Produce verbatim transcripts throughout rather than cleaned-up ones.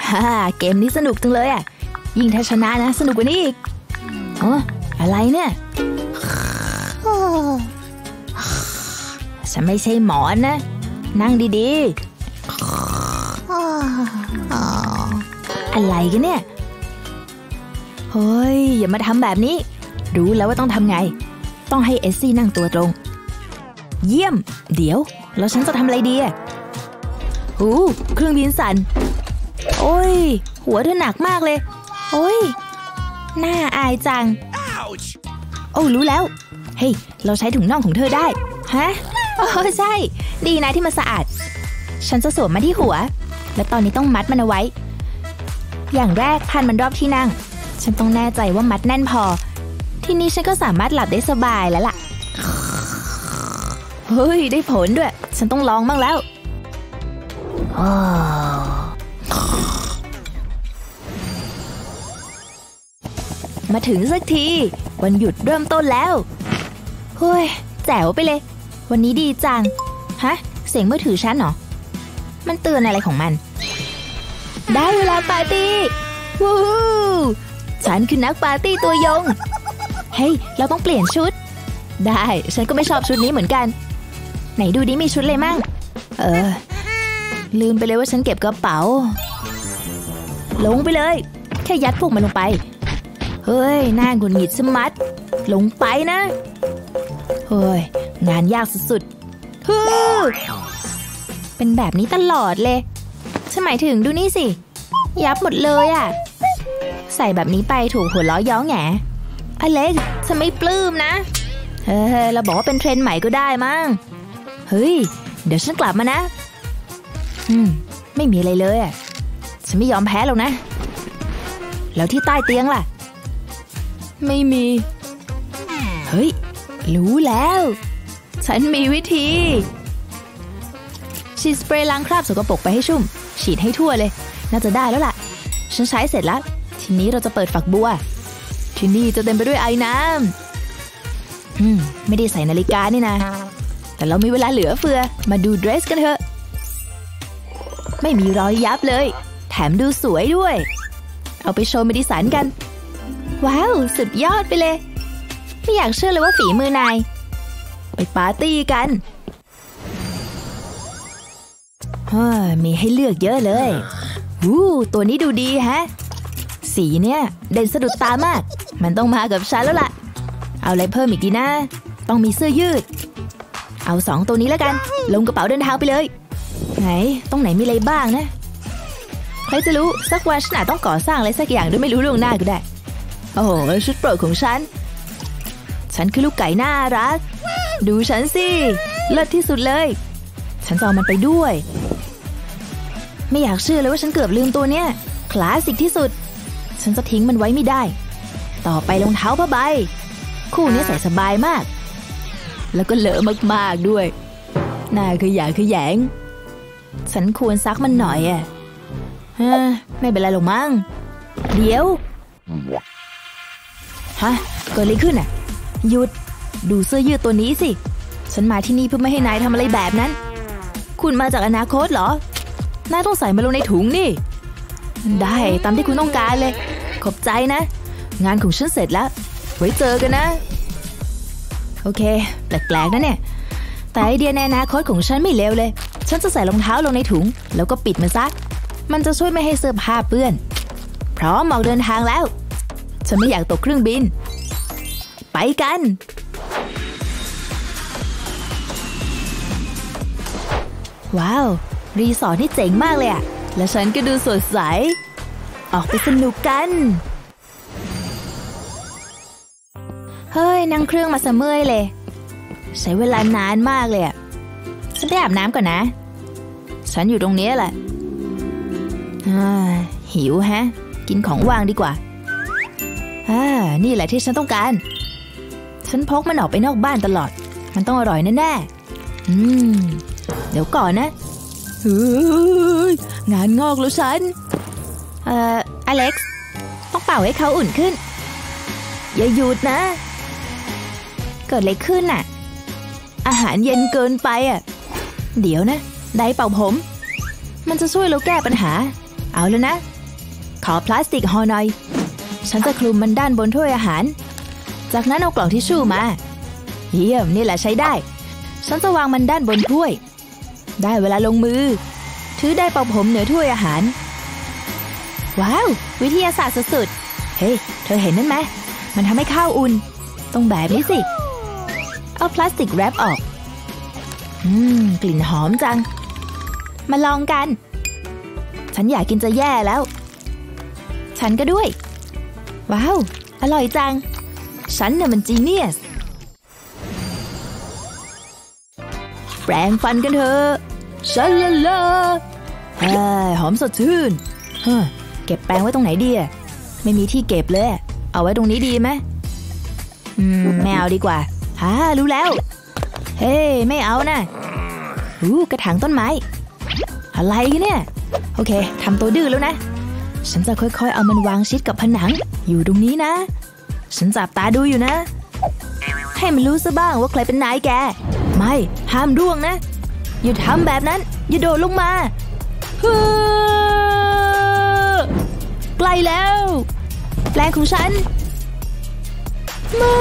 ฮ่าเกมนี้สนุกจังเลยอ่ะยิ่งถ้าชนะนะสนุกกว่านี้อีกอ๋ออะไรเนี่ยฉันไม่ใช่หมอนนะนั่งดีๆอะไรกันเนี่ยเฮ้ยอย่ามาทำแบบนี้รู้แล้วว่าต้องทำไงต้องให้เอสซี่นั่งตัวตรงเยี่ยมเดี๋ยวแล้วฉันจะทำอะไรดีอ่ะโอ้เครื่องบินสั่นโอ้ยหัวเธอหนักมากเลยโอ้ยน่าอายจังโอ้รู้แล้วเฮ้ยเราใช้ถุงน่องของเธอได้ฮะโอ้ใช่ดีนะที่มันสะอาดฉันจะสวมมาที่หัวและตอนนี้ต้องมัดมันเอาไว้อย่างแรกพันมันรอบที่นั่งฉันต้องแน่ใจว่ามัดแน่นพอทีนี้ฉันก็สามารถหลับได้สบายแล้วล่ะเฮ้ยได้ผลด้วยฉันต้องลองบ้างแล้วมาถึงสักทีวันหยุดเริ่มต้นแล้วเฮ้ยแจ๋วไปเลยวันนี้ดีจังฮะเสียงมือถือฉันเหรอมันเตือนอะไรของมันได้เวลาปาร์ตี้วู้ฉันคือนักปาร์ตี้ตัวยงเฮ้ยเราต้องเปลี่ยนชุดได้ฉันก็ไม่ชอบชุดนี้เหมือนกันไหนดูดิมีชุดอะไรมั่งเออลืมไปเลยว่าฉันเก็บกระเป๋าลงไปเลยแค่ยัดพวกมันลงไปเฮ้ยน่าหงุดหงิดสมัดลงไปนะเฮ้ยงานยากสุดๆฮึเป็นแบบนี้ตลอดเลยฉันหมายถึงดูนี่สิยับหมดเลยอ่ะใส่แบบนี้ไปถูกหัวล้อย้อแหงอเล็กฉันไม่ปลื้มนะเฮ้ยเราบอกว่าเป็นเทรนด์ใหม่ก็ได้มั้งเฮ้ยเดี๋ยวฉันกลับมานะอืมไม่มีอะไรเลยอ่ะฉันไม่ยอมแพ้หรอกนะแล้วที่ใต้เตียงล่ะไม่มีเฮ้ยรู้แล้วฉันมีวิธีฉีดสเปรย์ล้างคราบสกปรกไปให้ชุ่มฉีดให้ทั่วเลยน่าจะได้แล้วล่ะฉันใช้เสร็จแล้วทีนี้เราจะเปิดฝักบัวที่นี่จะเต็มไปด้วยไอ้น้ำอืมไม่ได้ใส่นาฬิกานี่นะแต่เรามีเวลาเหลือเฟือมาดูเดรสกันเถอะไม่มีรอยยับเลยแถมดูสวยด้วยเอาไปโชว์เมดิสันกันว้าวสุดยอดไปเลยไม่อยากเชื่อเลยว่าฝีมือนายไปปาร์ตี้กันเฮ้ยมีให้เลือกเยอะเลยวู้ตัวนี้ดูดีฮะสีเนี่ยเด่นสะดุดตามากมันต้องมากับฉันแล้วล่ะเอาอะไรเพิ่มอีกดีนะต้องมีเสื้อยืดเอาสองตัวนี้แล้วกันลงกระเป๋าเดินทางไปเลยไหนตรงไหนมีอะไรบ้างนะใครจะรู้สักวันฉันอาจต้องก่อสร้างอะไรสักอย่างโดยไม่รู้ล่วงหน้าก็ได้โอ้โหชุดโปรดของฉันฉันคือลูกไก่น่ารักดูฉันสิเลิศที่สุดเลยฉันจะเอามันไปด้วยไม่อยากเชื่อเลยว่าฉันเกือบลืมตัวเนี้ยคลาสสิกที่สุดฉันจะทิ้งมันไว้ไม่ได้ต่อไปรองเท้าผ้าใบคู่นี้ใส่สบายมากแล้วก็เลอะมากๆด้วยน่าขยะแขยงฉันควรซักมันหน่อยอ่ะไม่เป็นไรหรอกมั้งเดี๋ยวฮะเกิดอะไรขึ้นอ่ะหยุดดูเสื้อยืดตัวนี้สิฉันมาที่นี่เพื่อไม่ให้นายทำอะไรแบบนั้นคุณมาจากอนาคตเหรอนายต้องใส่มาลงในถุงนี่ได้ตามที่คุณต้องการเลยขอบใจนะงานของฉันเสร็จแล้วไว้เจอกันนะโอเคแปลกๆนะเนี่ยแต่ไอเดียในอนาคตของฉันไม่เลวเลยฉันจะใส่รองเท้าลงในถุงแล้วก็ปิดมันซะมันจะช่วยไม่ให้เสื้อผ้าเปื้อนพร้อมออกเดินทางแล้วฉันไม่อยากตกเครื่องบินไปกันว้าวรีสอร์ทนี่เจ๋งมากเลยอะและฉันก็ดูสดใสออกไปสนุกกันเฮ้ยนั่งเครื่องมาซะเมื่อยเลยใช้เวลานานมากเลยอะฉันไปอาบน้ำก่อนนะฉันอยู่ตรงนี้แหละหิวฮะกินของว่างดีกว่าอ่านี่แหละที่ฉันต้องการฉันพกมันออกไปนอกบ้านตลอดมันต้องอร่อยแน่ๆอืมเดี๋ยวก่อนนะเฮ้ยงานงอกแล้วฉันเอ่ออเล็กซ์ต้องเป่าให้เขาอุ่นขึ้นอย่าหยุดนะเกิดอะไรขึ้นน่ะอาหารเย็นเกินไปอ่ะเดี๋ยวนะไดร์เป่าผมมันจะช่วยเราแก้ปัญหาเอาแล้วนะขอพลาสติกห่อหน่อยฉันจะคลุมมันด้านบนถ้วยอาหารจากนั้นเอากล่องทิชชู่มาเยี่ยมนี่แหละใช้ได้ฉันจะวางมันด้านบนถ้วยได้เวลาลงมือถือได้เป่าผมเหนือถ้วยอาหารว้าววิทยาศาสตร์สุดๆเฮ้ยเธอเห็นนั่นไหมมันทำให้ข้าวอุ่นต้องแบบนี้สิเอาพลาสติกแรปออกอืมกลิ่นหอมจังมาลองกันฉันอยากกินจะแย่แล้วฉันก็ด้วยว้าวอร่อยจังฉันน่ะมันจีเนียสแปรงฟันกันเถอะชาลาลาเฮ้ยหอมสดชื่นเฮ้ยเก็บแปรงไว้ตรงไหนดีอะไม่มีที่เก็บเลยเอาไว้ตรงนี้ดีไหมอืมไม่เอาดีกว่าฮ่ารู้แล้วเฮ้ยไม่เอานะอู้กระถางต้นไม้อะไรกันเนี่ยโอเคทำตัวดื้อแล้วนะฉันจะค่อยๆเอามันวางชิดกับผนังอยู่ตรงนี้นะฉันจับตาดูอยู่นะให้มันรู้ซะบ้างว่าใครเป็นนายแกไม่ห้ามร่วงนะอย่าทำแบบนั้นอย่าโดดลงมาฮึใกล้แล้วแปลงของฉันไม่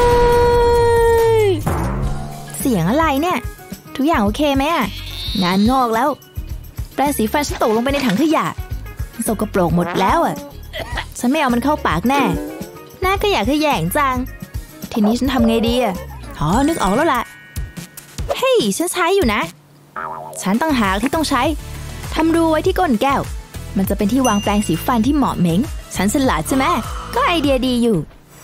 เสียงอะไรเนี่ยทุกอย่างโอเคไหมอะงานงอกแล้วแปรงสีฟันฉันตกลงไปในถังขยะสกปรกหมดแล้วอ่ะฉันไม่เอามันเข้าปากแน่หน้าก็อยากขยแยงจังทีนี้ฉันทำไงดีอ่ะอ๋อนึกออกแล้วล่ะเฮ้ยฉันใช้อยู่นะฉันต้องหาที่ต้องใช้ทำรูไว้ที่ก้นแก้วมันจะเป็นที่วางแปรงสีฟันที่เหมาะเหม็งฉันฉลาดใช่ไหมก็ไอเดียดีอยู่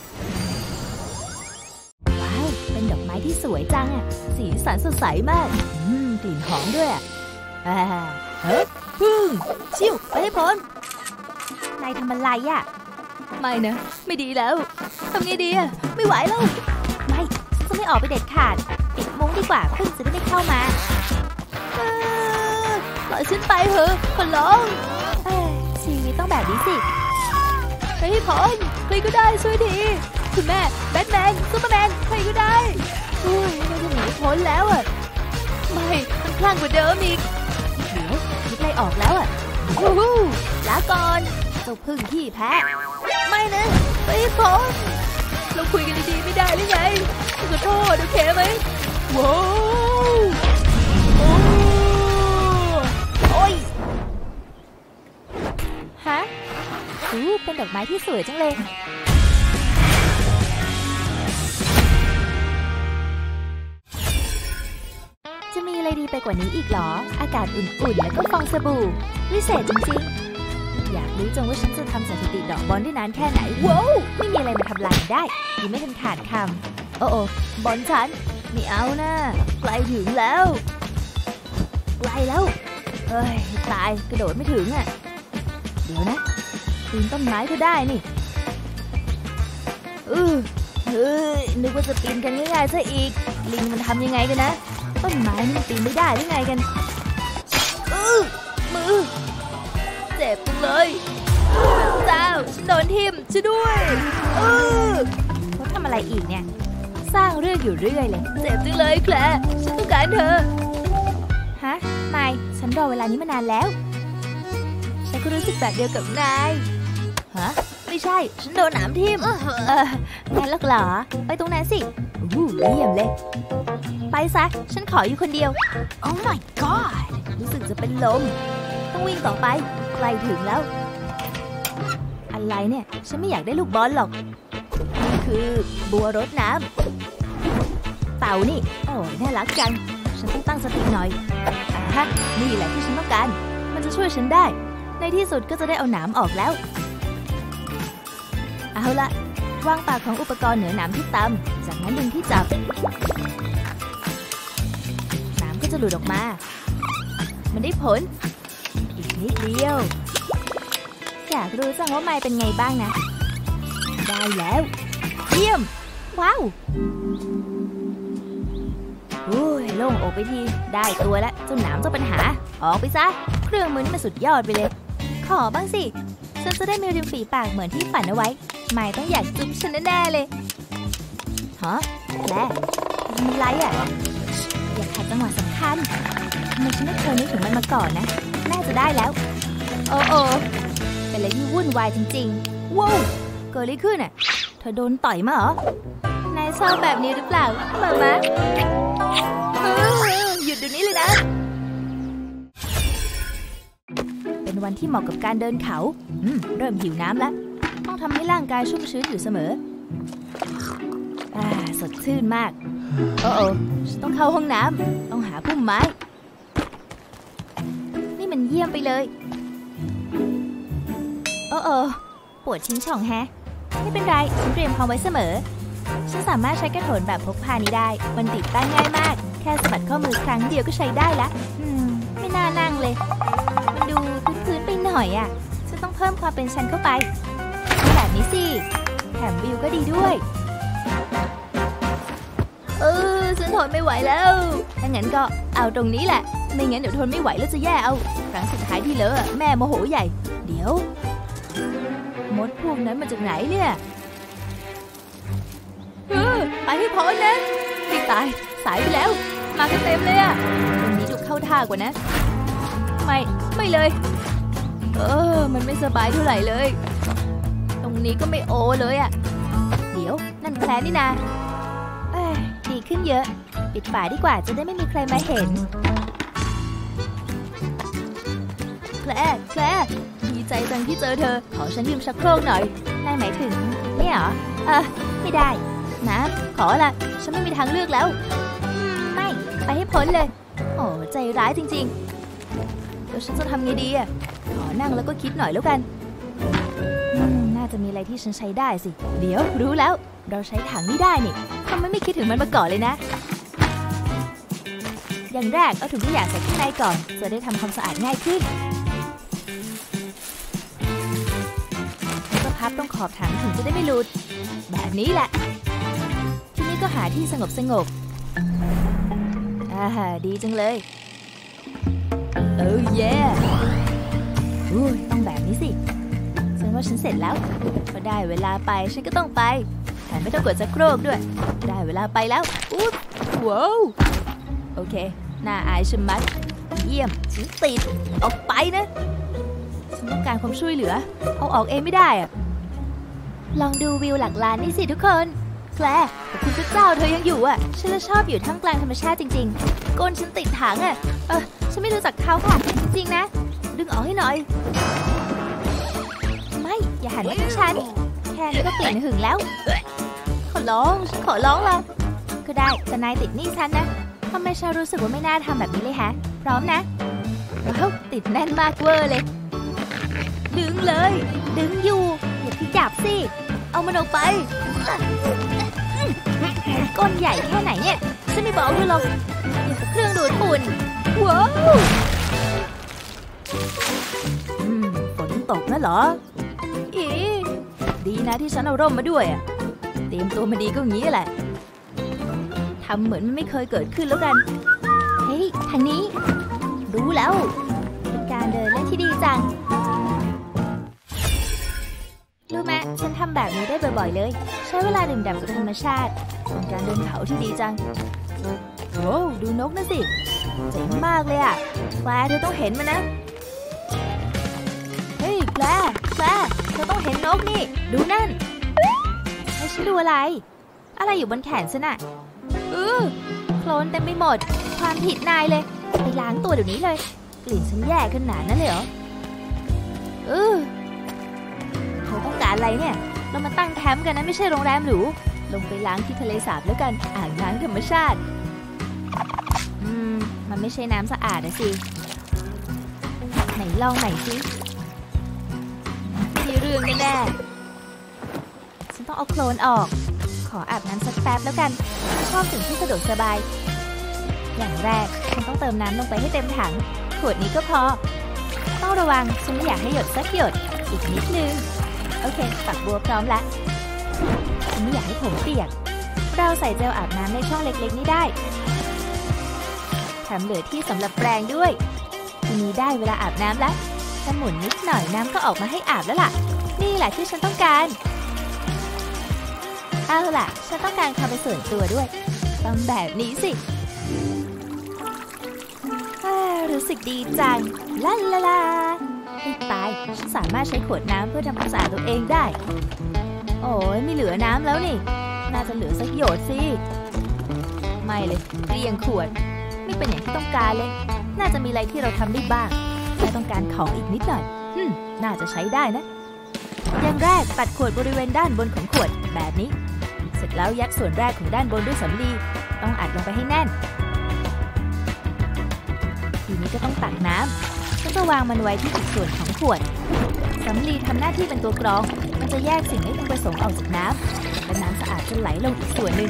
ว้าวเป็นดอกไม้ที่สวยจังอ่ะสีสันสดใสมากอืมกลิ่นหอมด้วยอ่ะอ่าเฮ้ยพึ่งชิวไปให้พ้นนายทำอะไรอ่ะไม่นะไม่ดีแล้วทำไงดีอ่ะไม่ไหวแล้วไม่ฉันจะไม่ออกไปเด็ดขาดปิดมุ้งดีกว่าพึ่งจะได้ไม่เข้ามาปล่อยฉันไปเถอะขอร้องชีวิตต้องแบบนี้สิไปให้พ้นใครก็ได้ช่วยทีคุณแม่แบทแมนซูเปอร์แมนใครก็ได้อุ้ยไม่จะหนีพ้นแล้วอ่ะไม่มันคลั่งกว่าเดิมอีกเดี๋ยวคิดอะไรออกแล้วอ่ะวู้ฮู้ลาก่อนเจ้าพึ่งที่แพ้ไม่นะไปพ้นเราคุยกันดีๆไม่ได้หรือไงขอโทษโอเคไหมว้าวโอ้ยฮะอู้เป็นดอกไม้ที่สวยจังเลยจะมีอะไรดีไปกว่านี้อีกหรออากาศอุ่นๆแล้วก็ฟองสบู่วิเศษจริงๆอยากรู้จังว่าฉันจะทำสถิติดอกบอลได้นานแค่ไหนว้าวไม่มีอะไรมาทำลายได้ยังไม่ทันขาดคำโอ้โอ้บอลฉันไม่เอานะไกลถึงแล้วไกลแล้วเอ้ยตายกระโดดไม่ถึงอ่ะเดี๋ยวนะปีนต้นไม้ก็ได้นี่เออเฮ้ยนึกว่าจะปีนกันง่ายๆซะอีกลิงมันทำยังไงกันนะต้นไม้นี่ปีนไม่ได้ได้ไงกันเออมือเจ็บจังเลยเจ้าฉันโดนทิ่มช่วยด้วยเออเขาทำอะไรอีกเนี่ยสร้างเรื่องอยู่เรื่อยเลยเจ็บจังเลยแคลร์ฉันต้องการเธอฮะไม่ฉันรอเวลานี้มานานแล้วฉันก็รู้สึกแบบเดียวกับนายฮะไม่ใช่ฉันโดนหนามทิ่มเอองั้นหรอกเหรอไปตรงนั้นสิอู้เยี่ยมเลยไปซะฉันขออยู่คนเดียว Oh my god รู้สึกจะเป็นลมต้องวิ่งต่อไปใกล้ถึงแล้วอะไรเนี่ยฉันไม่อยากได้ลูกบอลหรอกนี่คือบัวรดน้ำเต่านี่โอ้น่ารักจังฉันต้องตั้งสติหน่อยอ่ะฮะนี่แหละที่ฉันต้องการมันจะช่วยฉันได้ในที่สุดก็จะได้เอาหนามออกแล้วเอาละวางปากของอุปกรณ์เหนือหนามที่ตำจากนั้นดึงที่จับหนามก็จะหลุดออกมามันได้ผลอีกนิดเดียวอยากรู้จังว่าไมค์เป็นไงบ้างนะได้แล้วเยี่ยมว้าวโอ้ยโล่งอกไปทีได้ตัวแล้วเจ้าหนามเจ้าปัญหาออกไปซะเครื่องมือนี่มันสุดยอดไปเลยขอบ้างสิฉันจะได้มีริมฝีปากเหมือนที่ฝันเอาไว้ไมค์ต้องอยากจุ๊บฉันแน่ๆเลยฮะแม่ทำอะไรอ่ะอยากขัดจังหวะสำคัญทำไมฉันไม่เคยนึกถึงมันมาก่อนนะน่าจะได้แล้วโอ้โอ้เป็นอะไรที่วุ่นวายจริงๆว้าวเกิดอะไรขึ้นอ่ะเธอโดนต่อยมาเหรอนายชอบแบบนี้หรือเปล่ามามะหยุดเดี๋ยวนี้เลยนะเป็นวันที่เหมาะกับการเดินเขาเริ่มหิวน้ำแล้วต้องทำให้ร่างกายชุ่มชื้นอยู่เสมออ่าสดชื่นมากโอ้โอ้ฉันต้องเข้าห้องน้ำต้องหาพุ่มไม้นี่มันเยี่ยมไปเลยโอ้โอ้ปวดชิ้นช่องแฮะไม่เป็นไรฉันเตรียมพร้อมไว้เสมอฉันสามารถใช้กระโถนแบบพกพานี้ได้มันติดตั้งง่ายมากแค่สะบัดข้อมือครั้งเดียวก็ใช้ได้ละอืมไม่น่านั่งเลยมันดูพื้นๆไปหน่อยอ่ะฉันต้องเพิ่มความเป็นฉันเข้าไปแบบนี้สิแถมวิวก็ดีด้วยเออฉันทนไม่ไหวแล้วถ้างั้นก็เอาตรงนี้แหละไม่งั้นเดี๋ยวทนไม่ไหวแล้วจะแย่เอาครั้งสุดท้ายที่เลอะแม่โมโหใหญ่เดี๋ยวมดพวกนั้นมาจากไหนเนี่ยเออไปให้พ้นนะไม่ตายสายไปแล้วมากันเต็มเลยอะตรงนี้ดูเข้าท่ากว่านะไม่ไม่เลยเออมันไม่สบายเท่าไหร่เลยตรงนี้ก็ไม่โอเลยอะเดี๋ยวนั่นแคลนนี่นาเอ้ยดีขึ้นเยอะปิดฝาดีกว่าจะได้ไม่มีใครมาเห็นแคลแคลดีใจจังที่เจอเธอขอฉันยืมชักโครกหน่อยนายหมายถึงนี่เหรอเออไม่ได้นะขอละฉันไม่มีทางเลือกแล้วไม่ไปให้พ้นเลยโอ้ใจร้ายจริงๆแล้วฉันจะทำไงดีอ่ะขอนั่งแล้วก็คิดหน่อยแล้วกันน่าจะมีอะไรที่ฉันใช้ได้สิเดี๋ยวรู้แล้วเราใช้ถังนี้ได้นี่ทำไมไม่คิดถึงมันมาก่อนเลยนะอย่างแรกเอาถุงขยะใส่ข้างในก่อนจะได้ทำความสะอาดง่ายขึ้นแล้วก็พับตรงขอบถังถึงจะได้ไม่หลุดแบบนี้แหละทีนี้ก็หาที่สงบสงบอ่าดีจังเลยเออเย่อุ้ยต้องแบบนี้สิฉันว่าฉันเสร็จแล้วพอได้เวลาไปฉันก็ต้องไปแถมไม่ต้องกดชักโครกด้วยได้เวลาไปแล้วอุ๊บว้าวโอเคน่าอายชะมัดเยี่ยมฉันติดออกไปนะฉันต้องการความช่วยเหลือเอาออกเองไม่ได้อะลองดูวิวหลักล้านนี่สิทุกคนแคลร์แต่คุณพระเจ้าเธอยังอยู่อ่ะฉันละชอบอยู่ท่ามกลางธรรมชาติจริงๆก้นฉันติดถังอ่ะเออฉันไม่รู้จักเขาค่ะจริงๆนะดึงออกให้หน่อยไม่อย่าหันมาทางฉันแค่นี้ก็กลิ่นหึงแล้วขอร้องฉันขอร้องละก็ได้แต่นายติดนี่ฉันนะทำไมฉันรู้สึกว่าไม่น่าทำแบบนี้เลยฮะพร้อมนะว้าวติดแน่นมากเวอร์เลยดึงเลยดึงอยู่อย่าขยับสิเอามันออกไปก้นใหญ่แค่ไหนเนี่ยฉันไม่บอกด้วยหรอกอย่างกับเครื่องดูดฝุ่นว้าวอืมฝนตกนะเหรออีดีนะที่ฉันเอาร่มมาด้วยอ่ะเตรียมตัวมาดีก็งี้แหละทำเหมือนมันไม่เคยเกิดขึ้นแล้วกันเฮ้ยทางนี้รู้แล้วเป็นการเดินเล่นที่ดีจังรู้ไหมฉันทำแบบนี้ได้บ่อยๆเลยใช้เวลาดื่มด่ำกับธรรมชาติเป็นการเดินเขาที่ดีจังโอ้ดูนกนะสิเจ๋งมากเลยอ่ะแคลร์เธอต้องเห็นมันนะเฮ้ยแคลร์แคลร์เธอต้องเห็นนกนี่ดูนั่นให้ฉันดูอะไรอะไรอยู่บนแขนฉันอะเออโคลนเต็มไปหมดความผิดนายเลยไปล้างตัวเดี๋ยวนี้เลยกลิ่นฉันแย่ขนาดนั้นเลยเหรอเออเธอต้องการอะไรเนี่ยเรามาตั้งแคมป์กันนะไม่ใช่โรงแรมหรูลงไปล้างที่ทะเลสาบแล้วกันอ่างน้ำธรรมชาติอืมมันไม่ใช่น้ำสะอาดนะสิไหนลองไหนสิมีเรื่องแน่ๆฉันต้องเอาโคลนออกขออาบน้ำสักแป๊บแล้วกันชอบสิ่งที่สะดวกสบายอย่างแรกฉันต้องเติมน้ำลงไปให้เต็มถังขวดนี้ก็พอต้องระวังฉันไม่อยากให้หยดสักหยดอีกนิดนึงโอเคฝักบัวพร้อมละฉันไม่อยากให้ผมเปียกเราใส่เจลอาบน้ำในช่องเล็กๆนี้ได้แถมเหลือที่สำหรับแปรงด้วยทีนี้ได้เวลาอาบน้ำแล้วถ้าหมุนนิดหน่อยน้ำก็ออกมาให้อาบแล้วล่ะนี่แหละที่ฉันต้องการเอาล่ะฉันต้องการความเป็นส่วนตัวด้วยต้องแบบนี้สิรู้สึกดีจังลาลาลาให้ตายฉันสามารถใช้ขวดน้ำเพื่อทำความสะอาดตัวเองได้โอ้ยไม่เหลือน้ำแล้วนี่น่าจะเหลือสักหยดสิไม่เลยเกลี้ยงขวดไม่เป็นอย่างที่ต้องการเลยน่าจะมีอะไรที่เราทำได้บ้างแค่ต้องการของอีกนิดหน่อยฮึมน่าจะใช้ได้นะอย่างแรกตัดขวดบริเวณด้านบนของขวดแบบนี้เสร็จแล้วยัดส่วนแรกของด้านบนด้วยสำลีต้องอัดลงไปให้แน่นทีนี้ก็ต้องตักน้ำแล้วก็วางมันไว้ที่อีกส่วนของขวดสำลีทำหน้าที่เป็นตัวกรองมันจะแยกสิ่งไม่พึงประสงค์ออกจากน้ำและน้ำสะอาดจะไหลลงอีกส่วนหนึ่ง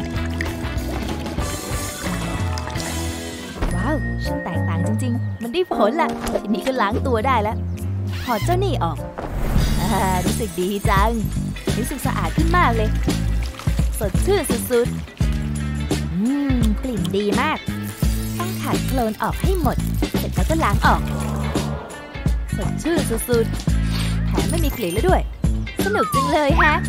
ว้าวช่างแตกต่างจริงๆมันได้ผลละทีนี้ก็ล้างตัวได้แล้วถอดเจ้านี่ออกอ่ารู้สึกดีจังรู้สึกสะอาดขึ้นมากเลยสดชื่นสุดๆอืมกลิ่นดีมากต้องขัดโคลนออกให้หมดเสร็จแล้วก็ล้างออกสดชื่นสุดๆแถมไม่มีกลิ่นแล้วด้วยสนุกจังเลยฮะ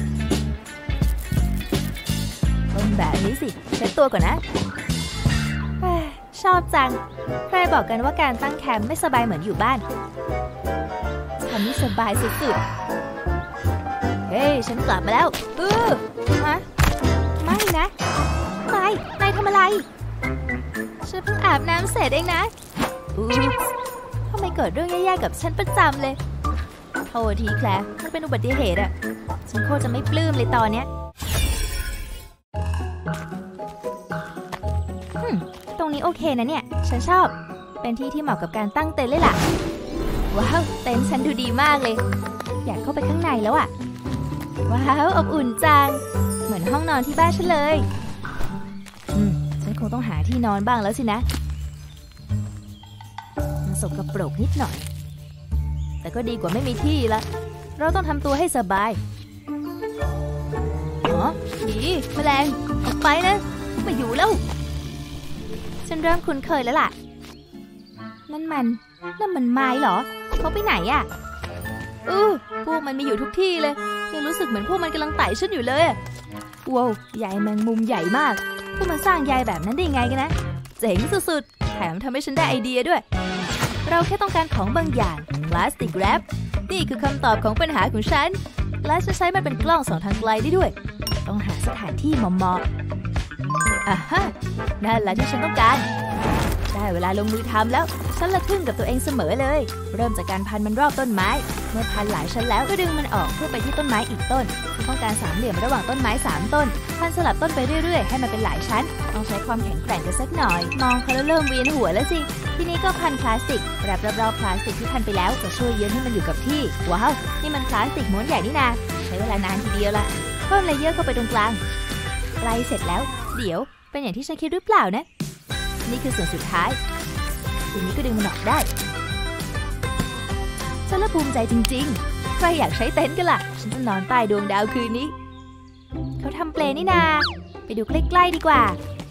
เป็นแบบนี้สิเช็ดตัวก่อนนะชอบจังใครบอกกันว่าการตั้งแคมป์ไม่สบายเหมือนอยู่บ้านฉันนี่สบายสุดๆเฮ้ยฉันกลับมาแล้วเออฮะไม่นะไม่นายทำอะไรฉันเพิ่งอาบน้ำเสร็จเองนะอุ๊ยทำไมเกิดเรื่องแย่ๆกับฉันประจำเลยโทษทีแคลร์มันเป็นอุบัติเหตุอะฉันโคตรจะไม่ปลื้มเลยตอนเนี้ยตรงนี้โอเคนะเนี่ยฉันชอบเป็นที่ที่เหมาะกับการตั้งเต็นท์เลยล่ะว้าวเต็นท์ฉันดูดีมากเลยอยากเข้าไปข้างในแล้วอะว้าวอบอุ่นจังเหมือนห้องนอนที่บ้านฉันเลยอืมฉันคงต้องหาที่นอนบ้างแล้วสินะมันสกปรกนิดหน่อยแต่ก็ดีกว่าไม่มีที่ละเราต้องทำตัวให้สบายอ๋อผีแมลงออกไปนะไม่อยู่แล้วฉันเริ่มคุ้นเคยแล้วล่ะนั่นมันนั่นมันไม้เหรอเขาไปไหนอะเออพวกมันมีอยู่ทุกที่เลยยังรู้สึกเหมือนพวกมันกำลังไต่ฉันอยู่เลยว้าวใยแมงมุมใหญ่มากพวกมันสร้างใยแบบนั้นได้ยังไงกันนะเจ๋งสุดๆแถมทำให้ฉันได้ไอเดียด้วยเราแค่ต้องการของบางอย่างพลาสติกแรปนี่คือคำตอบของปัญหาของฉันและฉันใช้มันเป็นกล้องส่องทางไกลได้ด้วยต้องหาสถานที่เหมาะๆอ่ะฮะนั่นแหละที่ฉันต้องการได้เวลาลงมือทำแล้วฉันละทึ่งกับตัวเองเสมอเลยเริ่มจากการพันมันรอบต้นไม้เมื่อพันหลายชั้นแล้วก็ดึงมันออกเพื่อไปที่ต้นไม้อีกต้นต้องการสามเหลี่ยมระหว่างต้นไม้สามต้นพันสลับต้นไปเรื่อยๆให้มันเป็นหลายชั้นต้องใช้ความแข็งแกร่งกันสักหน่อยมองเขาแล้วเริ่มเวียนหัวแล้วสิทีนี้ก็พันพลาสติกแรปรอบๆพลาสติกที่พันไปแล้วจะช่วยยึดให้มันอยู่กับที่ว้าวนี่มันพลาสติกม้วนใหญ่นี่นาใช้เวลานานทีเดียวละเพิ่มเลเยอร์เข้าไปตรงกลางใกล้เสร็จแล้วเดี๋ยวเป็นอย่างที่ฉันคิดหรือเปล่านะนี่คือส่วนสุดท้ายทีนี้ก็ดึงมันออกได้ฉันละภูมิใจจริงๆใครอยากใช้เต็นท์กันล่ะฉันจะนอนใต้ดวงดาวคืนนี้เขาทำเปลนี่นาไปดูใกล้ๆดีกว่า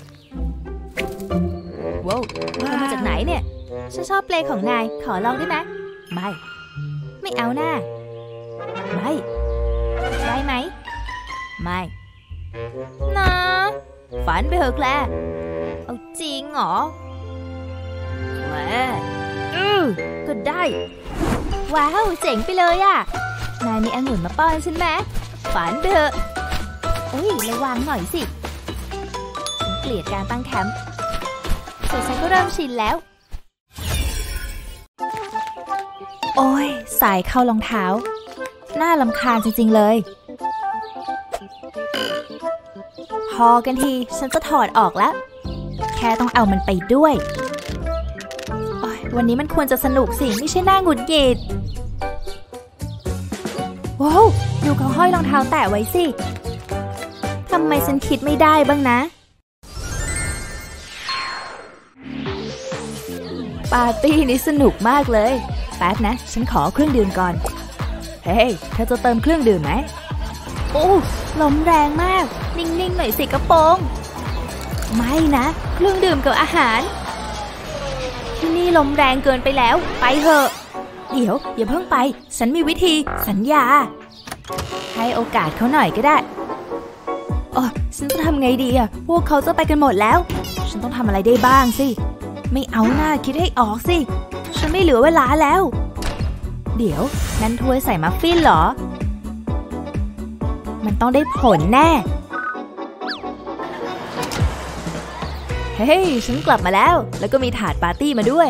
ว้าวเอามาจากไหนเนี่ยฉันชอบเปลของนายขอลองได้ไหมไม่ไม่เอาหน้าไม่ได้ไหมไม่นะฝันไปเถอะแคลร์เอาจริงเหรอแหมอือก็ได้ว้าวเจ๋งไปเลยอ่ะนายมีองุ่นมาป้อนฉันไหมฝันไปเถอะอุ้ยระวังหน่อยสิฉันเกลียดการตั้งแคมป์ส่วนฉันก็เริ่มชินแล้วโอ้ยสายเข้ารองเท้าน่ารำคาญจริงๆเลยพอกันทีฉันจะถอดออกแล้วแค่ต้องเอามันไปด้วยวันนี้มันควรจะสนุกสิไม่ใช่หน้าหงุดหงิดว้าวดูเขาห้อยรองเท้าแตะไว้สิทำไมฉันคิดไม่ได้บ้างนะปาร์ตี้นี้สนุกมากเลยแป๊บนะฉันขอเครื่องดื่มก่อนเฮ้ยเธอจะเติมเครื่องดื่มไหมโอ้ลมแรงมากนิ่งๆหน่อยสิกระโปรงไม่นะเครื่องดื่มกับอาหารที่นี่ลมแรงเกินไปแล้วไปเถอะเดี๋ยวอย่าเพิ่งไปฉันมีวิธีสัญญาให้โอกาสเขาหน่อยก็ได้อ๋อฉันจะทำไงดีอ่ะพวกเขาจะไปกันหมดแล้วฉันต้องทำอะไรได้บ้างสิไม่เอาหน้าคิดให้ออกสิฉันไม่เหลือเวลาแล้วเดี๋ยวนั่นถ้วยใส่มัฟฟินเหรอมันต้องได้ผลแน่เฮ้ยฉันกลับมาแล้วแล้วก็มีถาดปาร์ตี้มาด้วย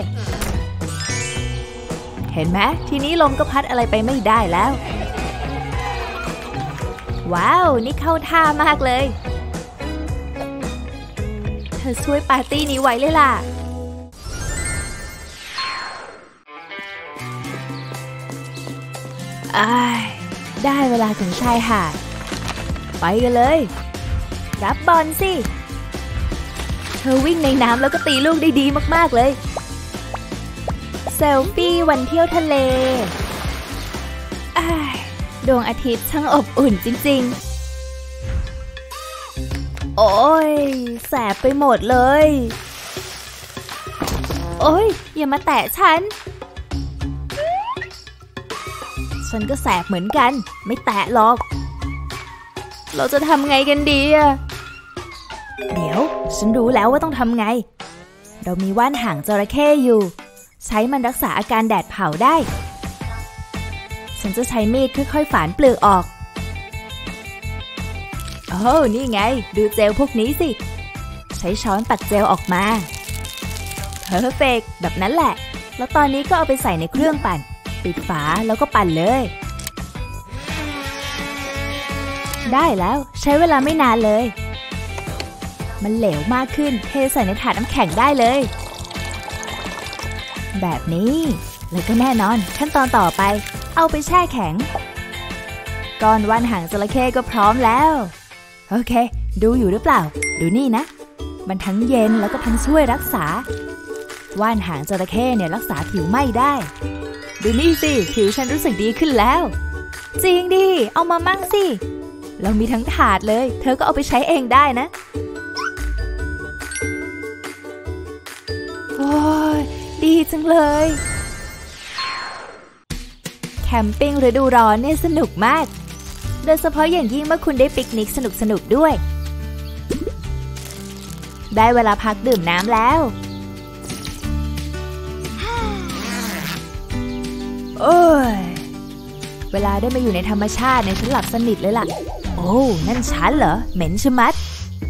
เห็นไหมทีนี้ลมก็พัดอะไรไปไม่ได้แล้วว้าวนี่เข้าท่ามากเลยเธอช่วยปาร์ตี้นี้ไว้เลยล่ะอ้ายได้เวลาถึงชายหาดไปกันเลยรับบอลสิเธอวิ่งในน้ำแล้วก็ตีลูกได้ดีมากๆเลยเซลฟี่วันเที่ยวทะเลอ้ายดวงอาทิตย์ช่างอบอุ่นจริงๆโอ้ยแสบไปหมดเลยโอ้ยอย่ามาแตะฉันฉันก็แสบเหมือนกันไม่แตะหรอกเราจะทำไงกันดีอะเดี๋ยวฉันรู้แล้วว่าต้องทำไงเรามีว่านหางจระเข้อยู่ใช้มันรักษาอาการแดดเผาได้ฉันจะใช้มีดค่อยๆฝานเปลือกออกโอ้นี่ไงดูเจลพวกนี้สิใช้ช้อนตักเจลออกมาเพอร์เฟกต์แบบนั้นแหละแล้วตอนนี้ก็เอาไปใส่ในเครื่องปั่นปิดฝาแล้วก็ปั่นเลยได้แล้วใช้เวลาไม่นานเลยมันเหลวมากขึ้นเทใส่ในถาดน้ำแข็งได้เลยแบบนี้แล้วก็แน่นอนขั้นตอนต่อไปเอาไปแช่แข็งก้อนว่านหางจระเข้ก็พร้อมแล้วโอเคดูอยู่หรือเปล่าดูนี่นะมันทั้งเย็นแล้วก็ทั้งช่วยรักษาว่านหางจระเข้เนี่ยรักษาผิวไหม้ได้ดูนี่สิผิวฉันรู้สึกดีขึ้นแล้วจริงดิเอามามั่งสิเรามีทั้งถาดเลยเธอก็เอาไปใช้เองได้นะโอ้ยดีจังเลยแคมปิ้งฤดูร้อนเนี่ยสนุกมากโดยเฉพาะอย่างยิ่งเมื่อคุณได้ปิกนิกสนุกๆด้วยได้เวลาพักดื่มน้ำแล้วโอ้ยเวลาได้มาอยู่ในธรรมชาติเนี่ยฉันหลับสนิทเลยล่ะโอ้นั่นฉันเหรอเหม็นชะมัด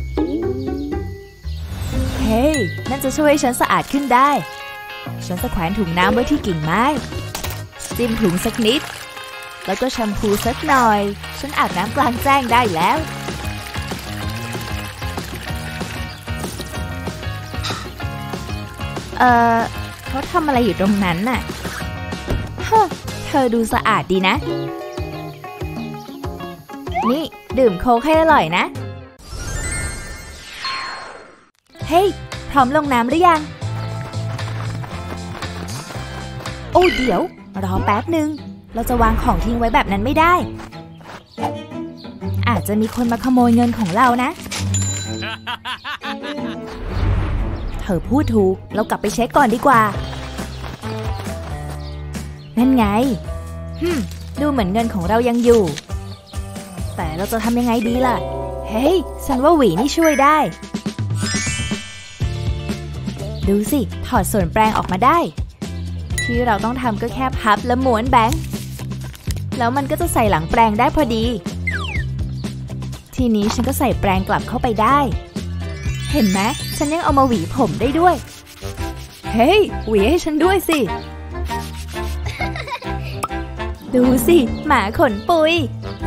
เฮ้ยนั่นจะช่วยให้ฉันสะอาดขึ้นได้ฉันจะแขวนถุงน้ำไว้ที่กิ่งไม้จิ้มถุงสักนิดแล้วก็แชมพูสักหน่อยฉันอาบน้ำกลางแจ้งได้แล้วเอ่อเขาทำอะไรอยู่ตรงนั้นน่ะฮะเธอดูสะอาดดีนะนี่ดื่มโค้กให้อร่อยนะเฮ้ยพร้อมลงน้ำหรือยังโอ้เดี๋ยวรอแป๊บนึงเราจะวางของทิ้งไว้แบบนั้นไม่ได้อาจจะมีคนมาขโมยเงินของเรานะเธอพูดถูกเรากลับไปเช็คก่อนดีกว่านั่นไงฮึมดูเหมือนเงินของเรายังอยู่แต่เราจะทำยังไงดีล่ะเฮ้ยฉันว่าหวีนี่ช่วยได้ดูสิถอดส่วนแปรงออกมาได้ที่เราต้องทำก็แค่พับและม้วนแบงค์แล้วมันก็จะใส่หลังแปรงได้พอดีทีนี้ฉันก็ใส่แปรงกลับเข้าไปได้เห็นไหมฉันยังเอามาหวีผมได้ด้วยเฮ้ยหวีให้ฉันด้วยสิดูสิหมาขนปุย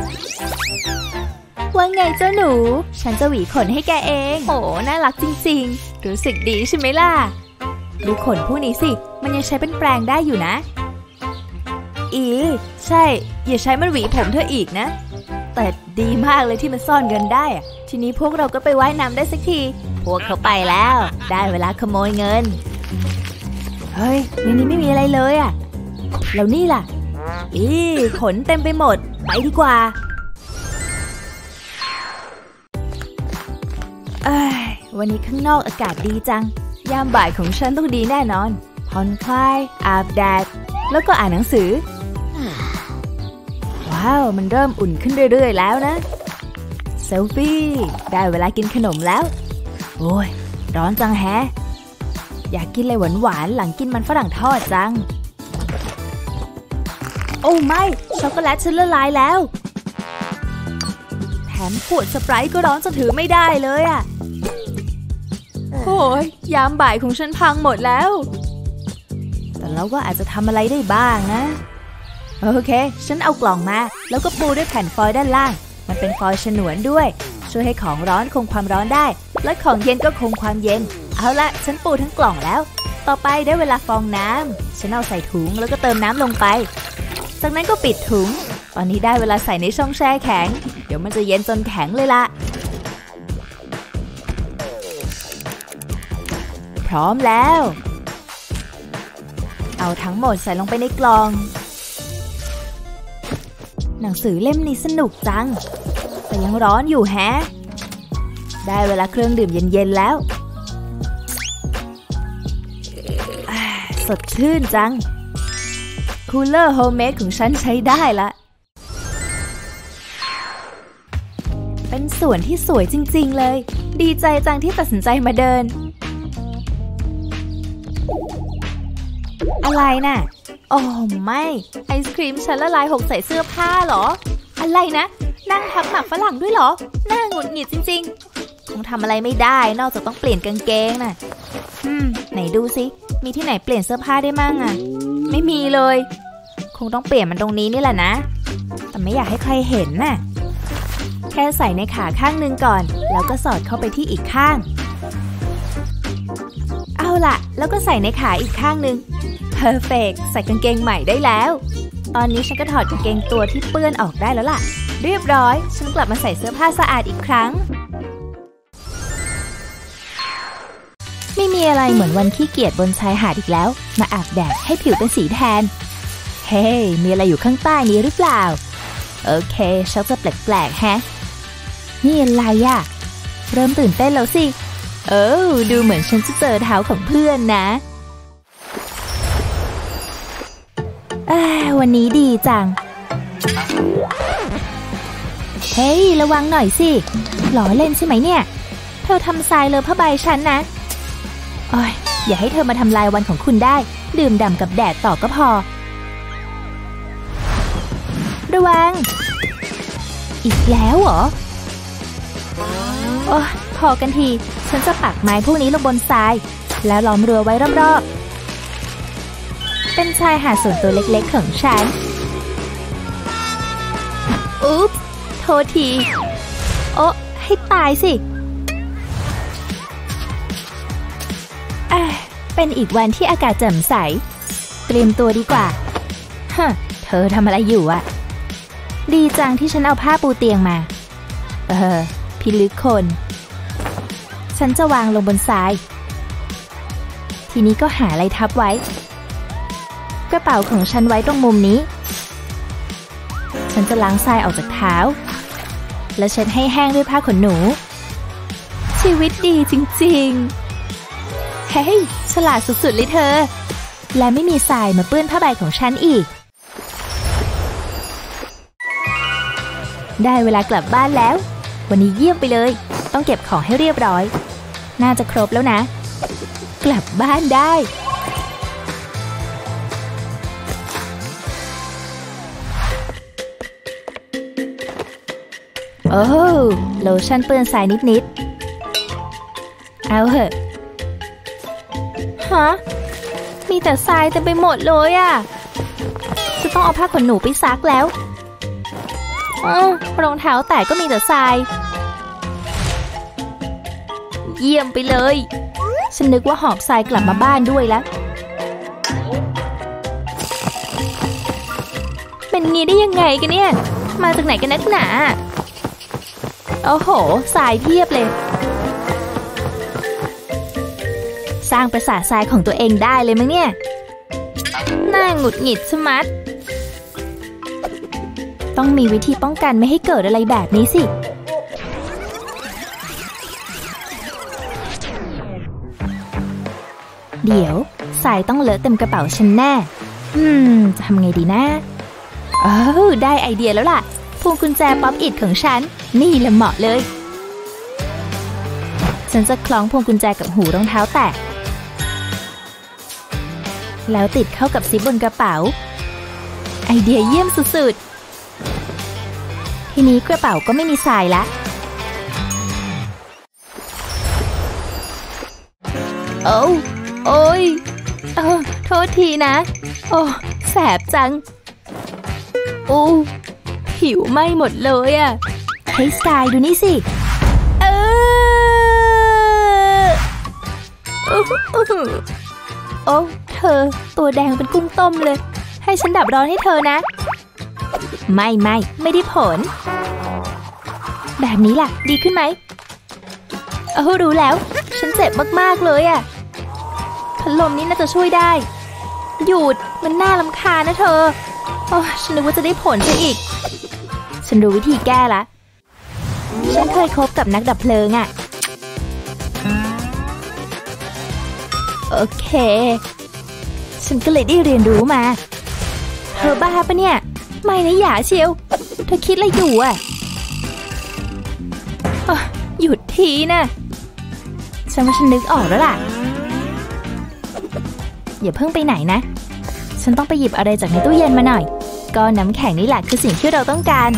ว่าไงเจ้าหนูฉันจะหวีขนให้แกเองโหน่ารักจริงๆรู้สึกดีใช่ไหมล่ะดูขนพวกนี้สิมันยังใช้เป็นแปรงได้อยู่นะอีใช่อย่าใช้มันหวีผมเธออีกนะแต่ดีมากเลยที่มันซ่อนเงินได้ทีนี้พวกเราก็ไปว่ายน้ำได้สักทีพวกเขาไปแล้วได้เวลาขโมยเงินเฮ้ยในนี้ไม่มีอะไรเลยอ่ะแล้วนี่ล่ะอีขนเต็มไปหมดไปดีกว่าเอ้ยวันนี้ข้างนอกอากาศดีจังยามบ่ายของฉันต้องดีแน่นอนผ่อนคลายอาบแดดแล้วก็อ่านหนังสือว้าวมันเริ่มอุ่นขึ้นเรื่อยๆแล้วนะเซลฟี่ได้เวลากินขนมแล้วโอ้ยร้อนจังแฮะอยากกินอะไรหวานๆหลังกินมันฝรั่งทอดจังอ้ไม่ช็อกโกแลตฉันละลายแล้วแถมขวดสไปร์ก็ร้อนจนถือไม่ได้เลยอะโอ้ยยามบ่ายของฉันพังหมดแล้วแต่เราก็อาจจะทำอะไรได้บ้างนะโอเคฉันเอากล่องมาแล้วก็ปูด้วยแผ่นฟอยล์ด้านล่างมันเป็นฟอยล์ฉนวนด้วยช่วยให้ของร้อนคงความร้อนได้และของเย็นก็คงความเย็นเอาละฉันปูทั้งกล่องแล้วต่อไปได้เวลาฟองน้ำฉันเอาใส่ถุงแล้วก็เติมน้ำลงไปจากนั้นก็ปิดถุงตอนนี้ได้เวลาใส่ในช่องแช่แข็งเดี๋ยวมันจะเย็นจนแข็งเลยล่ะพร้อมแล้วเอาทั้งหมดใส่ลงไปในกล่องหนังสือเล่มนี้สนุกจังแต่ยังร้อนอยู่แฮะได้เวลาเครื่องดื่มเย็นๆแล้วสดชื่นจังคูลเลอร์โฮมเมดของฉันใช้ได้ละเป็นสวนที่สวยจริงๆเลยดีใจจังที่ตัดสินใจมาเดินอะไรน่ะโอ้ไม่ไอศครีมฉันละลายหกใส่เสื้อผ้าเหรออะไรนะนั่งทับหมักฝรั่งด้วยเหรอน่าหงุดหงิดจริงๆคงทำอะไรไม่ได้นอกจากต้องเปลี่ยนกางเกงน่ะอืมไหนดูสิมีที่ไหนเปลี่ยนเสื้อผ้าได้มั่งอ่ะไม่มีเลยคงต้องเปลี่ยนมันตรงนี้นี่แหละนะแต่ไม่อยากให้ใครเห็นน่ะแค่ใส่ในขาข้างนึงก่อนแล้วก็สอดเข้าไปที่อีกข้างเอาล่ะแล้วก็ใส่ในขาอีกข้างนึงเพอร์เฟกต์ใส่กางเกงใหม่ได้แล้วตอนนี้ฉันก็ถอดกางเกงตัวที่เปื้อนออกได้แล้วล่ะเรียบร้อยฉันกลับมาใส่เสื้อผ้าสะอาดอีกครั้งไม่มีอะไรเหมือนวันขี้เกียจบนชายหาดอีกแล้วมาอาบแดดให้ผิวเป็นสีแทนเฮ้ hey, มีอะไรอยู่ข้างใต้นี้หรือเปล่าโอเคชักจะแปลกๆแฮะนี่อะไรอะเริ่มตื่นเต้นแล้วสิเออดูเหมือนฉันจะเจอเท้าของเพื่อนนะวันนี้ดีจังเฮ้ยระวังหน่อยสิหล่อเล่นใช่ไหมเนี่ยเธอทำทรายเลอะผ้าใบฉันนะโอ้ยอย่าให้เธอมาทำลายวันของคุณได้ดื่มด่ำกับแดดต่อก็พอระวังอีกแล้วเหรอโอ้พอกันทีฉันจะปักไม้พวกนี้ลงบนทรายแล้วล้อมรั้วไว้รอบๆเป็นชายหาดส่วนตัวเล็กๆของฉันอุ๊บโทษทีโอ้ให้ตายสิอ่ะเป็นอีกวันที่อากาศแจ่มใสเตรียมตัวดีกว่าฮะเธอทำอะไรอยู่อะดีจังที่ฉันเอาผ้าปูเตียงมาเออพิลึกคนฉันจะวางลงบนทรายทีนี้ก็หาอะไรทับไว้กระเป๋าของฉันไว้ตรงมุมนี้ฉันจะล้างทรายออกจากเท้าและเช็ดให้แห้งด้วยผ้าขนหนูชีวิตดีจริงๆเฮ้ยฉลาดสุดๆเลยเธอและไม่มีทรายมาเปื้อนผ้าใบของฉันอีกได้เวลากลับบ้านแล้ววันนี้เยี่ยมไปเลยต้องเก็บของให้เรียบร้อยน่าจะครบแล้วนะกลับบ้านได้โอ้โลชั่นเปื้อนทรายนิดๆเอาเหอะฮะมีแต่ทรายเต็มไปหมดเลยอ่ะจะต้องเอาผ้าขนหนูไปซักแล้วอ้าวรองเท้าแตะก็มีแต่ทรายเยี่ยมไปเลยฉันนึกว่าหอบทรายกลับมาบ้านด้วยแล้วเป็นงี้ได้ยังไงกันเนี่ยมาจากไหนกันนักหนาโอ้โหทรายเพียบเลยสร้างปราสาททรายของตัวเองได้เลยมั้งเนี่ยน่าหงุดหงิดชะมัดต้องมีวิธีป้องกันไม่ให้เกิดอะไรแบบนี้สิเดี๋ยวทรายต้องเลอะเต็มกระเป๋าฉันแน่อืมจะทำไงดีนะเออได้ไอเดียแล้วล่ะพวงกุญแจป๊อปอิทของฉันนี่แหละเหมาะเลยฉันจะคล้องพวงกุญแจกับหูรองเท้าแตะแล้วติดเข้ากับซิปบนกระเป๋าไอเดียเยี่ยมสุดๆทีนี้กระเป๋าก็ไม่มีทรายละโอ้โอ้ยเออโทษทีนะโอ้แสบจังโอ้ผิวไหม้หมดเลยอะเฮ้ยสกายดูนี่สิเออโอ้เธอตัวแดงเป็นกุ้งต้มเลยให้ฉันดับร้อนให้เธอนะไม่ไม่ไม่ได้ผลแบบนี้ล่ะดีขึ้นไหมเออรู้แล้วฉันเจ็บมากๆเลยอะพัดลมนี้น่าจะช่วยได้หยุดมันน่ารำคาญนะเธอโอ้ฉันนึกว่าจะได้ผลซะอีกฉันรู้วิธีแก้ละฉันเคยคบกับนักดับเพลิงอะโอเคฉันก็เลยได้เรียนรู้มาเธอบ้าปะเนี่ยไม่นะอย่าเชียวเธอคิดอะไรอยู่อะหยุดทีนะฉันว่าฉันนึกออกแล้วล่ะอย่าเพิ่งไปไหนนะฉันต้องไปหยิบอะไรจากในตู้เย็นมาหน่อยก้อนน้ำแข็งนี่แหละคือสิ่งที่เราต้องการ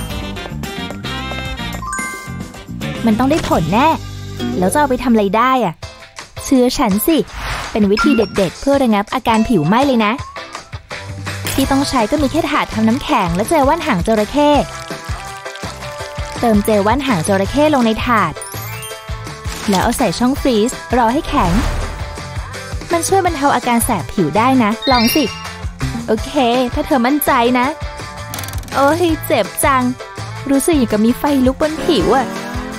มันต้องได้ผลแน่แล้วจะเอาไปทำอะไรได้อะเชื่อฉันสิเป็นวิธีเด็ดๆเพื่อระงับอาการผิวไหม้เลยนะที่ต้องใช้ก็มีแค่ถาดทำน้ำแข็งและเจลว่านหางจระเข้เติมเจลว่านหางจระเข้ลงในถาดแล้วเอาใส่ช่องฟรีซรอให้แข็งมันช่วยบรรเทาอาการแสบผิวได้นะลองสิโอเคถ้าเธอมั่นใจนะโอ้ยเจ็บจังรู้สึกอย่างกับมีไฟลุกบนผิวอะ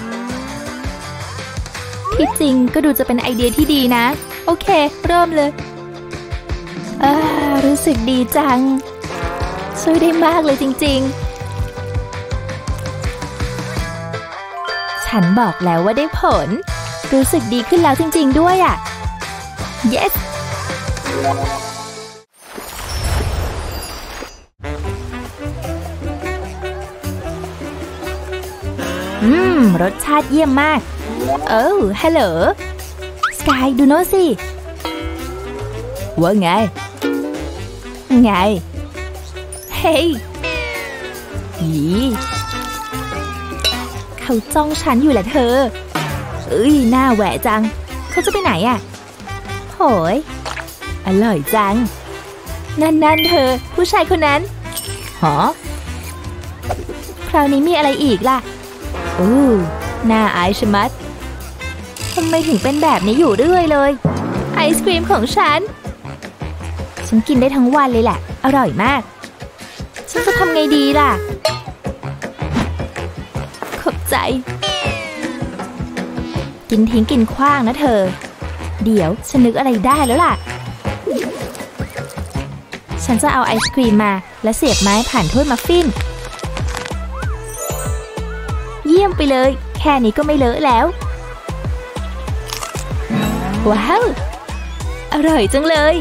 ที่จริงก็ดูจะเป็นไอเดียที่ดีนะโอเคเริ่มเลยอ่ารู้สึกดีจังช่วยได้มากเลยจริงๆฉันบอกแล้วว่าได้ผลรู้สึกดีขึ้นแล้วจริงๆด้วยอ่ะ yes อืมรสชาติเยี่ยมมากเอ้าฮัลโหลสกายดูโน่นสิว่าไงไงเฮ้ยอีเขาจ้องฉันอยู่แหละเธอเอ้ยหน้าแหวะจังเขาจะไปไหนอ่ะโหยอร่อยจังนั่นนั่นเธอผู้ชายคนนั้นหรอคราวนี้มีอะไรอีกล่ะอู้น่าอายชะมัดทำไมถึงเป็นแบบนี้อยู่เรื่อยเลยไอศกรีมของฉันฉันกินได้ทั้งวันเลยแหละอร่อยมากฉันจะทำไงดีล่ะขอบใจกินทิ้งกินขว้างนะเธอเดี๋ยวฉันนึกอะไรได้แล้วล่ะฉันจะเอาไอศกรีมมาและเสียบไม้ผ่านถ้วยมัฟฟินเยี่ยมไปเลยแค่นี้ก็ไม่เลอะแล้วว้าวอร่อยจังเลย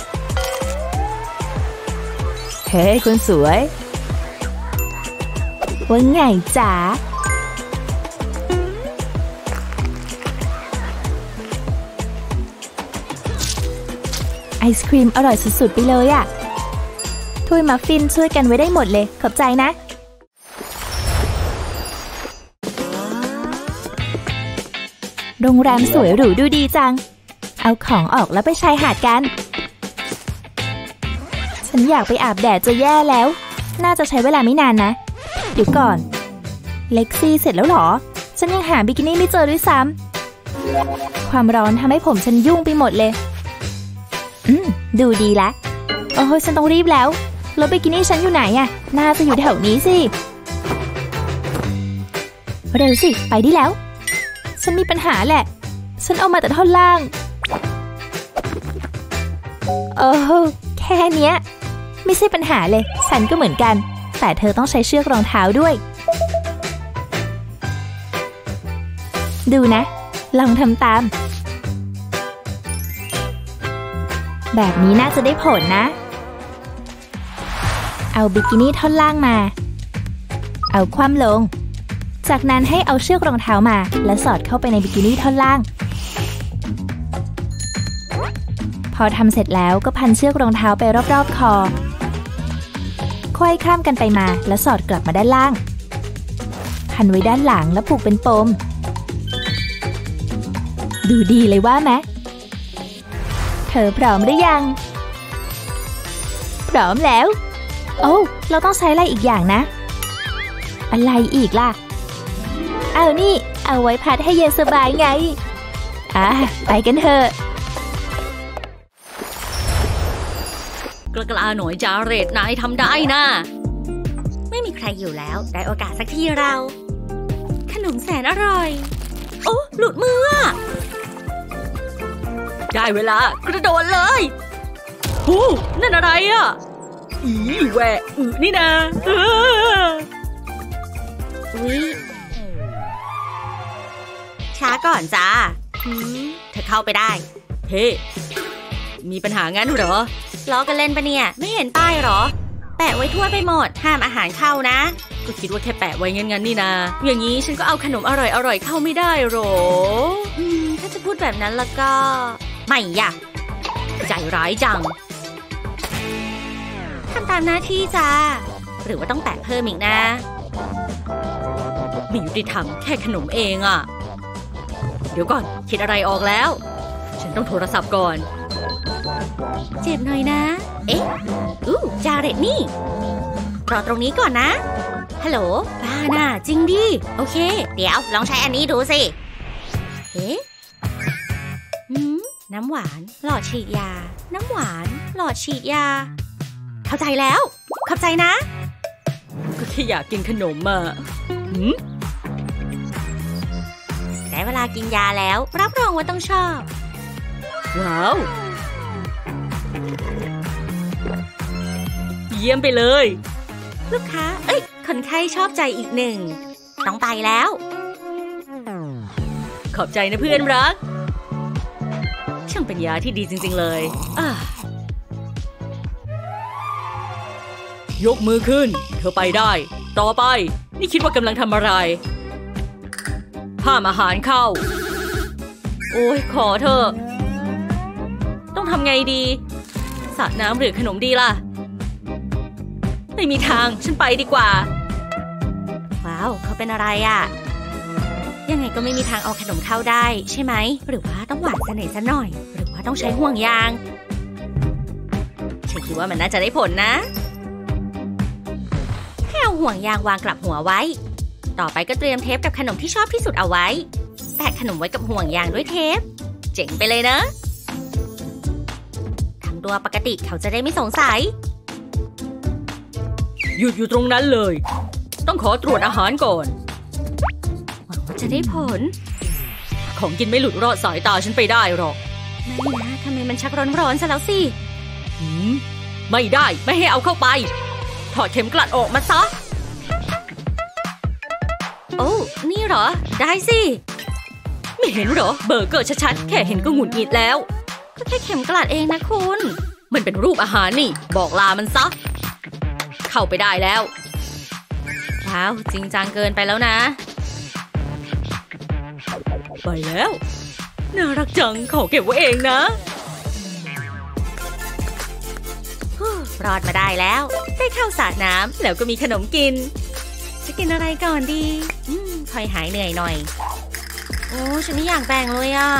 เฮ้ยคนสวยว่าไงจ๋าไอศครีมอร่อยสุดๆไปเลยอะถ้วยมัฟฟินช่วยกันไว้ได้หมดเลยขอบใจนะโรงแรมสวยหรูดูดีจังเอาของออกแล้วไปชายหาดกันฉันอยากไปอาบแดดจะแย่แล้วน่าจะใช้เวลาไม่นานนะเดี๋ยวก่อนเล็กซี่เสร็จแล้วหรอฉันยังหาบิกินี่ไม่เจอด้วยซ้ำความร้อนทำให้ผมฉันยุ่งไปหมดเลยอืมดูดีละโอ้ยฉันต้องรีบแล้วแล้วบิกินี่ฉันอยู่ไหนอะน่าจะอยู่แถวนี้สิเร็วสิไปได้แล้วฉันมีปัญหาแหละฉันเอามาแต่ท่อนล่างโอ้แค่เนี้ยไม่ใช่ปัญหาเลยฉันก็เหมือนกันแต่เธอต้องใช้เชือกรองเท้าด้วยดูนะลองทำตามแบบนี้น่าจะได้ผลนะเอาบิกินี่ท่อนล่างมาเอาคว่ำลงจากนั้นให้เอาเชือกรองเท้ามาและสอดเข้าไปในบิกินี่ท่อนล่างพอทำเสร็จแล้วก็พันเชือกรองเท้าไปรอบๆคอคค่อยๆข้ามกันไปมาแล้วสอดกลับมาด้านล่างพันไว้ด้านหลังแล้วผูกเป็นปมดูดีเลยว่าไหมเธอพร้อมหรือยังพร้อมแล้วโอ้เราต้องใช้อะไรอีกอย่างนะอะไรอีกล่ะเอานี่เอาไว้พัดให้เย็นสบายไงอ่ะไปกันเถอะกล้าๆหน่อยจาเรตนายทำได้นะไม่มีใครอยู่แล้วได้โอกาสสักทีเราขนมแสนอร่อยโอ้หลุดมือได้เวลากระโดดเลยหูนั่นอะไรอ่ะอีแหวะอือนี่นะอุ๊ยช้าก่อนจ้าเธอเข้าไปได้เฮ้มีปัญหางั้นเหรอล้อกันเล่นปะเนี่ยไม่เห็นป้ายเหรอแปะไว้ทั่วไปหมดห้ามอาหารเข้านะก็คิดว่าแค่แปะไว้งั้นๆนี่นะอย่างนี้ฉันก็เอาขนมอร่อยๆเข้าไม่ได้หรออืมถ้าจะพูดแบบนั้นแล้วก็ไม่อยากใจร้ายจังทำตามหน้าที่จ้าหรือว่าต้องแปะเพิ่มอีกนะไม่ยุติธรรมแค่ขนมเองอ่ะเดี๋ยวก่อนคิดอะไรออกแล้วฉันต้องโทรศัพท์ก่อนเจ็บหน่อยนะเอ๊ะอู้จาเรตนี่รอตรงนี้ก่อนนะฮัลโหลบ้าน่ะจริงดิโอเคเดี๋ยวลองใช้อันนี้ดูสิเอ๊ะหืมน้ำหวานหลอดฉีดยาน้ำหวานหลอดฉีดยาเข้าใจแล้วขอบใจนะก็แค่อยากกินขนมอ่ะหืมได้เวลากินยาแล้วรับรองว่าต้องชอบว้าวเยี่ยมไปเลยลูกค้าเอ้ยคนไข้ชอบใจอีกหนึ่งต้องไปแล้วขอบใจนะเพื่อนรักช่างเป็นยาที่ดีจริงๆเลยอ่ะยกมือขึ้นเธอไปได้ต่อไปนี่คิดว่ากำลังทำอะไรห้ามอาหารเข้าโอ้ยขอเธอต้องทำไงดีสระน้ำหรือขนมดีล่ะไม่มีทางฉันไปดีกว่าว้าวเขาเป็นอะไรอ่ะยังไงก็ไม่มีทางเอาขนมเข้าได้ใช่ไหมหรือว่าต้องหวานซะหน่อยซะหน่อยหรือว่าต้องใช้ห่วงยางฉันคิดว่ามันน่าจะได้ผลนะให้เอาห่วงยางวางกลับหัวไว้ต่อไปก็เตรียมเทปกับขนมที่ชอบที่สุดเอาไว้แปะขนมไว้กับห่วงยางด้วยเทปเจ๋งไปเลยนะทำตัวปกติเขาจะได้ไม่สงสัยหยุดอยู่ตรงนั้นเลยต้องขอตรวจอาหารก่อนหวังว่าจะได้ผลของกินไม่หลุดรอดสายตาฉันไปได้หรอกไม่นะทำไมมันชักร้อนๆซะแล้วสิหืมไม่ได้ไม่ให้เอาเข้าไปถอดเข็มกลัดออกมาซะโอ้นี่เหรอได้สิไม่เห็นเหรอเบอร์เกอร์ชัดๆแค่เห็นก็หงุดหงิดแล้วก็แค่เข็มกลัดเองนะคุณมันเป็นรูปอาหารนี่บอกลามันซะเข้าไปได้แล้วว้าวจริงจังเกินไปแล้วนะไปแล้วน่ารักจังขอเก็บไว้เองนะรอดมาได้แล้วได้เข้าสระน้ำแล้วก็มีขนมกินจะกินอะไรก่อนดีอืมค่อยหายเหนื่อยหน่อยโอ้ฉันไม่อยากแบ่งเลยอ่ะ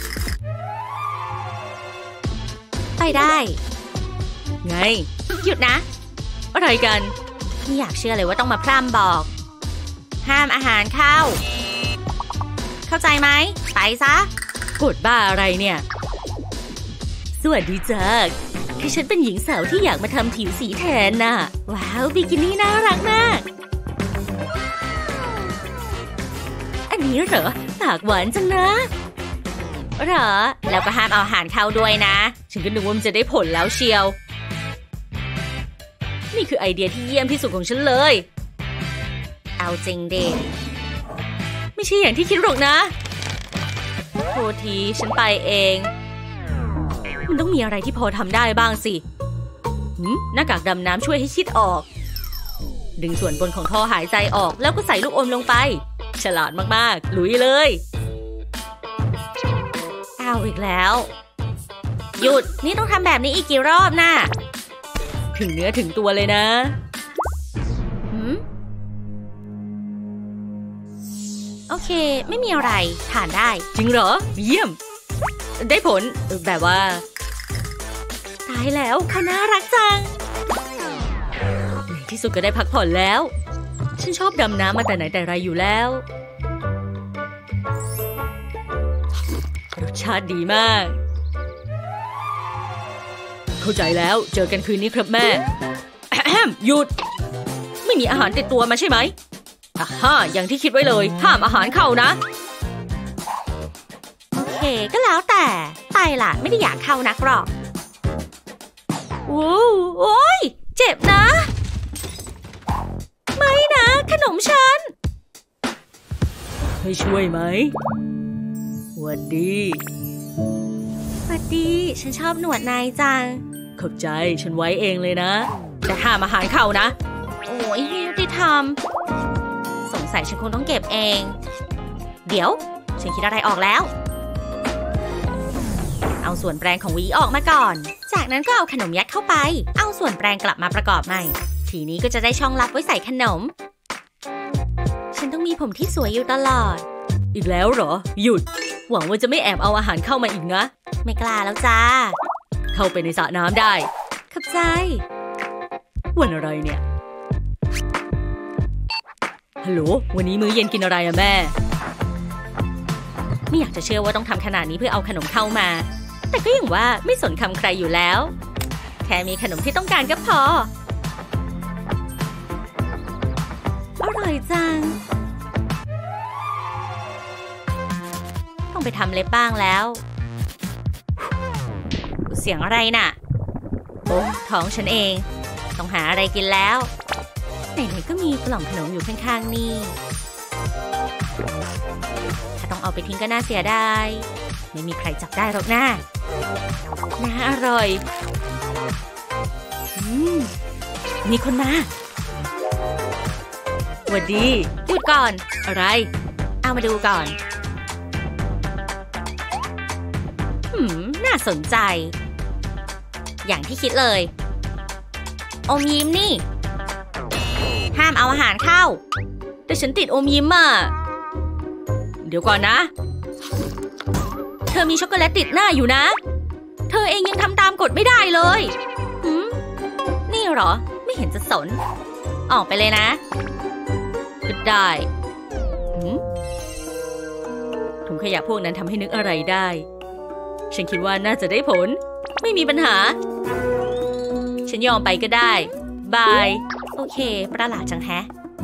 ไปได้ไงหยุดนะอะไรกันไม่อยากเชื่อเลยว่าต้องมาพร่ำบอกห้ามอาหารเข้าเข้าใจไหมไปซะกดบ้าอะไรเนี่ยสวัสดีจ้าคือฉันเป็นหญิงสาวที่อยากมาทำผิวสีแทนน่ะว้าวบิกินี่น่ารักมากอันนี้เหรอปากหวานจังนะเหรอแล้วก็ห้ามเอาอาหารเข้าด้วยนะฉันก็นึกว่ามันจะได้ผลแล้วเชียวนี่คือไอเดียที่เยี่ยมที่สุดของฉันเลยเอาจริงเด็กไม่ใช่อย่างที่คิดหรอกนะโทษทีฉันไปเองมันต้องมีอะไรที่พอทำได้บ้างสิหน้ากากดำน้ำช่วยให้คิดออกดึงส่วนบนของท่อหายใจออกแล้วก็ใส่ลูกอมลงไปฉลาดมากๆลุยเลยเอาอีกแล้วหยุดนี่ต้องทำแบบนี้อีกกี่รอบน่ะถึงเนื้อถึงตัวเลยนะโอเคไม่มีอะไรทานได้จริงเหรอเยี่ยมได้ผลแบบว่าตายแล้วเขาน่ารักจังในที่สุดก็ได้พักผ่อนแล้วฉันชอบดำน้ำมาแต่ไหนแต่ไรอยู่แล้วรสชาติดีมากเข้าใจแล้วเจอกันคืนนี้ครับแม่หยุดไม่มีอาหารติดตัวมาใช่ไหมอ่ะฮ่าอย่างที่คิดไว้เลยห้ามอาหารเข้านะโอเคก็แล้วแต่ตายล่ะไม่ได้อยากเข้านักหรอกโอ้โอ้ยเจ็บนะไม่นะขนมฉันให้ช่วยไหมหวัดดีหวัดดีฉันชอบหนวดนายจังขอบใจฉันไว้เองเลยนะแต่ห้ามอาหารเข้านะโอ้ยไม่ยุติธรรมสงสัยฉันคงต้องเก็บเองเดี๋ยวฉันคิดอะไรออกแล้วเอาส่วนแปรงของหวีออกมาก่อนจากนั้นก็เอาขนมยัดเข้าไปเอาส่วนแปรงกลับมาประกอบใหม่ทีนี้ก็จะได้ช่องลับไว้ใส่ขนมฉันต้องมีผมที่สวยอยู่ตลอดอีกแล้วเหรอหยุดหวังว่าจะไม่แอบเอาอาหารเข้ามาอีกนะไม่กล้าแล้วจ้าเข้าไปในสระน้ำได้ขอบใจวันอะไรเนี่ยฮัลโหลวันนี้มื้อเย็นกินอะไรอะแม่ไม่อยากจะเชื่อว่าต้องทำขนาดนี้เพื่อเอาขนมเข้ามาแต่ก็ยังว่าไม่สนคำใครอยู่แล้วแค่มีขนมที่ต้องการก็พออร่อยจังต้องไปทำเล็บบ้างแล้วเสียงอะไรน่ะโอ้ท้องฉันเองต้องหาอะไรกินแล้วไหนๆก็มีกล่องขนมอยู่ข้างๆนี่ถ้าต้องเอาไปทิ้งก็น่าเสียดายไม่มีใครจับได้หรอกนะน่าอร่อยอืมมีคนมาหวัดดีหยุดก่อนอะไรเอามาดูก่อนหืมน่าสนใจอย่างที่คิดเลยอมยิ้มนี่ห้ามเอาอาหารเข้าแต่ฉันติดอมยิ้มอ่ะเดี๋ยวก่อนนะเธอมีช็อกโกแลตติดหน้าอยู่นะเธอเองยังทำตามกฎไม่ได้เลยหืมนี่เหรอไม่เห็นจะสนออกไปเลยนะก็ได้หืมถุงขยะพวกนั้นทำให้นึกอะไรได้ฉันคิดว่าน่าจะได้ผลไม่มีปัญหาฉันยอมไปก็ได้บายโอเคประหลาดจังแฮะ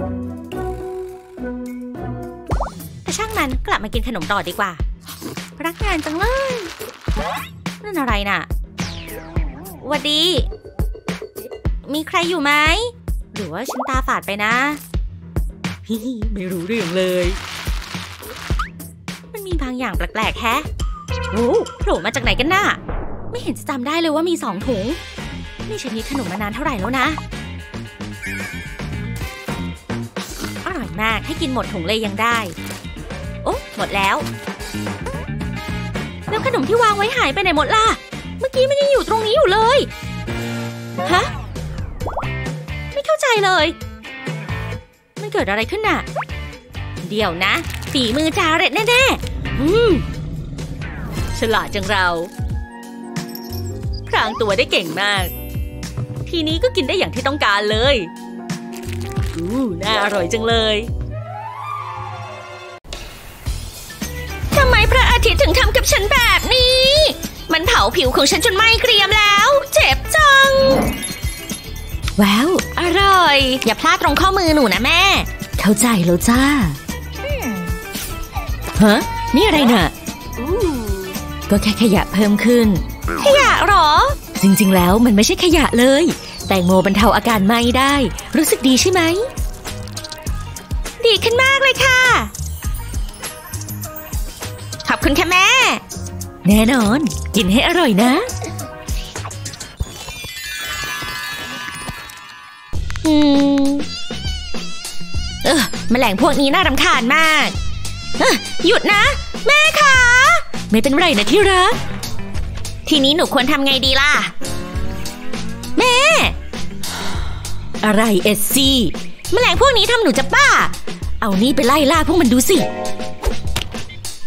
แต่ช่างมันกลับมากินขนมต่อดีกว่ารักงานจังเลยนั่นอะไรน่ะหวัดดีมีใครอยู่ไหมหรือว่าฉันตาฝาดไปนะฮิไม่รู้เรื่องเลยมันมีบางอย่างแปลกๆแฮะโอ้โผล่มาจากไหนกันน่ะไม่เห็นจะจำได้เลยว่ามีสองถุงนี่ฉันมีขนมมานานเท่าไหร่แล้วนะอร่อยมากให้กินหมดถุงเลยยังได้โอ้หมดแล้วแล้วขนมที่วางไว้หายไปไหนหมดล่ะเมื่อกี้มันยังอยู่ตรงนี้อยู่เลยฮะไม่เข้าใจเลยมันเกิดอะไรขึ้นน่ะเดี๋ยวนะฝีมือจาเร็ดแน่ๆอืมฉลาดจังเราพรางตัวได้เก่งมากทีนี้ก็กินได้อย่างที่ต้องการเลยอู้น่าอร่อยจังเลยทำไมพระอาทิตย์ถึงทำกับฉันแบบนี้มันเผาผิวของฉันจนไหม้เกรียมแล้วเจ็บจังว้าวอร่อยอย่าพลาดตรงข้อมือหนูนะแม่เข้าใจแล้วจ้าฮะนี่อะไรน่ะก็แค่ขยะเพิ่มขึ้นขยะหรอจริงๆแล้วมันไม่ใช่ขยะเลยแตงโมบรรเทาอาการไหม้ได้รู้สึกดีใช่ไหมดีขึ้นมากเลยค่ะขอบคุณค่ะแม่แน่นอนกินให้อร่อยนะอืมเออแมลงพวกนี้น่ารำคาญมากเออหยุดนะแม่คะไม่เป็นไรนะที่รักทีนี้หนูควรทำไงดีล่ะแม่อะไรเอสซี่แมลงพวกนี้ทำหนูจะบ้าเอานี่ไปไล่ล่าพวกมันดูสิ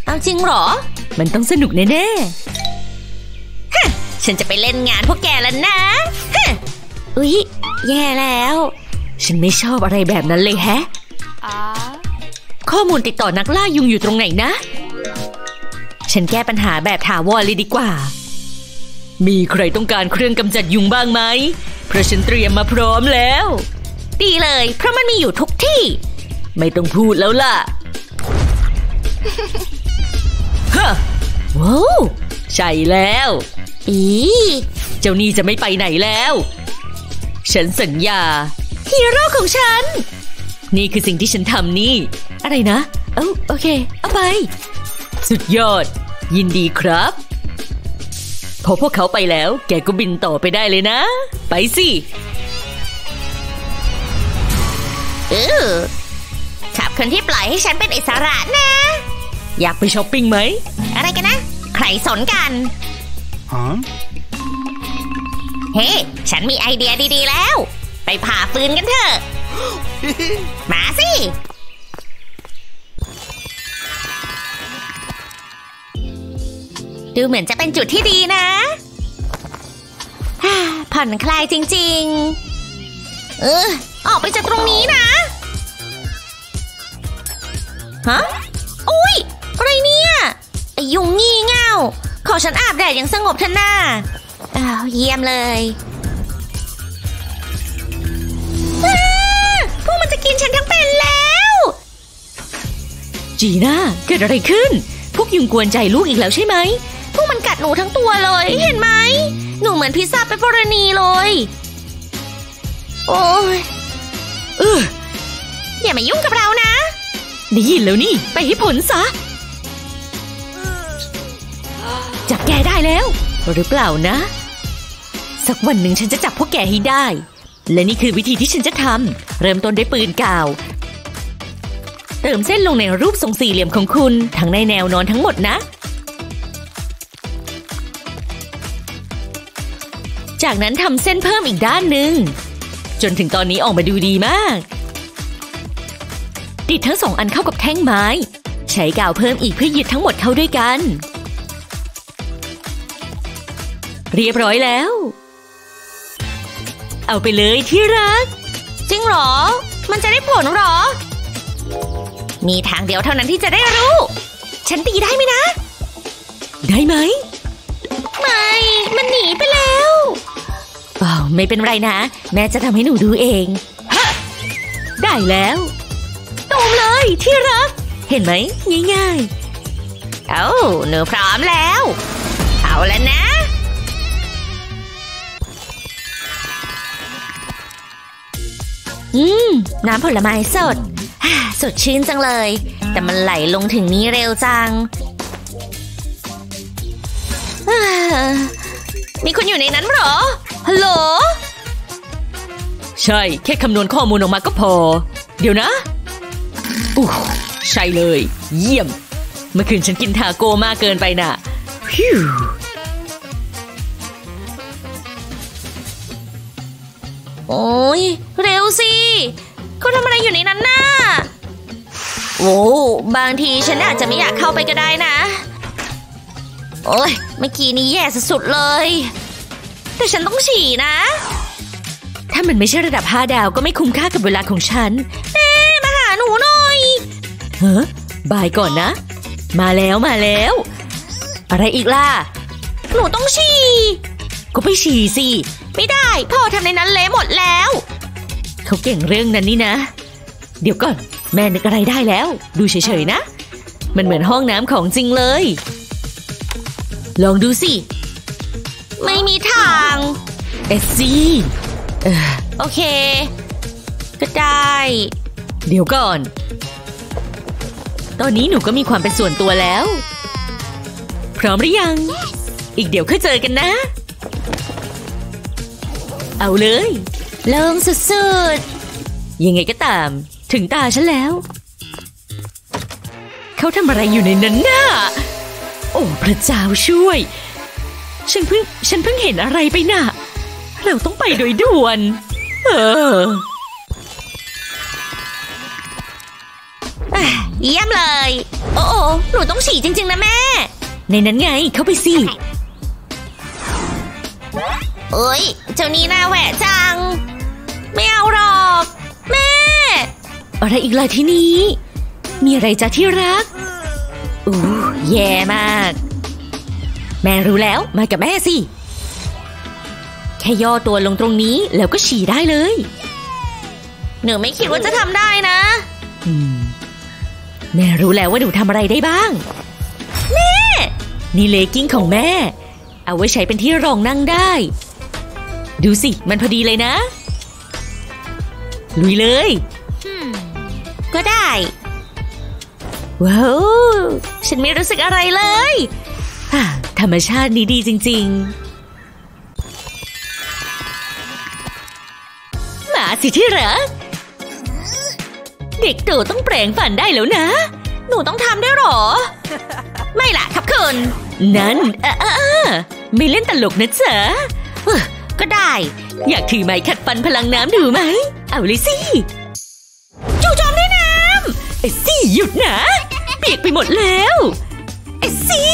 เอาจริงเหรอมันต้องสนุกแน่ๆฮะฉันจะไปเล่นงานพวกแกแล้วนะฮะอุ๊ยแย่แล้วฉันไม่ชอบอะไรแบบนั้นเลยแฮะข้อมูลติดต่อนักล่ายุงอยู่ตรงไหนนะฉันแก้ปัญหาแบบถาวรเลยดีกว่ามีใครต้องการเครื่องกำจัดยุงบ้างไหมเพราะฉันเตรียมมาพร้อมแล้วดีเลยเพราะมันมีอยู่ทุกที่ไม่ต้องพูดแล้วล่ะฮะว้าวใช่แล้วอีเจ้านี่จะไม่ไปไหนแล้วฉันสัญญาฮีโร่ของฉันนี่คือสิ่งที่ฉันทำนี่อะไรนะเอ้าโอเคเอาไปสุดยอดยินดีครับพอพวกเขาไปแล้วแกก็บินต่อไปได้เลยนะไปสิเออขับคนที่ปล่อยให้ฉันเป็นอิสระนะอยากไปช้อปปิ้งไหมอะไรกันนะใครสนกันฮะเฮ้ hey, ฉันมีไอเดียดีๆแล้วไปผ่าฟืนกันเถอะมาสิดูเหมือนจะเป็นจุดที่ดีนะผ่อนคลายจริงๆเออออกไปจากตรงนี้นะฮะอุ๊ยอะไรเนี่ยไอ้ยุงงี่เง่าขอฉันอาบแดดอย่างสงบเถอะนะอ้าวเยี่ยมเลยพวกมันจะกินฉันทั้งเป็นแล้วจีน่าเกิดอะไรขึ้นพวกยุงกวนใจลูกอีกแล้วใช่ไหมพวกมันกัดหนูทั้งตัวเลยเห็นไหมหนูเหมือนพิซซ่าเปปเปอโรนีเลยโอ้ยเอออย่ามายุ่งกับเรานะได้ยินแล้วนี่ไปให้ผลซะจับแกได้แล้วหรือเปล่านะสักวันหนึ่งฉันจะจับพวกแกให้ได้และนี่คือวิธีที่ฉันจะทำเริ่มต้นด้วยปืนกาวเติมเส้นลงในรูปทรงสี่เหลี่ยมของคุณทั้งในแนวนอนทั้งหมดนะจากนั้นทำเส้นเพิ่มอีกด้านหนึ่งจนถึงตอนนี้ออกมาดูดีมากติดทั้งสองอันเข้ากับแท่งไม้ใช้กาวเพิ่มอีกเพื่อยึดทั้งหมดเข้าด้วยกันเรียบร้อยแล้วเอาไปเลยที่รักจริงเหรอมันจะได้ผลเหรอมีทางเดียวเท่านั้นที่จะได้รู้ฉันตีได้ไหมนะได้ไหมไม่มันหนีไปแล้วเปล่าไม่เป็นไรนะแม่จะทำให้หนูดูเองได้แล้วตูมเลยที่รักเห็นไหมง่ายๆเอ้าหนูพร้อมแล้วเอาแล้วนะอืมน้ำผลไม้สดสดชื่นจังเลยแต่มันไหลลงถึงนี้เร็วจังมีคนอยู่ในนั้นเหรอฮัลโหลใช่แค่คำนวณข้อมูลออกมาก็พอเดี๋ยวนะอู้ใช่เลยเยี่ยมเมื่อคืนฉันกินทาโก้มากเกินไปน่ะฮิวโอ้ยเร็วสิเขาทำอะไรอยู่ในนั้นน่ะโอ้บางทีฉันอาจจะไม่อยากเข้าไปก็ได้นะโอ้ยเมื่อกี้นี้แย่สุดๆเลยแต่ฉันต้องฉี่นะถ้ามันไม่ใช่ระดับห้าดาวก็ไม่คุ้มค่ากับเวลาของฉันเอ๊ะมาหาหนูหน่อยเฮ้บายก่อนนะมาแล้วมาแล้วอะไรอีกล่ะหนูต้องฉี่ก็ไปฉี่สิไม่ได้พ่อทำในนั้นเละหมดแล้วเขาเก่งเรื่องนั้นนี่นะเดี๋ยวก่อนแม่นึกอะไรได้แล้วดูเฉยๆนะมันเหมือนห้องน้ำของจริงเลยลองดูสิไม่มีทางเอสซี่เออโอเคก็ได้เดี๋ยวก่อนตอนนี้หนูก็มีความเป็นส่วนตัวแล้วพร้อมหรือยัง yes. อีกเดี๋ยวค่อยเจอกันนะเอาเลยเริ่มสุดๆยังไงก็ตามถึงตาฉันแล้วเขาทำอะไรอยู่ในนั้นน่ะโอ้พระเจ้าช่วยฉันเพิ่งฉันเพิ่งเห็นอะไรไปน่ะเราต้องไปโดยด่วนเออเยี่ยมเลยโอ้โอ้หนูต้องฉี่จริงๆนะแม่ในนั้นไงเข้าไปสิเอ้ยเจ้านี่น่าแหวะจังไม่เอาหรอกแม่อะไรอีกล่ะที่นี้มีอะไรจ๊ะที่รักอู้แย่มากแม่รู้แล้วมากับแม่สิแค่ย่อตัวลงตรงนี้แล้วก็ฉี่ได้เลยหนูไม่คิดว่าจะทำได้นะอืมแม่รู้แล้วว่าหนูทำอะไรได้บ้างแม่นี่เลกิ้งของแม่เอาไว้ใช้เป็นที่รองนั่งได้ดูสิมันพอดีเลยนะลุยเลยก็ได้ว้าวฉันไม่รู้สึกอะไรเลยธรรมชาตินี้ดีจริงๆมาสิที่รักเด็กโตต้องแปลงฟันได้แล้วนะหนูต้องทำได้หรอไม่ล่ะครับคุณนั่นอ่ะอ่ะไม่เล่นตลกนะจ๊ะก็ได้อยากถือไม้ขัดฟันพลังน้ำดูไหมเอาเลยสิจู่โจมด้วยน้ำเอสซี่หยุดนะเปียกไปหมดแล้วเอสซี่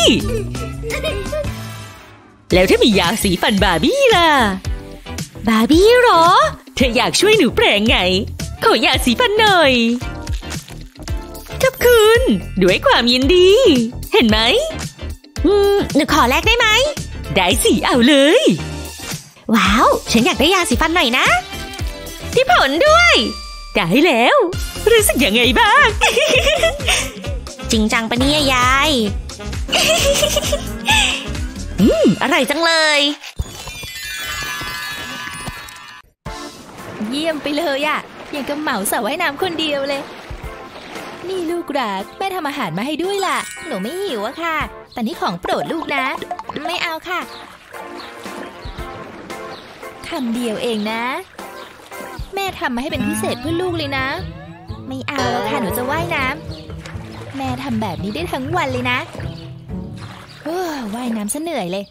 แล้วถ้ามียาสีฟันบาร์บี้ล่ะบาร์บี้หรอเธออยากช่วยหนูแปลงไงขอยาสีฟันหน่อยขอบคุณด้วยความยินดีเห็นไหมอืมหนูขอแลกได้ไหมได้สิเอาเลยว้าวฉันอยากได้ยาสีฟันหน่อยนะที่ผลด้วยได้แล้วรู้สึกยังไงบ้าง จริงจังปะเนี่ยยาย อืมอร่อยจังเลยเยี่ยมไปเลยอะอย่างกับเหมาสระว่ายน้ำคนเดียวเลยนี่ลูกรักแม่ทำอาหารมาให้ด้วยล่ะหนูไม่หิวอะค่ะแต่นี่ของโปรดลูกนะไม่เอาค่ะคำเดียวเองนะแม่ทำมาให้เป็นพิเศษเพื่อลูกเลยนะไม่เอาค่ะหนูจะว่ายน้ำแม่ทำแบบนี้ได้ทั้งวันเลยนะเฮ้อว่ายน้ำซะเหนื่อยเลย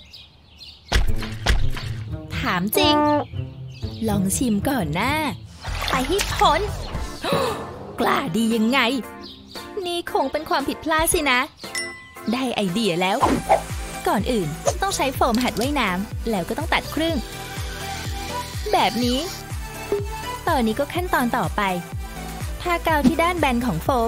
ถามจริงลองชิมก่อนนะไปให้พ้นกล้าดียังไงนี่คงเป็นความผิดพลาดสินะได้ไอเดียแล้วก่อนอื่นต้องใช้โฟมหัดว่ายน้ำแล้วก็ต้องตัดครึ่งแบบนี้ตอนนี้ก็ขั้นตอนต่อไปทากาวที่ด้านแบนของโฟม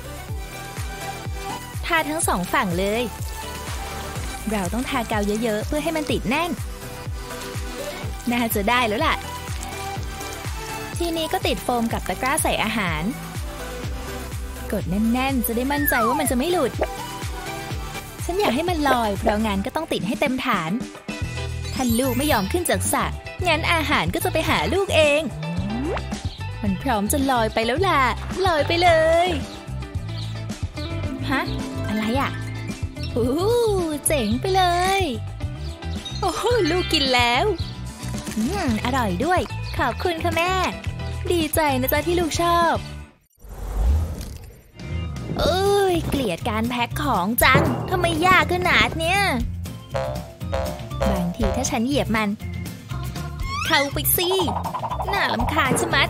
ทาทั้งสองฝั่งเลยเราต้องทากาวเยอะๆเพื่อให้มันติดแน่นน่าจะได้แล้วล่ะทีนี้ก็ติดโฟมกับตะกร้าใส่อาหารกดแน่นๆจะได้มั่นใจว่ามันจะไม่หลุดฉันอยากให้มันลอยเพราะงั้นก็ต้องติดให้เต็มฐานถ้าลูกไม่ยอมขึ้นจากสระงั้นอาหารก็จะไปหาลูกเองมันพร้อมจะลอยไปแล้วล่ะลอยไปเลยฮะอะไรอ่ะโอ้เจ๋งไปเลยโอ้ลูกกินแล้วอืมอร่อยด้วยขอบคุณค่ะแม่ดีใจนะจ๊ะที่ลูกชอบเอ้ยเกลียดการแพ็คของจังทำไมยากขนาดเนี้ยบางทีถ้าฉันเหยียบมันเข้าไปสิน่ารำคาญชะมัด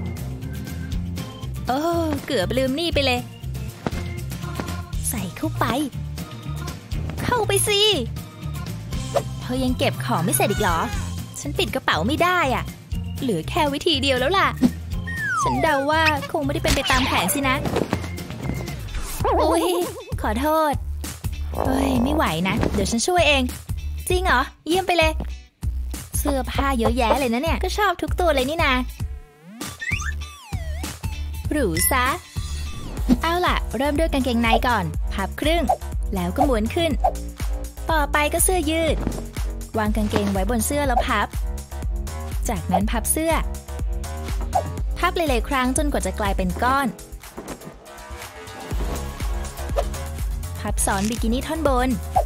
โอ้เกือบลืมนี่ไปเลยใส่เข้าไปเข้าไปสิเธอยังเก็บของไม่เสร็จอีกเหรอฉันปิดกระเป๋าไม่ได้อ่ะเหลือแค่วิธีเดียวแล้วล่ะฉันเดาว่าคงไม่ได้เป็นไปตามแผนสินะโอ้ยขอโทษเฮ้ยไม่ไหวนะเดี๋ยวฉันช่วยเองจริงเหรอเยี่ยมไปเลยเสื้อผ้าเยอะแยะเลยนะเนี่ยก็ชอบทุกตัวเลยนี่นาหรูซะเอาล่ะเริ่มด้วยกางเกงในก่อนพับครึ่งแล้วก็ม้วนขึ้นต่อไปก็เสื้อยืดวางกางเกงไว้บนเสื้อแล้วพับจากนั้นพับเสื้อพับหลายๆครั้งจนกว่าจะกลายเป็นก้อนพับซ้อนบิกินี่ท่อนบน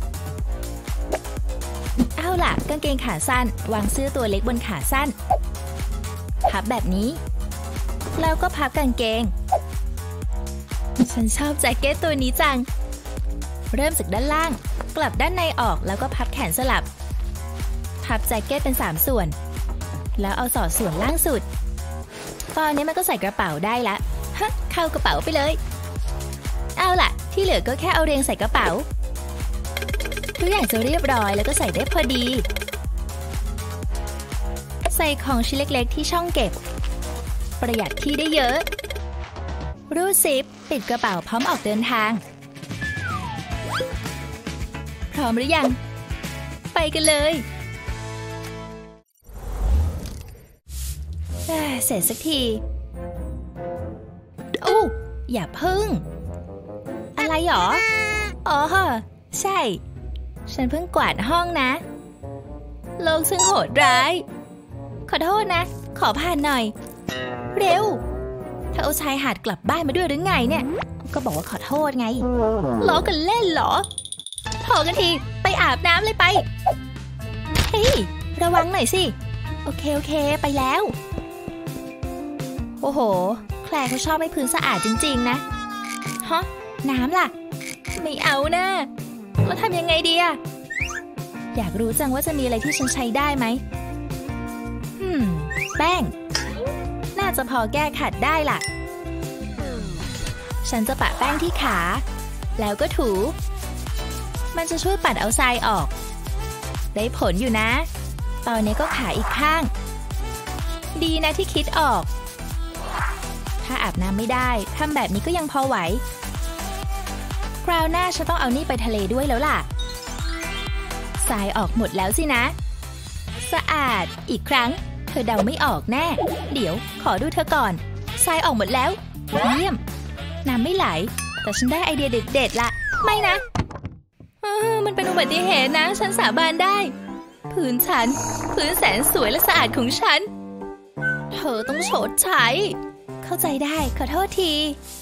เอาล่ะกางเกงขาสั้นวางเสื้อตัวเล็กบนขาสั้นพับแบบนี้แล้วก็พับกางเกงฉันชอบแจ็คเก็ตตัวนี้จังเริ่มจากด้านล่างกลับด้านในออกแล้วก็พับแขนสลับพับแจ็คเก็ตเป็นสามส่วนแล้วเอาสอดส่วนล่างสุดตอนนี้มันก็ใส่กระเป๋าได้ละฮะเข้ากระเป๋าไปเลยเอาล่ะที่เหลือก็แค่เอาเรียงใส่กระเป๋าทุกอย่างจะเรียบร้อยแล้วก็ใส่ได้พอดีใส่ของชิ้นเล็กๆที่ช่องเก็บประหยัดที่ได้เยอะรูดซิปปิดกระเป๋าพร้อมออกเดินทางพร้อมหรือยังไปกันเลยเสร็จสักทีโอ้อย่าพึ่งอะไรหรออ๋อใช่ฉันเพิ่งกวาดห้องนะโลกซึ่งโหดร้ายขอโทษนะขอผ่านหน่อยเร็วเธอเอาชายหาดกลับบ้านมาด้วยหรือไงเนี่ยก็บอกว่าขอโทษไงล้อกันเล่นเหรอพอกันทีไปอาบน้ำเลยไปเฮ้ยระวังหน่อยสิโอเคโอเคไปแล้วโอ้โหแคลร์เขาชอบให้พื้นสะอาดจริงๆนะฮะน้ำล่ะไม่เอานะแล้วทำยังไงดีอะอยากรู้จังว่าจะมีอะไรที่ฉันใช้ได้ไหมฮึมแป้งน่าจะพอแก้ขัดได้ล่ะฉันจะปะแป้งที่ขาแล้วก็ถูมันจะช่วยปัดเอาทรายออกได้ผลอยู่นะตอนนี้ก็ขาอีกข้างดีนะที่คิดออกถ้าอาบน้ำไม่ได้ทำแบบนี้ก็ยังพอไหวคราวหน้าฉันต้องเอานี่ไปทะเลด้วยแล้วล่ะทรายออกหมดแล้วสินะสะอาดอีกครั้งเธอเดาไม่ออกแน่เดี๋ยวขอดูเธอก่อนทรายออกหมดแล้วเยี่ยมน้ำไม่ไหลแต่ฉันได้ไอเดียเด็ดๆละไม่นะมันเป็นอุบัติเหตุนะฉันสาบานได้พื้นฉันพื้นแสนสวยและสะอาดของฉันเธอต้องชดใช้เข้าใจได้ขอโทษที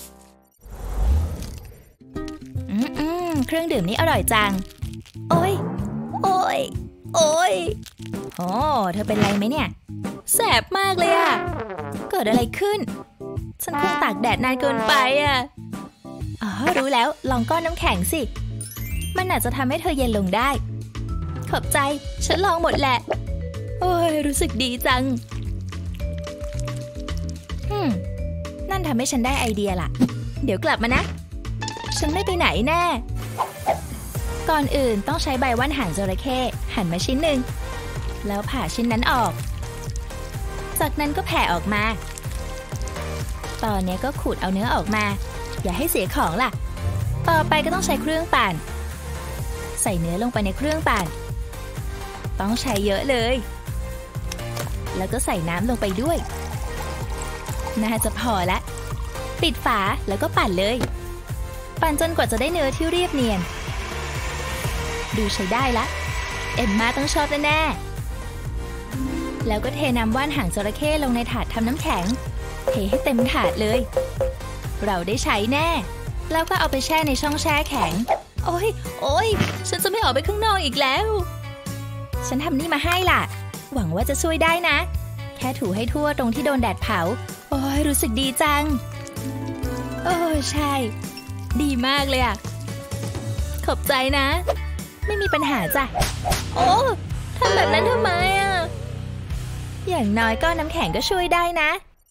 อืมอืมเครื่องดื่มนี้อร่อยจังโอ้ยโอ้ยโอ้ยโอ้เธอเป็นไรไหมเนี่ยแสบมากเลยอะเกิดอะไรขึ้นฉันคงตากแดดนานเกินไปอะอ๋อรู้แล้วลองก้อนน้ำแข็งสิมันอาจจะทำให้เธอเย็นลงได้ขอบใจฉันลองหมดแหละโอ้ยรู้สึกดีจังอืมนั่นทำให้ฉันได้ไอเดียล่ะเดี๋ยวกลับมานะฉันไม่ไปไหนแน่ก่อนอื่นต้องใช้ใบว่านหางจระเข้หั่นมาชิ้นหนึ่งแล้วผ่าชิ้นนั้นออกจากนั้นก็แผ่ออกมาตอนนี้ก็ขูดเอาเนื้อออกมาอย่าให้เสียของล่ะต่อไปก็ต้องใช้เครื่องปั่นใส่เนื้อลงไปในเครื่องปั่นต้องใช้เยอะเลยแล้วก็ใส่น้ำลงไปด้วยน่าจะพอละปิดฝาแล้วก็ปั่นเลยปั่นจนกว่าจะได้เนื้อที่เรียบเนียนดูใช้ได้ละเอ็มมาต้องชอบแน่ๆแล้วก็เทน้ำว่านหางจระเข้ลงในถาดทำน้ำแข็งเทให้เต็มถาดเลยเราได้ใช้แน่แล้วก็เอาไปแช่ในช่องแช่แข็งโอ้ยโอ้ยฉันจะไม่ออกไปข้างนอกอีกแล้วฉันทำนี่มาให้ล่ะหวังว่าจะช่วยได้นะแค่ถูให้ทั่วตรงที่โดนแดดเผาโอ้ยรู้สึกดีจังโอ้ใช่ดีมากเลยอะขอบใจนะไม่มีปัญหาจ้ะโอ้ทำแบบนั้นทำไมอะอย่างน้อยก็น้ำแข็งก็ช่วยได้นะ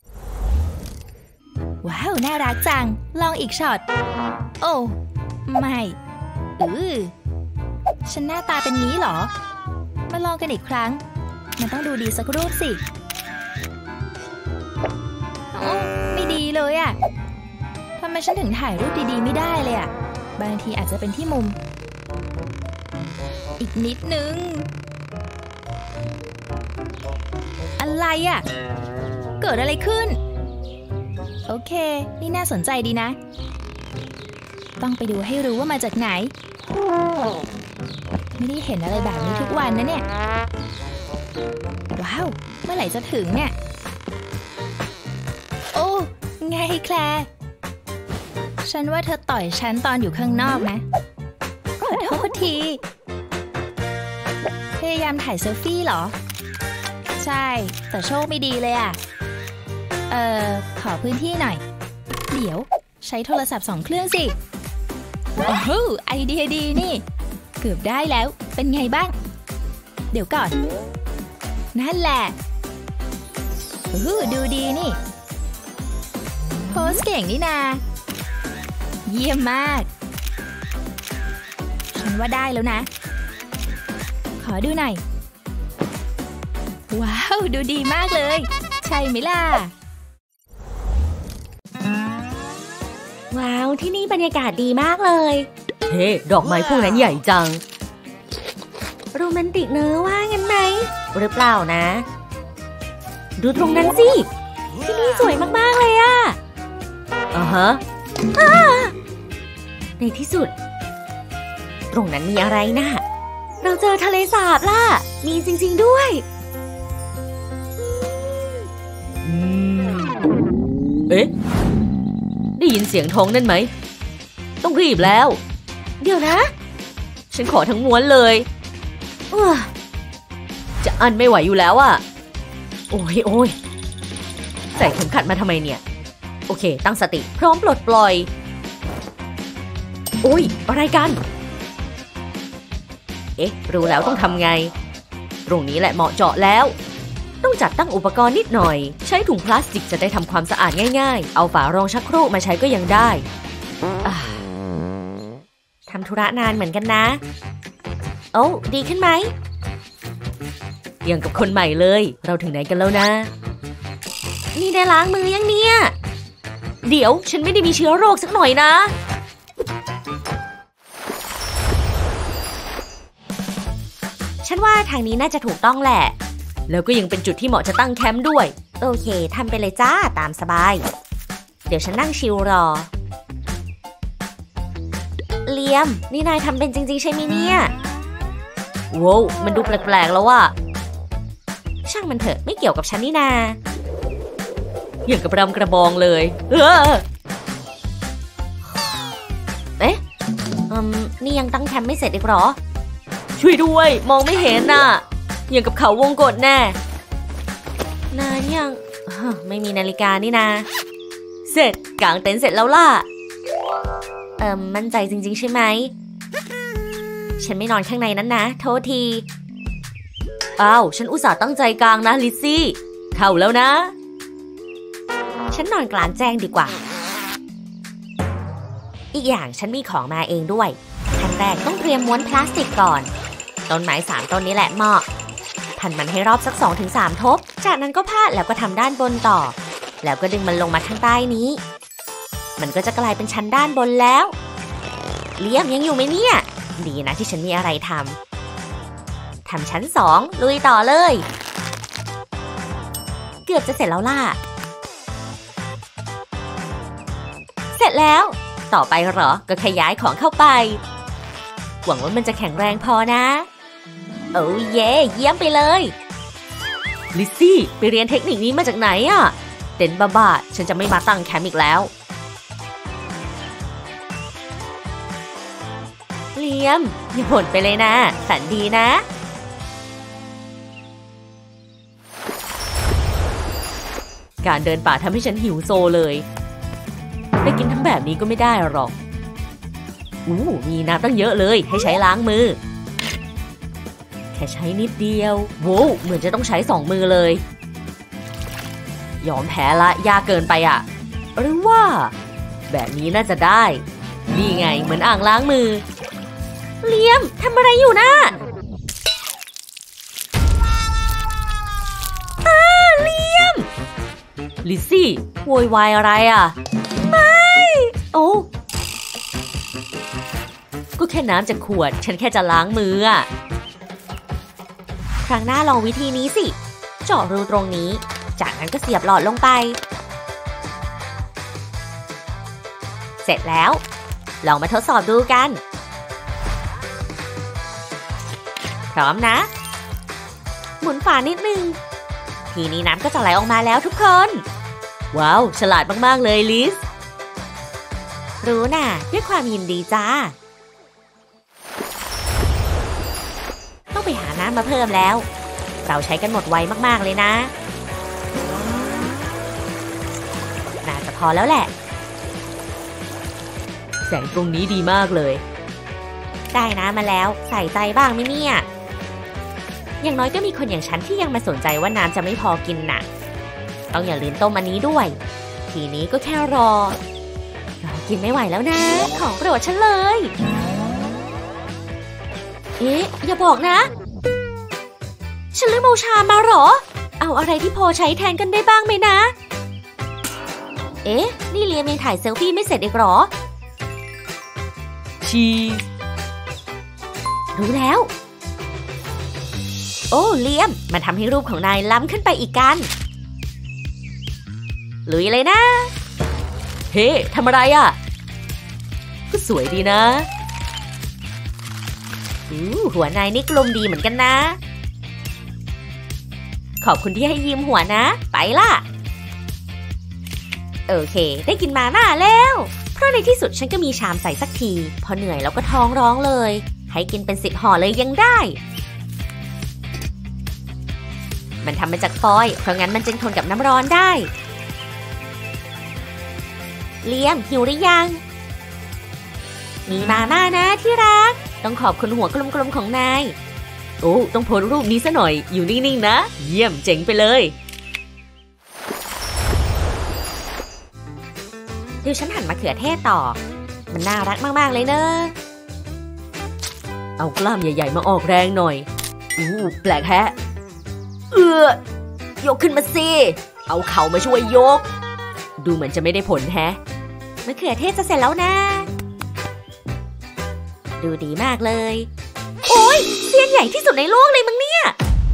ว้าวน่ารักจังลองอีกช็อตโอ้ไม่อือฉันหน้าตาเป็นงี้เหรอมาลองกันอีกครั้งมันต้องดูดีสักรูปสิโอ้ไม่ดีเลยอะทำไมฉันถึงถ่ายรูปดีๆไม่ได้เลยอะบางทีอาจจะเป็นที่มุมอีกนิดนึงอะไรอะเกิดอะไรขึ้นโอเคนี่น่าสนใจดีนะต้องไปดูให้รู้ว่ามาจากไหนไม่ได้เห็นอะไรแบบนี้ทุกวันนะเนี่ยว้าวเมื่อไหร่จะถึงเนี่ยโอ้ไงแคลร์ฉันว่าเธอต่อยฉันตอนอยู่ข้างนอกนะขอโทษทีพยายามถ่ายเซลฟี่เหรอใช่แต่โชคไม่ดีเลยอ่ะเอ่อขอพื้นที่หน่อยเดี๋ยวใช้โทรศัพท์สองเครื่องสิโอ้โหไอเดียดีนี่เกือบได้แล้วเป็นไงบ้างเดี๋ยวก่อนนั่นแหละโอ้โหดูดีนี่โพสเก่งนี่นาเยี่ยมมากฉันว่าได้แล้วนะขอดูหน่อยว้าวดูดีมากเลยใช่ไหมล่ะว้าวที่นี่บรรยากาศดีมากเลยเฮ้ดอกไม้พวกนั้นใหญ่จังโรแมนติกเนอะว่างั้นไหมหรือเปล่านะดูตรงนั้นสิที่นี่สวยมากๆเลยอะอ่าฮะในที่สุดตรงนั้นมีอะไรนะเราเจอทะเลสาบล่ะมีจริงๆด้วยเอ๊ะได้ยินเสียงท้องนั่นไหมต้องรีบแล้วเดี๋ยวนะฉันขอทั้งม้วนเลยจะอั้นไม่ไหวอยู่แล้วอะโอ้ยโอ้ยใส่เข็มขัดมาทำไมเนี่ยโอเคตั้งสติพร้อมปลดปล่อยโอ้ยอะไรกันเอ๊ะรู้แล้วต้องทำไงตรงนี้แหละเหมาะเจาะแล้วต้องจัดตั้งอุปกรณ์นิดหน่อยใช้ถุงพลาสติกจะได้ทำความสะอาดง่ายๆเอาฝารองชักโครกมาใช้ก็ยังได้ทำธุระนานเหมือนกันนะโอ้ดีขึ้นไหมอย่างกับคนใหม่เลยเราถึงไหนกันแล้วนะนี่ได้ล้างมือยังเนี่ยเดี๋ยวฉันไม่ได้มีเชื้อโรคสักหน่อยนะฉันว่าทางนี้น่าจะถูกต้องแหละแล้วก็ยังเป็นจุดที่เหมาะจะตั้งแคมป์ด้วยโอเคทำไปเลยจ้าตามสบายเดี๋ยวฉันนั่งชิลรอเลียมนี่นายทำเป็นจริงๆใช่ไหมเนี่ยว้าวมันดูแปลกๆแล้วอะช่างมันเถอะไม่เกี่ยวกับฉันนี่นาอย่างกับรำกระบองเลยเออเอ๊ะอืมนี่ยังตั้งแคมป์ไม่เสร็จอีกหรอช่วยด้วยมองไม่เห็นน่ะอย่างกับเขาวงกฏแน่นานยังไม่มีนาฬิกานี่นาเสร็จกางเต็นท์เสร็จแล้วล่ะเอ่อมั่นใจจริงๆใช่ไหมฉันไม่นอนข้างในนั้นนะโทษทีอ้าวฉันอุตส่าห์ตั้งใจกางนะลิซซี่เข้าแล้วนะฉันนอนกลางแจ้งดีกว่าอีกอย่างฉันมีของมาเองด้วยขั้นแรกต้องเตรียมม้วนพลาสติกก่อนต้นไม้สามต้นนี้แหละเหมาะพันมันให้รอบสัก สองถึงสาม ทบจากนั้นก็พาดแล้วก็ทำด้านบนต่อแล้วก็ดึงมันลงมาข้างใต้นี้มันก็จะกลายเป็นชั้นด้านบนแล้วเลี่ยมยังอยู่ไหมเนี่ยดีนะที่ฉันมีอะไรทำทำชั้นสองลุยต่อเลยเกือบจะเสร็จแล้วล่ะเสร็จแล้วต่อไปเหรอก็ขยายของเข้าไปหวังว่ามันจะแข็งแรงพอนะโอ้เย่เยี่ยมไปเลยลิซซี่ไปเรียนเทคนิคนี้มาจากไหนอะเต็นท์บ้าๆฉันจะไม่มาตั้งแคมป์อีกแล้วเลียมอย่าบ่นไปเลยนะฝันดีนะการเดินป่าทำให้ฉันหิวโซเลยได้กินทั้งแบบนี้ก็ไม่ได้หรอกอู้มีน้ำตั้งเยอะเลยให้ใช้ล้างมือแค่ใช้นิดเดียวโว้วเหมือนจะต้องใช้สองมือเลยยอมแพ้ละยากเกินไปอ่ะหรือว่าแบบนี้น่าจะได้นี่ไงเหมือนอ่างล้างมือเลียมทำอะไรอยู่นะอ้าเลียมลิซซี่โวยวายอะไรอ่ะไม่โอ้ก็แค่น้ำจากขวดฉันแค่จะล้างมืออ่ะครั้งหน้าลองวิธีนี้สิเจาะรูตรงนี้จากนั้นก็เสียบหลอดลงไปเสร็จแล้วลองมาทดสอบดูกันพร้อมนะหมุนฝานิดนึงทีนี้น้ำก็จะไหลออกมาแล้วทุกคนว้าวฉลาดมากๆเลยลิซรู้น่ะด้วยความยินดีจ้าต้องไปหาน้ำมาเพิ่มแล้วเราใช้กันหมดไวมากๆเลยนะน่าจะพอแล้วแหละแสงตรงนี้ดีมากเลยได้น้ำมาแล้วใส่ใจบ้างไหมเนี่ยอย่างน้อยก็มีคนอย่างฉันที่ยังมาสนใจว่าน้ำจะไม่พอกินน่ะต้องอย่าลืมต้มอันนี้ด้วยทีนี้ก็แค่รอรอกินไม่ไหวแล้วนะของโปรดฉันเลยเอ๊ะอย่าบอกนะฉันลืมเอาชามมาเหรอเอาอะไรที่พอใช้แทนกันได้บ้างไหมนะเอ๊ะนี่เลียมยังถ่ายเซลฟี่ไม่เสร็จอีกเหรอชีสรู้แล้วโอ้เลียมมาทำให้รูปของนายล้ำขึ้นไปอีกกันลุยเลยนะเฮ้ทำอะไรอ่ะก็สวยดีนะอู้หัวนายนี่กลมดีเหมือนกันนะขอบคุณที่ให้ยืมหัวนะไปล่ะโอเคได้กินมาม่าแล้วเพราะในที่สุดฉันก็มีชามใส่สักทีพอเหนื่อยแล้วก็ท้องร้องเลยให้กินเป็นสิบห่อเลยยังได้มันทำมาจากฟอยล์เพราะงั้นมันจึงทนกับน้ำร้อนได้เลียมหิวหรือยังมีมาม่านะที่รักต้องขอบคุณหัวกลมๆของนายโอ้ต้องโพสรูปนี้ซะหน่อยอยู่นิ่งๆนะเยี่ยมเจ๋งไปเลยเดี๋ยวฉันหั่นมะเขือเทศต่อมันน่ารักมากๆเลยเนอะเอากล้ามใหญ่ๆมาออกแรงหน่อยอู้แปลกแฮะเออยกขึ้นมาสิเอาเข่ามาช่วยยกดูเหมือนจะไม่ได้ผลแฮะมะเขือเทศจะเสร็จแล้วนะดูดีมากเลยโอ้ยเสี้ยนใหญ่ที่สุดในโลกเลยมั้งเนี่ย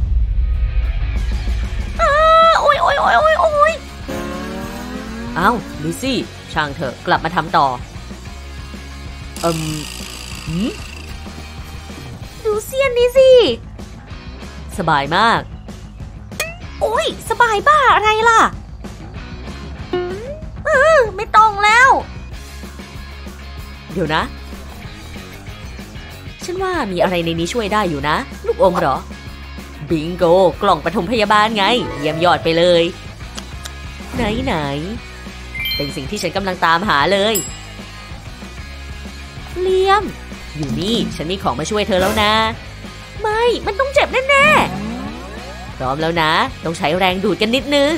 อ้าโอ้ยโอ้ยโอ้ยโอ้ยโอ้ยเอ้าลิซี่ช่างเถอะกลับมาทำต่อเอิ่มหืมดูเสี้ยนนี้สิสบายมากโอ้ยสบายบ้าอะไรล่ะเออไม่ต้องแล้วเดี๋ยวนะฉันว่ามีอะไรในนี้ช่วยได้อยู่นะลูกอมเหรอบิงโกกล่องปฐมพยาบาลไงเยี่ยมยอดไปเลยไหนไหนเป็นสิ่งที่ฉันกำลังตามหาเลยเลียมอยู่นี่ฉันมีของมาช่วยเธอแล้วนะไม่มันต้องเจ็บแน่ๆพร้อมแล้วนะต้องใช้แรงดูดกันนิดนึง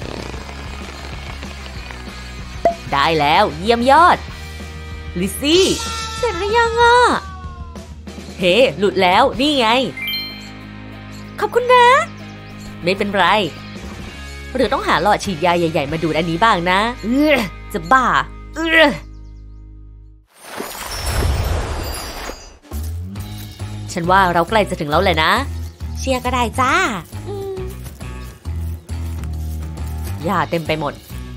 ได้แล้วเยี่ยมยอดลิซซี่เสร็จหรือยังอ่ะเฮ้หลุดแล้วนี่ไงขอบคุณนะไม่เป็นไรหรือต้องหาหลอดฉีดยาใหญ่ๆมาดูดอันนี้บ้างนะเออจะบ้าเออฉันว่าเราใกล้จะถึงแล้วแหละนะเชียร์ก็ได้จ้าหญ้าเต็มไปหมด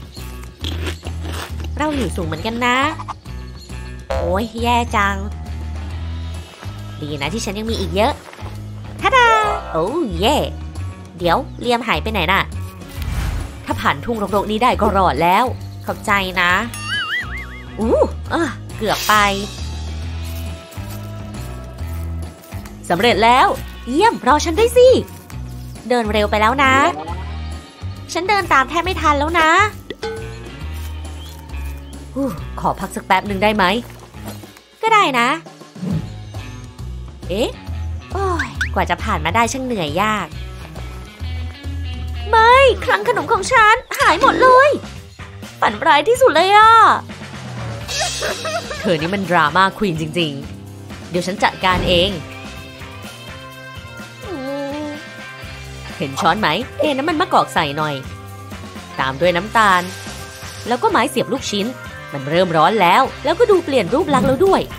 เราอยู่สูงเหมือนกันนะโอ้ยแย่จังดีนะที่ฉันยังมีอีกเยอะท่าดาโอ้เย่เดี๋ยวเลียมหายไปไหนน่ะถ้าผ่านทุ่งรกๆนี้ได้ก็รอดแล้วขอบใจนะอู้เออเกือบไปสำเร็จแล้วเยี่ยมรอฉันด้วยสิเดินเร็วไปแล้วนะฉันเดินตามแทบไม่ทันแล้วนะขอพักสักแป๊บหนึ่งได้ไหมก็ได้นะเอ๊ะโอ้ยกว่าจะผ่านมาได้ช่างเหนื่อยยากไม่คลังขนมของฉันหายหมดเลยฝันร้ายที่สุดเลยอ่ะเธอนี่มันดราม่าควีนจริงๆเดี๋ยวฉันจัดการเองเห็นช้อนไหมเทน้ำมันมะกอกใส่หน่อยตามด้วยน้ำตาลแล้วก็ไม้เสียบลูกชิ้นมันเริ่มร้อนแล้วแล้วก็ดูเปลี่ยนรูปลักษณ์แล้วด้วย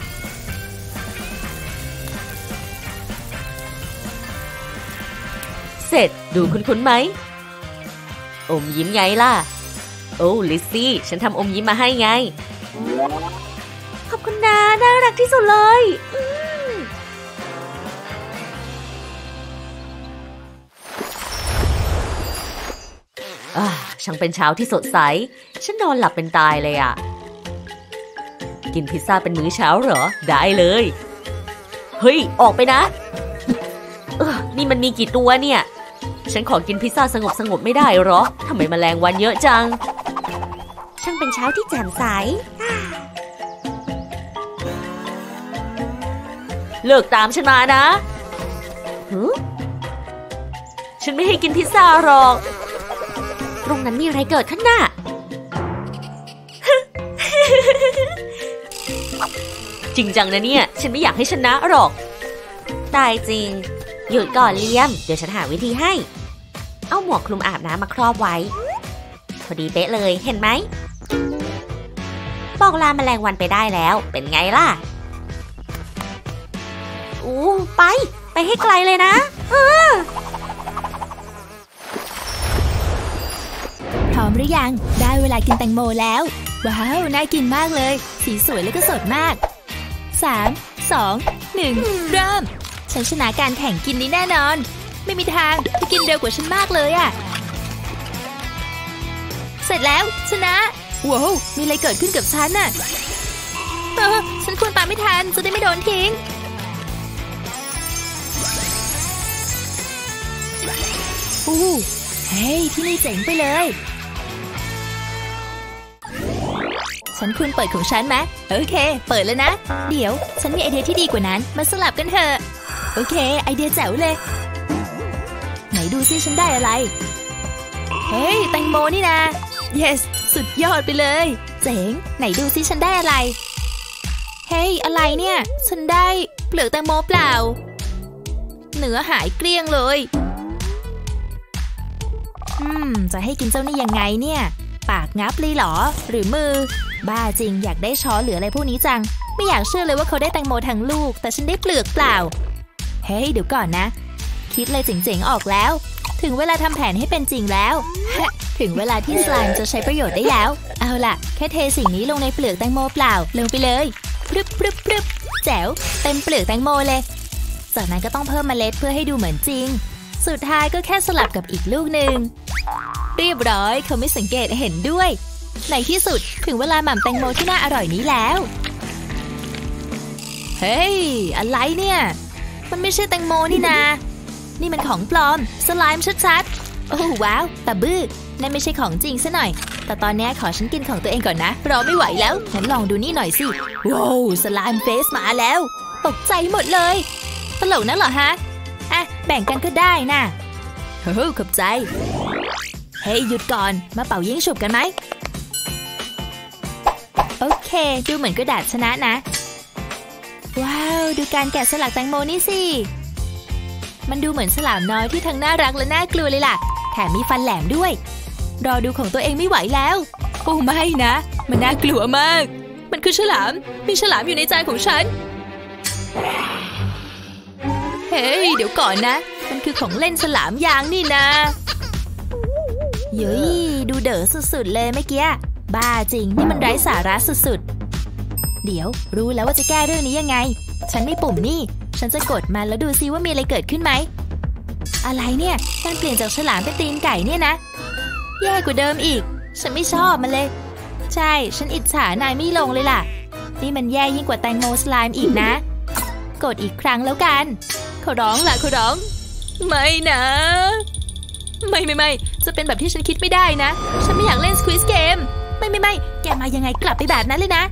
เสร็จดูคุ้นๆไหมอมยิ้มไงล่ะโอ้ลิซซี่ฉันทำอมยิ้มมาให้ไงขอบคุณนะน่ารักที่สุดเลยอ่าช่างเป็นเช้าที่สดใสฉันนอนหลับเป็นตายเลยอ่ะกินพิซซ่าเป็นมื้อเช้าเหรอได้เลยเฮ้ยออกไปนะเออนี่มันมีกี่ตัวเนี่ยฉันขอกินพิซซ่าสงบสงบไม่ได้หรอทำไมแมลงวันเยอะจังช่างเป็นเช้าที่แจ่มใสเลิกตามฉันมานะฮึฉันไม่ให้กินพิซซ่าหรอกตรงนั้นมีอะไรเกิดขึ้นน่ะจริงจังนะเนี่ยฉันไม่อยากให้ชนะหรอกตายจริงหยุดก่อนเลียมเดี๋ยวฉันหาวิธีให้เอาหมวกคลุมอาบน้ำมาครอบไว้พอดีเป๊ะเลยเห็นไหมบอกลาแมลงวันไปได้แล้วเป็นไงล่ะอู้ไปไปให้ไกลเลยนะเออพร้อมหรือยังได้เวลากินแตงโมแล้วว้าวน่ากินมากเลยสีสวยและก็สดมากสาม สอง หนึ่งเริ่มฉันชนะการแข่งกินนี้แน่นอนไม่มีทางจะกินเร็วกว่าฉันมากเลยอะเสร็จแล้วชนะว้าวมีอะไรเกิดขึ้นกับฉันน่ะเออฉันควรตามไม่ทันจะได้ไม่โดนทิ้งโอ้เฮ้ยที่นี่เจ๋งไปเลยฉันควรเปิดของฉันไหมโอเคเปิดแล้วนะเดี๋ยวฉันมีไอเดียที่ดีกว่านั้นมาสลับกันเถอะโอเคไอเดียแจ๋วเลยไหนดูซิฉันได้อะไรเฮ้ยแตงโมนี่นะ yes สุดยอดไปเลยเจ๋งไหนดูซิฉันได้อะไรเฮ้ยอะไรเนี่ยฉันได้เปลือกแตงโมเปล่าเนื้อหายเกลี้ยงเลยอืมจะให้กินเจ้านี่ยังไงเนี่ยปากงับเลยเหรอหรือมือบ้าจริงอยากได้ช้อนหรืออะไรพวกนี้จังไม่อยากเชื่อเลยว่าเขาได้แตงโมทั้งลูกแต่ฉันได้เปลือกเปล่าเฮ้ยเดี๋ยวก่อนนะคิดเลยเจ๋งๆออกแล้วถึงเวลาทำแผนให้เป็นจริงแล้วถึงเวลาที่สไลม์จะใช้ประโยชน์ได้แล้วเอาล่ะแค่เทสิ่งนี้ลงในเปลือกแตงโมเปล่าลงไปเลยปรึบปรึบปรึบแจ๋วเต็มเปลือกแตงโมเลยจากนั้นก็ต้องเพิ่มเมล็ดเพื่อให้ดูเหมือนจริงสุดท้ายก็แค่สลับกับอีกลูกหนึ่งเรียบร้อยเขาไม่สังเกตเห็นด้วยในที่สุดถึงเวลาหม่ำแตงโมที่น่าอร่อยนี้แล้วเฮ้ยอะไรเนี่ยมันไม่ใช่แตงโมนี่นานี่มันของปลอมสไลม์ชัดๆโอ้ว้าวตาบื้อนั่นไม่ใช่ของจริงซะหน่อยแต่ตอนนี้ขอฉันกินของตัวเองก่อนนะรอไม่ไหวแล้วงั้นลองดูนี่หน่อยสิว้าวสไลม์เฟสมาแล้วตกใจหมดเลยตลกนะเหรอฮะอ่ะแบ่งกันก็ได้นะเฮ้ยขอบใจเฮ้ยหยุดก่อนมาเป่ายิงฉุบกันไหมโอเคดูเหมือนกระดาษชนะนะว้าวดูการแกะสลักแตงโมนี่สิมันดูเหมือนฉลามน้อยที่ทั้งน่ารักและน่ากลัวเลยล่ะแถมมีฟันแหลมด้วยรอดูของตัวเองไม่ไหวแล้วโอ้ไม่นะมันน่ากลัวมากมันคือฉลามมีฉลามอยู่ในจานของฉันเฮ้ยเดี๋ยวก่อนนะมันคือของเล่นฉลามยางนี่นะเย้ยดูเด๋อสุดๆเลยเมื่อกี้บ้าจริงนี่มันไร้สาระสุดๆเดี๋ยวรู้แล้วว่าจะแก้เรื่องนี้ยังไงฉันมีปุ่มนี่ฉันจะกดมันแล้วดูซิว่ามีอะไรเกิดขึ้นไหมอะไรเนี่ยมันเปลี่ยนจากฉลามเป็นตีนไก่เนี่ยนะแย่กว่าเดิมอีกฉันไม่ชอบมันเลยใช่ฉันอิจฉานายไม่ลงเลยล่ะนี่มันแย่ยิ่งกว่าแตงโมสไลม์อีกนะกดอีกครั้งแล้วกันเขาร้องล่ะเขาร้องไม่นะไม่ไม่ไม่จะเป็นแบบที่ฉันคิดไม่ได้นะฉันไม่อยากเล่นสควิสเกมไม่ไม่ไม่แกมายังไงกลับไปแบบนั้นเลยนะ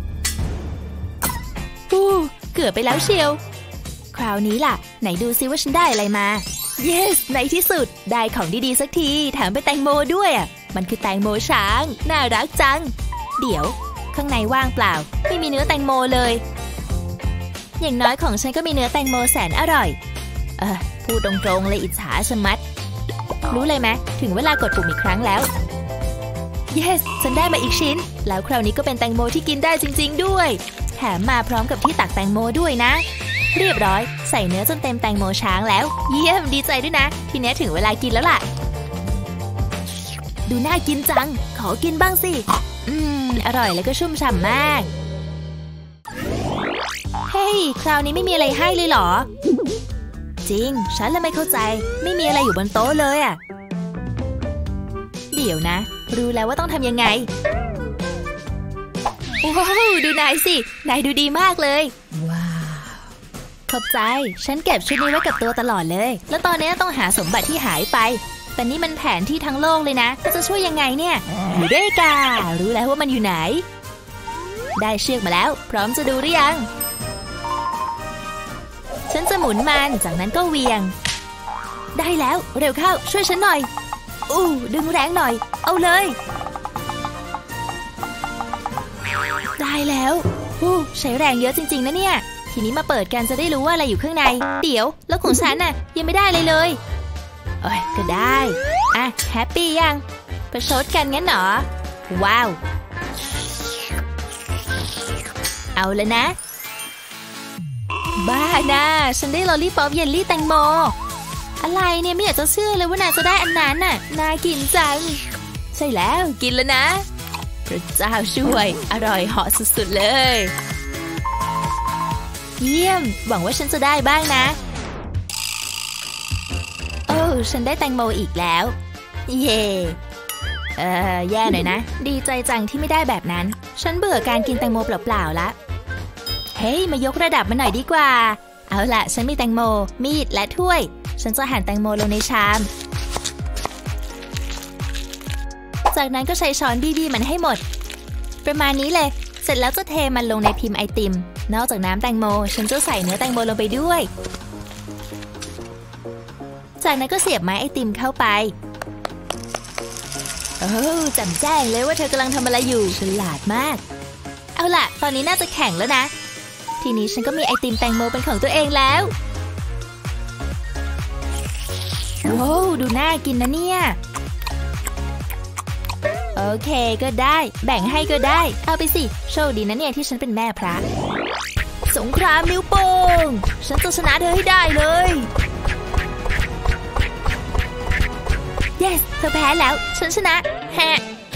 อู้เกือบไปแล้วเชียวคราวนี้ล่ะไหนดูซิว่าฉันได้อะไรมา yes ในที่สุดได้ของดีๆสักทีแถมเป็นแตงโมด้วยอ่ะมันคือแตงโมช้างน่ารักจังเดี๋ยวข้างในว่างเปล่าไม่มีเนื้อแตงโมเลยอย่างน้อยของฉันก็มีเนื้อแตงโมแสนอร่อยเออพูดตรงๆเลยอิจฉาชะมัดรู้เลยไหมถึงเวลากดปุ่มอีกครั้งแล้ว yes ฉันได้มาอีกชิ้นแล้วคราวนี้ก็เป็นแตงโมที่กินได้จริงๆด้วยแถมมาพร้อมกับที่ตักแตงโมด้วยนะเรียบร้อยใส่เนื้อจนเต็มแตงโมช้างแล้วเยี่ยมดีใจด้วยนะทีนี้ถึงเวลากินแล้วล่ะดูน่ากินจังขอกินบ้างสิอืมอร่อยแล้วก็ชุ่มฉ่ำมากเฮ้ยคราวนี้ไม่มีอะไรให้เลยเหรอจริงฉันเลยไม่เข้าใจไม่มีอะไรอยู่บนโต๊ะเลยอ่ะเดี๋ยวนะรู้แล้วว่าต้องทำยังไงว้าวดูนายสินายดูดีมากเลยว้าวขอบใจฉันเก็บชุดนี้ไว้กับตัวตลอดเลยแล้วตอนนี้ต้องหาสมบัติที่หายไปแต่นี่มันแผนที่ทั้งโลกเลยนะจะช่วยยังไงเนี่ยยูเรการู้แล้วว่ามันอยู่ไหนได้เชือกมาแล้วพร้อมจะดูหรือยังฉันจะหมุนมันจากนั้นก็เวียงได้แล้วเร็วเข้าช่วยฉันหน่อยอู้ดึงแรงหน่อยเอาเลยได้แล้วฮู้ใช้แรงเยอะจริงๆนะเนี่ยทีนี้มาเปิดกันจะได้รู้ว่าอะไรอยู่ข้างในเดี๋ยวแล้วของฉันน่ะยังไม่ได้เลยเลยเอ้ยก็ได้อ่ะแฮปปี้ยังประชดกันงั้นเหรอว้าวเอาเลยนะบ้านะฉันได้ลอลลี่ป๊อปเยลลี่แตงโมอะไรเนี่ยไม่อยากจะเชื่อเลยว่านายจะได้อันนั้นน่ะน่ากินจังใช่แล้วกินแล้วนะพระเจ้าช่วยอร่อยเหาะสุดๆเลยเยี่ยมหวังว่าฉันจะได้บ้างนะโอ้ฉันได้แตงโมอีกแล้วเย่เออแย่หน่อยนะดีใจจังที่ไม่ได้แบบนั้นฉันเบื่อการกินแตงโมเปล่าๆละเฮ้ยมายกระดับมาหน่อยดีกว่าเอาล่ะฉันมีแตงโมมีดและถ้วยฉันจะหั่นแตงโมลงในชามจากนั้นก็ใช้ช้อนบี้ๆมันให้หมดประมาณนี้เลยเสร็จแล้วจะเทมันลงในพิมพ์ไอติมนอกจากน้ำแตงโมฉันจะใส่เนื้อแตงโมลงไปด้วยจากนั้นก็เสียบไม้ไอติมเข้าไปโอ้จำแจ้งเลยว่าเธอกำลังทำอะไรอยู่ฉลาดมากเอาล่ะตอนนี้น่าจะแข็งแล้วนะทีนี้ฉันก็มีไอติมแตงโมเป็นของตัวเองแล้วว้าวดูน่ากินนะเนี่ยโอเคก็ได้แบ่งให้ก็ได้เอาไปสิโชคดีนะเนี่ยที่ฉันเป็นแม่พระสงครามนิ้วโป้งฉันจะชนะเธอให้ได้เลย yes เธอแพ้แล้วฉันชนะแฮะ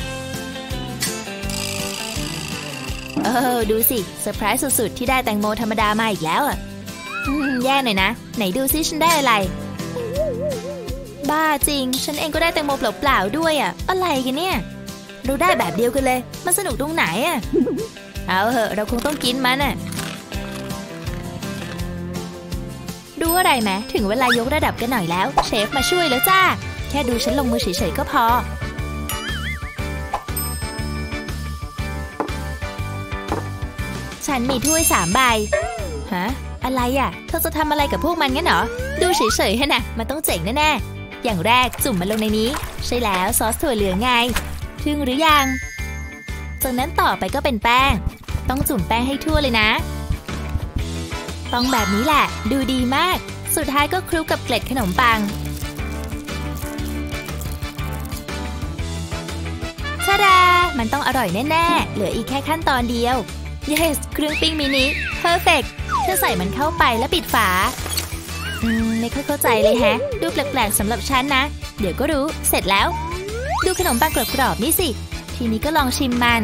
เออดูสิเซอร์ไพรส์สุดๆที่ได้แตงโมธรรมดามาอีกแล้วอ่ะอืมแย่หน่อยนะไหนดูซิฉันได้อะไรบ้าจริงฉันเองก็ได้แตงโมเปล่าๆด้วยอ่ะอะไรกันเนี่ยเราได้แบบเดียวกันเลยมันสนุกตรงไหนอ่ะเอาเหอะเราคงต้องกินมันอ่ะรู้อะไรไหมถึงเวลายกระดับกันหน่อยแล้วเชฟมาช่วยแล้วจ้าแค่ดูฉันลงมือเฉยๆก็พอฉันมีถ้วยสามใบฮะอะไรอ่ะเธอจะทำอะไรกับพวกมันงั้นเหรอดูเฉยๆให้นะมันต้องเจ๋งแน่ๆอย่างแรกจุ่มมันลงในนี้ใช่แล้วซอสถั่วเหลืองไงถึงหรือยังจากนั้นต่อไปก็เป็นแป้งต้องจุ่มแป้งให้ทั่วเลยนะต้องแบบนี้แหละดูดีมากสุดท้ายก็คลุกกับเกล็ดขนมปังชาดามันต้องอร่อยแน่ๆเหลืออีกแค่ขั้นตอนเดียว yes เครื่องปิ้งมินิ perfect เธอใส่มันเข้าไปแล้วปิดฝาอืมไม่ค่อยเข้าใจเลยแฮะดูแปลกๆสำหรับฉันนะเดี๋ยวก็รู้เสร็จแล้วดูขนมปังกรอบๆนี่สิทีนี้ก็ลองชิมมัน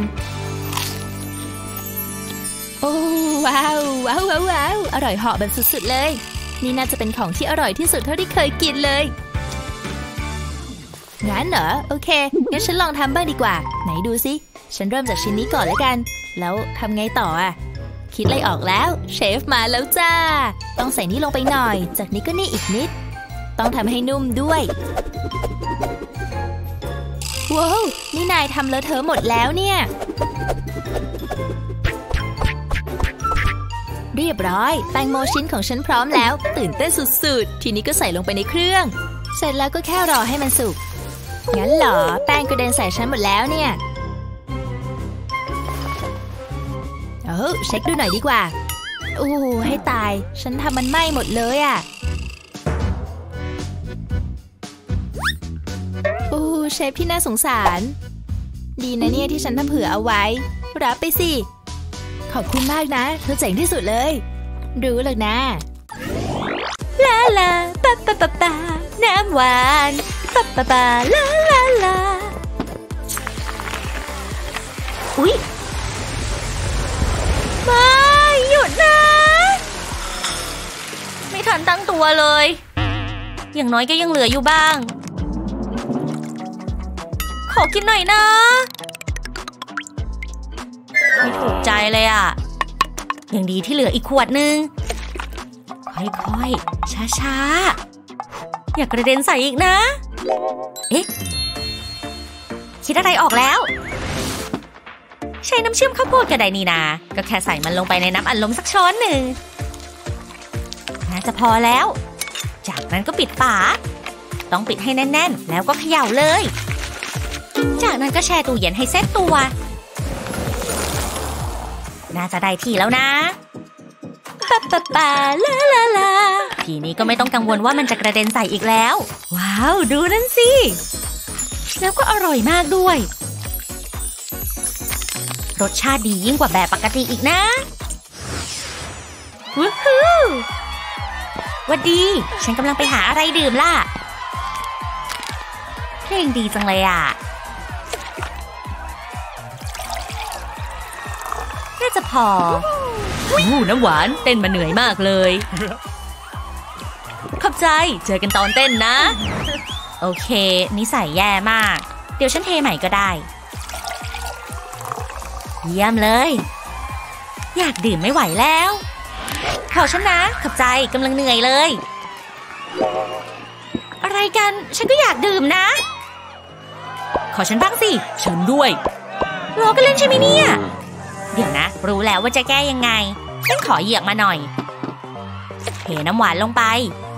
โอ้ว้าวว้าวว้าวว้าวอร่อยเหาะแบบสุดๆเลยนี่น่าจะเป็นของที่อร่อยที่สุดเท่าที่เคยกินเลยงั้นเหรอโอเคงั้นฉันลองทำบ้างดีกว่าไหนดูสิฉันเริ่มจากชิ้นนี้ก่อนแล้วกันแล้วทำไงต่ออ่ะคิดอะไรออกแล้วเชฟมาแล้วจ้าต้องใส่นี่ลงไปหน่อยจากนี้ก็นี่อีกนิดต้องทำให้นุ่มด้วยว้าวนี่นายทำเลอะเทอะหมดแล้วเนี่ยเรียบร้อยแตงโมชิ้นของฉันพร้อมแล้วตื่นเต้นสุดๆทีนี้ก็ใส่ลงไปในเครื่องเสร็จแล้วก็แค่รอให้มันสุกงั้นเหรอแป้งกระเด็นใส่ฉันหมดแล้วเนี่ยเออเช็คดูหน่อยดีกว่าโอ้ให้ตายฉันทำมันไหม้หมดเลยอ่ะโอ้เชฟที่น่าสงสารดีนะเนี่ยที่ฉันทำเผื่อเอาไว้รับไปสิขอบคุณมากนะเธอเจ๋งที่สุดเลยรู้เลยนะลาลาปะปะปะปะน้ำหวานปะปะปะลาลาลาอุ๊ยไม่หยุดนะไม่ทันตั้งตัวเลยอย่างน้อยก็ยังเหลืออยู่บ้างขอกินหน่อยนะไม่ถูกใจเลยอ่ะยังดีที่เหลืออีกขวดนึงค่อยๆช้าๆอย่ากระเด็นใส่อีกนะเอ๊ะคิดอะไรออกแล้วใช้น้ำเชื่อมข้าวโพดก็ได้นี่นาก็แค่ใส่มันลงไปในน้ำอัดลมสักช้อนหนึ่งน่าจะพอแล้วจากนั้นก็ปิดฝาต้องปิดให้แน่นๆแล้วก็เขย่าเลยจากนั้นก็แช่ตู้เย็นให้เซ็ตตัวน่าจะได้ที่แล้วนะปะปะปะลาลาลาทีนี้ก็ไม่ต้องกังวลว่ามันจะกระเด็นใส่อีกแล้วว้าวดูนั่นสิแล้วก็อร่อยมากด้วยรสชาติดียิ่งกว่าแบบปกติอีกนะวู้ฮู้หวัดดีฉันกำลังไปหาอะไรดื่มล่ะเพลงดีจังเลยอ่ะน่าจะพออู้น้ำหวานเต้นมาเหนื่อยมากเลยขอบใจเจอกันตอนเต้นนะโอเคนิสัยแย่มากเดี๋ยวฉันเทใหม่ก็ได้เยี่ยมเลยอยากดื่มไม่ไหวแล้วขอฉันนะขอบใจกำลังเหนื่อยเลยอะไรกันฉันก็อยากดื่มนะขอฉันบ้างสิฉันด้วยล้อกันเล่นใช่ไหมเนี่ยเดี๋ยวนะรู้แล้วว่าจะแก้ยังไงฉันขอเหยือกมาหน่อยเทน้ำหวานลงไป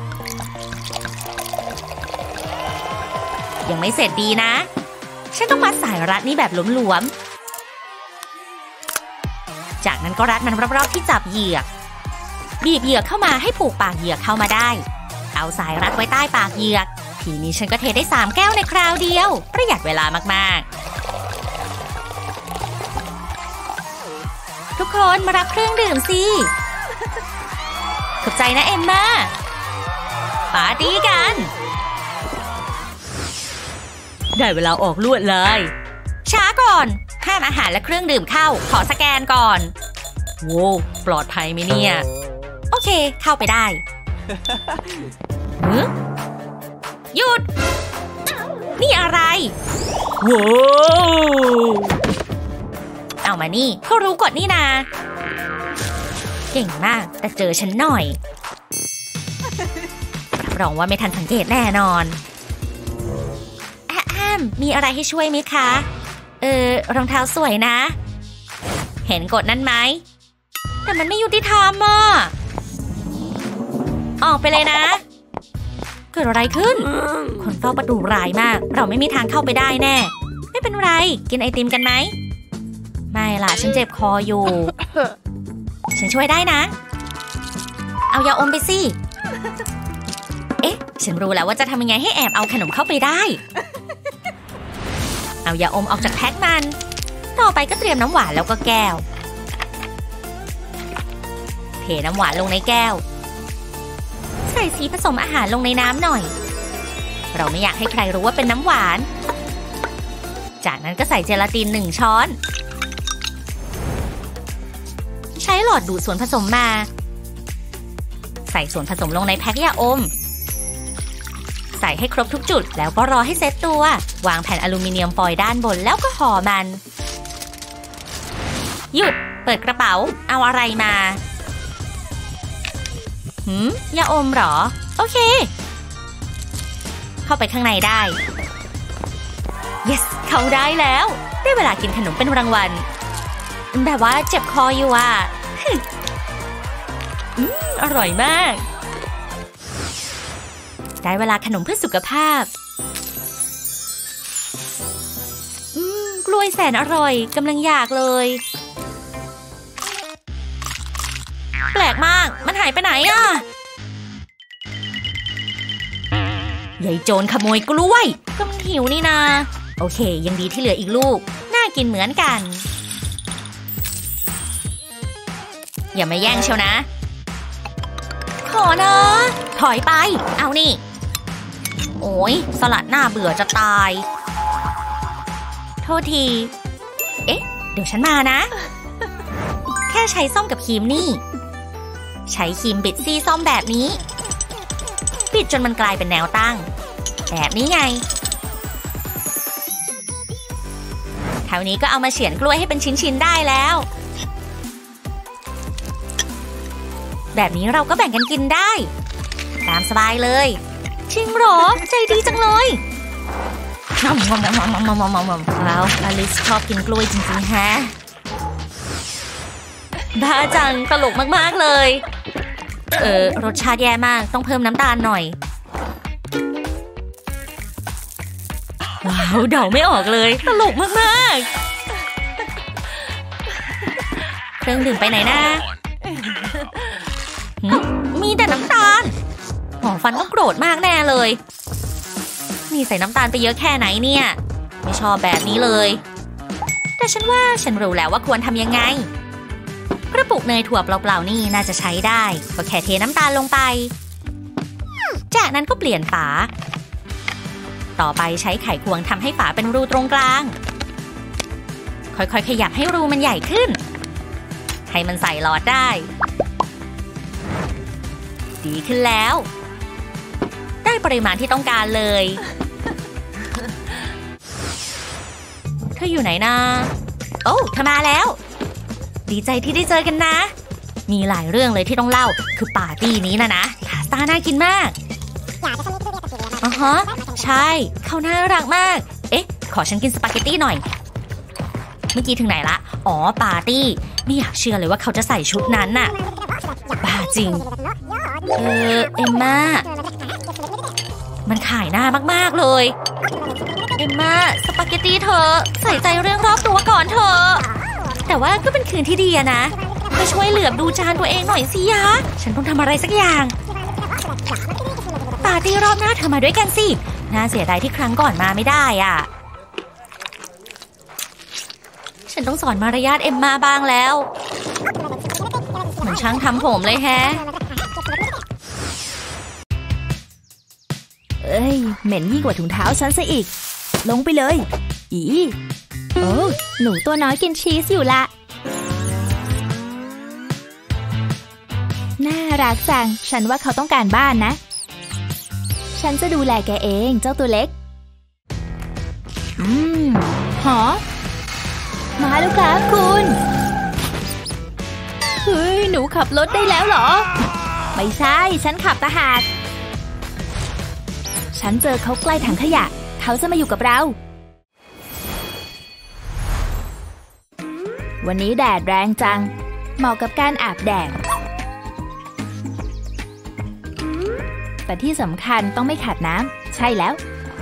ยังไม่เสร็จดีนะฉันต้องมัดสายรัดนี้แบบหลวมๆจากนั้นก็รัดมันรอบๆที่จับเหยือกบีบเหยือกเข้ามาให้ผูกปากเหยือกเข้ามาได้เอาสายรัดไว้ใต้ปากเหยือกทีนี้ฉันก็เทได้สามแก้วในคราวเดียวประหยัดเวลามากๆทุกคนมารับเครื่องดื่มสิขอบใจนะเอมม่าปาร์ตี้กันได้เวลาออกลวดเลยช้าก่อนห้ามอาหารและเครื่องดื่มเข้าขอสแกนก่อนโว้ปลอดภัยไหมเนี่ยโอเคเข้าไปได้หยุดนี่อะไรโว้เอามานี่เขารู้กฎนี่นาเก่งมากแต่เจอฉันหน่อยรับรองว่าไม่ทันสังเกตแน่นอนแอมมีอะไรให้ช่วยไหมคะเออรองเท้าสวยนะเห็นกฎนั้นไหมแต่มันไม่ยุติธรรมอ่ะออกไปเลยนะเกิดอะไรขึ้นคนเฝ้าประตูร้ายมากเราไม่มีทางเข้าไปได้แน่ไม่เป็นไรกินไอติมกันไหมไม่ล่ะฉันเจ็บคออยู่ฉันช่วยได้นะเอายาอมไปสิเอ๊ะฉันรู้แล้วว่าจะทำยังไงให้แอบเอาขนมเข้าไปได้เอายาอมออกจากแพ็คมันต่อไปก็เตรียมน้ำหวานแล้วก็แก้วเทน้ำหวานลงในแก้วใส่สีผสมอาหารลงในน้ำหน่อยเราไม่อยากให้ใครรู้ว่าเป็นน้ำหวานจากนั้นก็ใส่เจลาตินหนึ่งช้อนใช้หลอดดูดส่วนผสมมาใส่ส่วนผสมลงในแพ็คยาอมใส่ให้ครบทุกจุดแล้วก็รอให้เซตตัววางแผ่นอลูมิเนียมฟอยล์ด้านบนแล้วก็ห่อมันหยุดเปิดกระเป๋าเอาอะไรมาหืมยาอมเหรอโอเคเข้าไปข้างในได้ yes เข้าได้แล้วได้เวลากินขนมเป็นรางวัลแบบว่าเจ็บคออยู่อ่ะ อืมอร่อยมากได้เวลาขนมเพื่อสุขภาพอืมกล้วยแสนอร่อยกำลังอยากเลยแปลกมากมันหายไปไหนอ่ะยายโจรขโมยกล้วยก็มันหิวนี่นาโอเคยังดีที่เหลืออีกลูกน่ากินเหมือนกันอย่ามาแย่งเชียวนะขอนะถอยไปเอานี่โอ้ยสลัดหน้าเบื่อจะตายโทษทีเอ๊ะเดี๋ยวฉันมานะแค่ใช้ส้อมกับครีมนี่ใช้ครีมบิดซี่ส้อมแบบนี้บิดจนมันกลายเป็นแนวตั้งแบบนี้ไงเท่านี้ก็เอามาเฉือนกล้วยให้เป็นชิ้นๆได้แล้วแบบนี้เราก็แบ่งกันกินได้ตามสบายเลยจริงเหรอใจดีจังเลยว้าวอลิซชอบกินกล้วยจริงๆแฮะบ้าจังตลกมากๆเลยเออรสชาติแย่มากต้องเพิ่มน้ำตาลหน่อยว้าวเดาไม่ออกเลยตลกมากๆเครื่องดื่มไปไหนนะมีแต่น้ำตาลหมอฟันต้องโกรธมากแน่เลยนี่ใส่น้ำตาลไปเยอะแค่ไหนเนี่ยไม่ชอบแบบนี้เลยแต่ฉันว่าฉันรู้แล้วว่าควรทำยังไงกระปุกเนยถั่วเปล่าๆนี่น่าจะใช้ได้ก็แค่เทน้ำตาลลงไปจากนั้นก็เปลี่ยนฝาต่อไปใช้ไขควงทำให้ฝาเป็นรูตรงกลางค่อยๆขยับให้รูมันใหญ่ขึ้นให้มันใส่หลอดได้ดีขึ้นแล้วได้ปริมาณที่ต้องการเลยเธออยู่ไหนนะโอ้เธอมาแล้วดีใจที่ได้เจอกันนะมีหลายเรื่องเลยที่ต้องเล่าคือปาร์ตี้นี้นะนะพาสต้าน่ากินมากอ๋อฮะใช่เขาน่ารักมากเอ๊ะขอฉันกินสปาเกตตี้หน่อยเมื่อกี้ถึงไหนละอ๋อปาร์ตี้ไม่อยากเชื่อเลยว่าเขาจะใส่ชุดนั้นน่ะบ้าจริงเออเอ็มม่ามันขายหน้ามากๆเลยเอ็มม่าสปาเกตตี้เธอใส่ใจเรื่องรอบตัวก่อนเธอแต่ว่าก็เป็นคืนที่ดีอะนะมาช่วยเหลือบดูจานตัวเองหน่อยสิยะฉันต้องทำอะไรสักอย่างปาร์ตี้รอบหน้าเธอมาด้วยกันสิน่าเสียดายที่ครั้งก่อนมาไม่ได้อ่ะฉันต้องสอนมารยาทเอ็มมาบ้างแล้วเหมือนช่างทำผมเลยแฮะเอ้ยเหม็นยิ่งกว่าถุงเท้าฉันซะอีกลงไปเลยอีโอ้หนูตัวน้อยกินชีสอยู่ละน่ารักจังฉันว่าเขาต้องการบ้านนะฉันจะดูแลแกเองเจ้าตัวเล็กอืมหอมาแล้วครับคุณเฮ้ยหนูขับรถได้แล้วเหรอไม่ใช่ฉันขับตะหากฉันเจอเขาใกล้ถังขยะเขาจะมาอยู่กับเราวันนี้แดดแรงจังเหมาะกับการอาบแดดแต่ที่สำคัญต้องไม่ขาดน้ำใช่แล้ว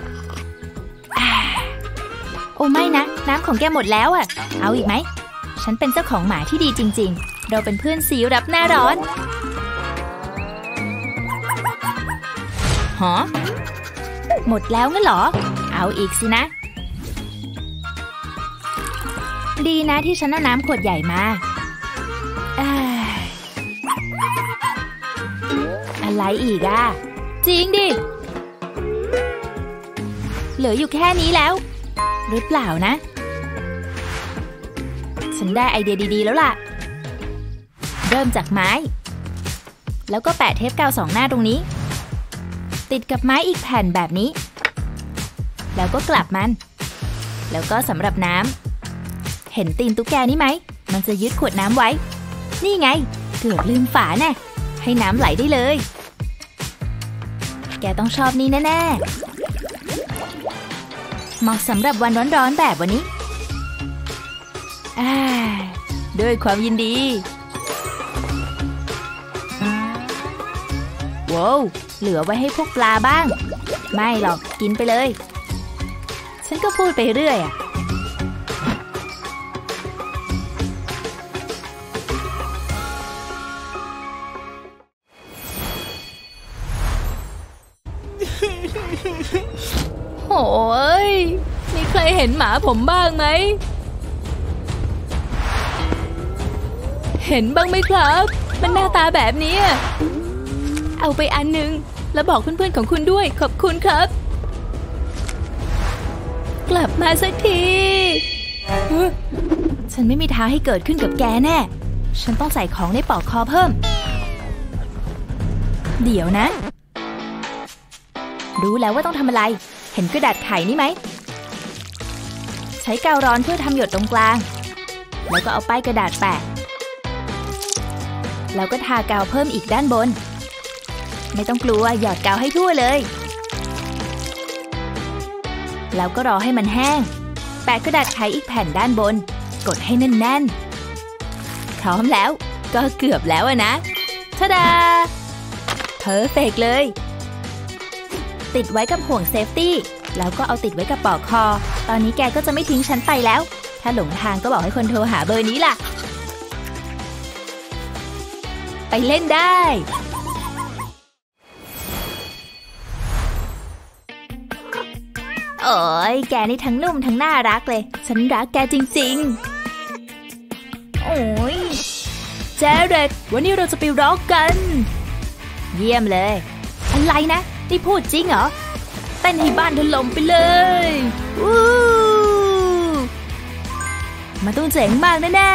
โอ้ไม่นะน้ำของแกหมดแล้วอ่ะเอาอีกไหมฉันเป็นเจ้าของหมาที่ดีจริงๆเราเป็นเพื่อนซีรับหน้าร้อนหอหมดแล้วงั้นเหรอเอาอีกสินะดีนะที่ฉันเอาน้ำขวดใหญ่มาอะไรอีกอ่ะจริงดิเหลืออยู่แค่นี้แล้วหรือเปล่านะฉันได้ไอเดียดีๆแล้วล่ะเริ่มจากไม้แล้วก็แปะเทปกาวสองหน้าตรงนี้ติดกับไม้อีกแผ่นแบบนี้แล้วก็กลับมันแล้วก็สำหรับน้ำเห็นตีนตุ๊กแกนี่ไหมมันจะยึดขวดน้ำไว้นี่ไงเกือบลืมฝาแน่ให้น้ำไหลได้เลยแกต้องชอบนี่แน่ๆเหมาะสำหรับวันร้อนๆแบบวันนี้อ่าด้วยความยินดีว้าวเหลือไว้ให้พวกปลาบ้างไม่หรอกกินไปเลยฉันก็พูดไปเรื่อยอ่ะโอ้ยมีใครเห็นหมาผมบ้างไหมเห็นบ้างไหมครับมันหน้าตาแบบนี้เอาไปอันนึงแล้วบอกเพื่อนๆของคุณด้วยขอบคุณครับกลับมาสักทีฉันไม่มีทางให้เกิดขึ้นกับแกแน่ฉันต้องใส่ของในปลอกคอเพิ่มเดี๋ยวนะรู้แล้วว่าต้องทำอะไรเห็นกระดาษไขนี่ไหมใช้กาวร้อนเพื่อทำหยดตรงกลางแล้วก็เอาป้ายกระดาษแปะแล้วก็ทากาวเพิ่มอีกด้านบนไม่ต้องกลัวหยอดกาวให้ทั่วเลยแล้วก็รอให้มันแห้งแปะกระดาษไขอีกแผ่นด้านบนกดให้แน่นๆพร้อมแล้วก็เกือบแล้วนะทะดาเพอร์เฟกเลยติดไว้กับห่วงเซฟตี้แล้วก็เอาติดไว้กับปลอกคอตอนนี้แกก็จะไม่ทิ้งฉันไปแล้วถ้าหลงทางก็บอกให้คนโทรหาเบอร์นี้ล่ะไปเล่นได้โอ้ยแกนี่ทั้งนุ่มทั้งน่ารักเลยฉันรักแกจริงๆโอ้ยเจเร็ดวันนี้เราจะไปร็อกกันเยี่ยมเลยอะไรนะนี่พูดจริงเหรอเต้นให้บ้านถล่มไปเลยวู้มันต้องเจ๋งมากแน่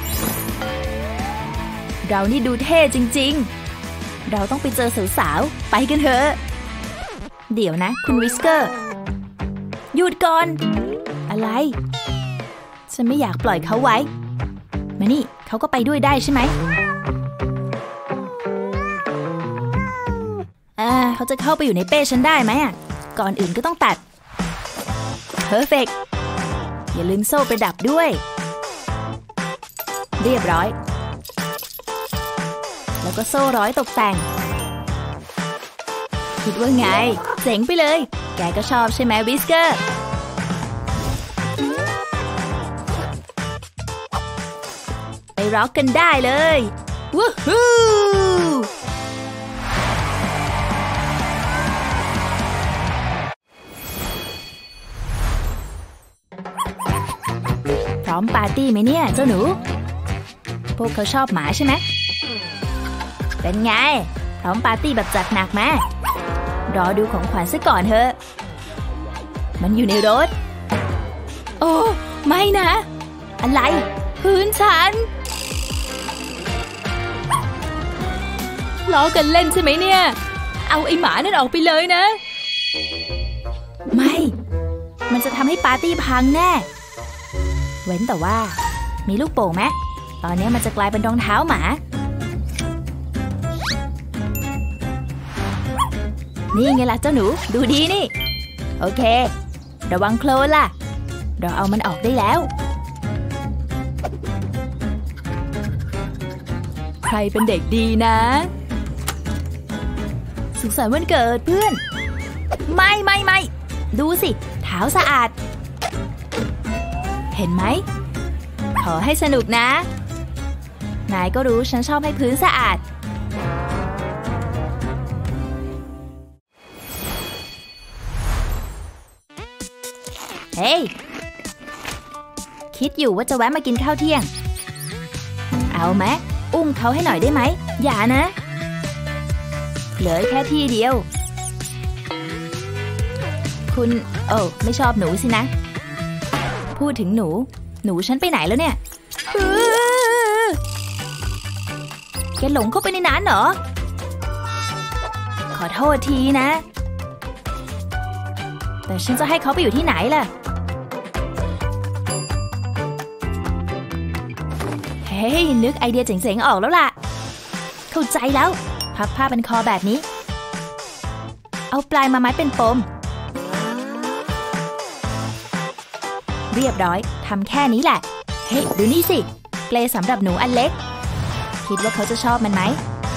ๆเรานี่ดูเท่จริงๆเราต้องไปเจอสาวๆไปกันเถอะเดี๋ยวนะคุณวิสเกอร์หยุดก่อนอะไรฉันไม่อยากปล่อยเขาไว้มานี่เขาก็ไปด้วยได้ใช่ไหมอ่าเขาจะเข้าไปอยู่ในเป้ฉันได้ไหมอ่ะก่อนอื่นก็ต้องตัด Perfect อย่าลืมโซ่ประดับด้วยเรียบร้อยแล้วก็โซ่ร้อยตกแต่งคิดว่าไงเจ๋งไปเลยแกก็ชอบใช่ไหมวิสเกอร์ไปร็อกกันได้เลยวู้ฮู้พร้อมปาร์ตี้ไหมเนี่ยเจ้าหนูพวกเขาชอบหมาใช่ไหมเป็นไงพร้อมปาร์ตี้แบบจัดหนักไหมรอดูของขวัญซะก่อนเถอะมันอยู่ในรถโอ้ไม่นะอะไรพื้นฉันล้อกันเล่นใช่ไหมเนี่ยเอาไอ้หมานั่นออกไปเลยนะไม่มันจะทำให้ปาร์ตี้พังแน่เว้นแต่ว่ามีลูกโป่งไหมตอนนี้มันจะกลายเป็นรองเท้าหมานี่ไงล่ะเจ้าหนูดูดีนี่โอเคระวังโคลนล่ะเราเอามันออกได้แล้วใครเป็นเด็กดีนะสุขสันต์วันเกิดเพื่อนไม่ไม่ไม่ดูสิเท้าสะอาดเห็นไหมขอให้สนุกนะนายก็รู้ฉันชอบให้พื้นสะอาดเฮ้ hey! คิดอยู่ว่าจะแวะมากินข้าวเที่ยงเอาไหมอุ้มเขาให้หน่อยได้ไหมอย่านะเหลือแค่ที่เดียวคุณโอ้ไม่ชอบหนูสินะพูดถึงหนูหนูฉันไปไหนแล้วเนี่ยแกหลงเข้าไปในนั้นเหรอขอโทษทีนะแต่ฉันจะให้เขาไปอยู่ที่ไหนล่ะเฮ้ยนึกไอเดียเจ๋งๆออกแล้วล่ะเข้าใจแล้วพับผ้าเป็นคอแบบนี้เอาปลายมาไม้เป็นปมเรียบร้อยทำแค่นี้แหละเฮ้ยดูนี่สิเปลสำหรับหนูอันเล็กคิดว่าเขาจะชอบมันไหม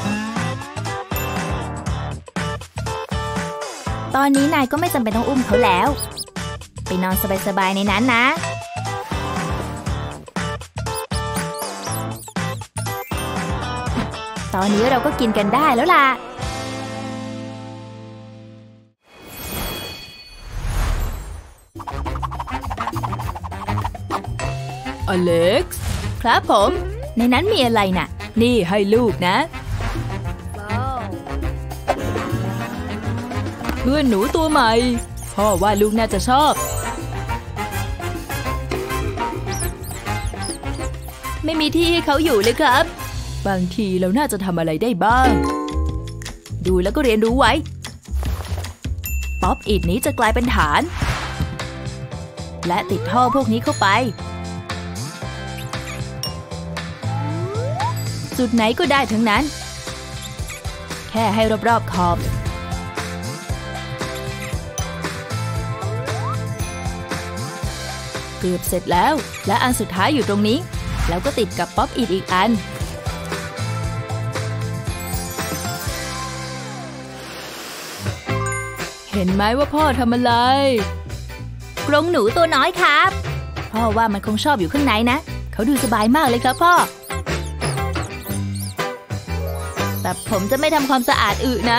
ตอนนี้นายก็ไม่จำเป็นต้องอุ้มเขาแล้วไปนอนสบายๆในนั้นนะตอนนี้เราก็กินกันได้แล้วล่ะอเล็กซ์ครับผมในนั้นมีอะไรน่ะนี่ให้ลูกนะเพื่อนหนูตัวใหม่พ่อว่าลูกน่าจะชอบไม่มีที่ให้เขาอยู่เลยครับบางทีเราน่าจะทำอะไรได้บ้างดูแล้วก็เรียนรู้ไว้ป๊อปอิฐนี้จะกลายเป็นฐานและติดท่อพวกนี้เข้าไปจุดไหนก็ได้ทั้งนั้นแค่ให้รอบๆขอบเกือบเสร็จแล้วและอันสุดท้ายอยู่ตรงนี้แล้วก็ติดกับป๊อปอิฐอีกอันเห็นไหมว่าพ่อทำอะไรกรงหนูตัวน้อยครับพ่อว่ามันคงชอบอยู่ข้างในนะเขาดูสบายมากเลยครับพ่อแต่ผมจะไม่ทำความสะอาดอึนะ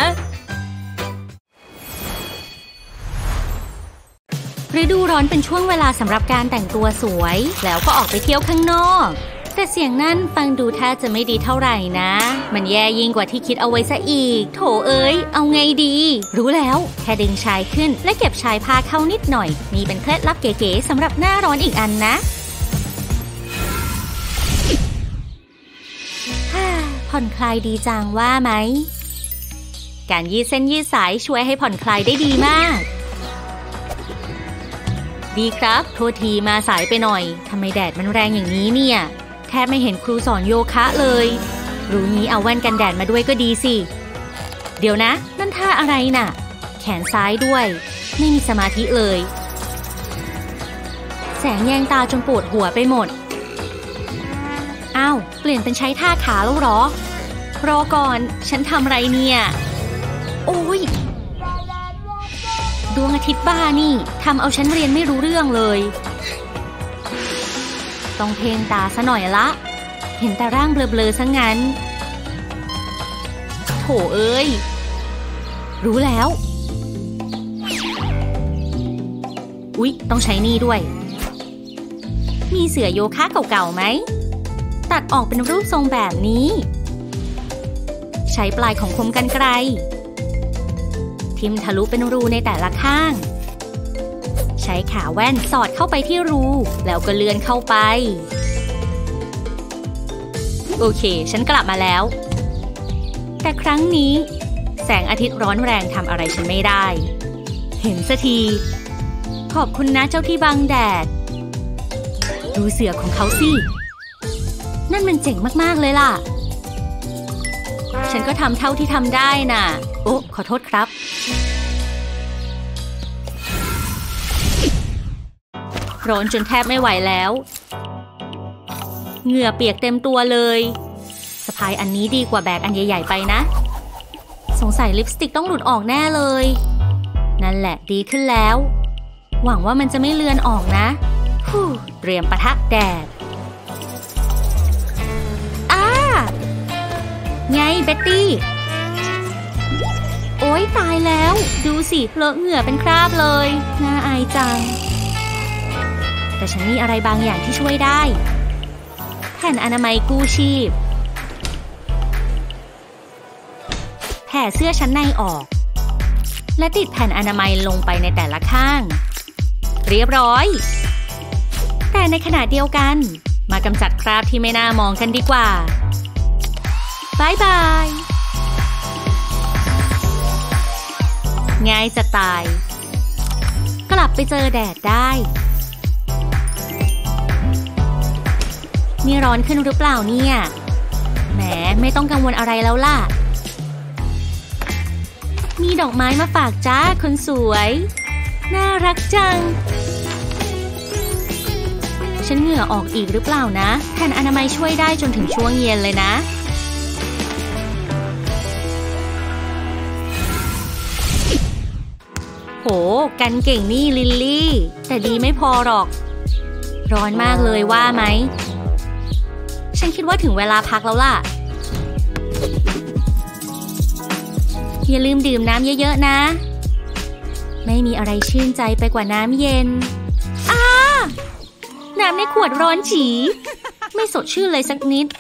ฤดูร้อนเป็นช่วงเวลาสำหรับการแต่งตัวสวยแล้วก็ออกไปเที่ยวข้างนอกแต่เสียงนั่นฟังดูแทบจะไม่ดีเท่าไหร่นะมันแย่ยิ่งกว่าที่คิดเอาไว้ซะอีกโถเอ้ยเอาไงดีรู้แล้วแค่ดึงชายขึ้นและเก็บชายผ้าเข้านิดหน่อยนี่เป็นเคล็ดลับเก๋ๆสำหรับหน้าร้อนอีกอันนะผ่อนคลายดีจังว่าไหมการยืดเส้นยืดสายช่วยให้ผ่อนคลายได้ดีมากดีครับโทษทีมาสายไปหน่อยทำไมแดดมันแรงอย่างนี้เนี่ยแทบไม่เห็นครูสอนโยคะเลยรู้งี้เอาแว่นกันแดดมาด้วยก็ดีสิเดี๋ยวนะนั่นท่าอะไรน่ะแขนซ้ายด้วยไม่มีสมาธิเลยแสงแยงตาจนปวดหัวไปหมดอ้าวเปลี่ยนเป็นใช้ท่าขาแล้วหรอรอก่อนฉันทำอะไรเนี่ยโอ้ยดวงอาทิตย์บ้านี่ทำเอาฉันเรียนไม่รู้เรื่องเลยต้องเพ่งตาซะหน่อยละเห็นแต่ร่างเบลอๆซะงั้นโถเอ้ยรู้แล้วอุ๊ยต้องใช้นี่ด้วยมีเสื่อโยคะเก่าๆไหมตัดออกเป็นรูปทรงแบบนี้ใช้ปลายของคมกรรไกรทิ่มทะลุเป็นรูในแต่ละข้างใช้ขาแว่นสอดเข้าไปที่รูแล้วก็เลื่อนเข้าไปโอเคฉันกลับมาแล้วแต่ครั้งนี้แสงอาทิตย์ร้อนแรงทำอะไรฉันไม่ได้เห็นสักทีขอบคุณนะเจ้าที่บังแดดดูเสือของเขาสินั่นมันเจ๋งมากๆเลยล่ะฉันก็ทำเท่าที่ทำได้น่ะโอ้ขอโทษครับร้อนจนแทบไม่ไหวแล้วเหงื่อเปียกเต็มตัวเลยสะพายอันนี้ดีกว่าแบกอันใหญ่ๆไปนะสงสัยลิปสติกต้องหลุดออกแน่เลยนั่นแหละดีขึ้นแล้วหวังว่ามันจะไม่เลือนออกนะฮู้เตรียมปะทะแดดอ้าไงเบ็ตตี้โอ๊ยตายแล้วดูสิเลอะเหงื่อเป็นคราบเลยน่าอายจังแต่ฉันมีอะไรบางอย่างที่ช่วยได้แผ่นอนามัยกู้ชีพแผ่เสื้อชั้นในออกและติดแผ่นอนามัยลงไปในแต่ละข้างเรียบร้อยแต่ในขณะเดียวกันมากำจัดคราบที่ไม่น่ามองกันดีกว่าบายบายง่ายจะตายกลับไปเจอแดดได้นี่ร้อนขึ้นหรือเปล่าเนี่ยแหมไม่ต้องกังวลอะไรแล้วล่ะมีดอกไม้มาฝากจ้าคนสวยน่ารักจังฉันเหงื่อออกอีกหรือเปล่านะแผ่นอนามัยช่วยได้จนถึงช่วงเย็นเลยนะโหกันเก่งนี่ลิลลี่แต่ดีไม่พอหรอกร้อนมากเลยว่าไหมฉันคิดว่าถึงเวลาพักแล้วล่ะอย่าลืมดื่มน้ำเยอะๆนะไม่มีอะไรชื่นใจไปกว่าน้ำเย็นอ้าน้ำในขวดร้อนฉี่ไม่สดชื่นเลยสักนิด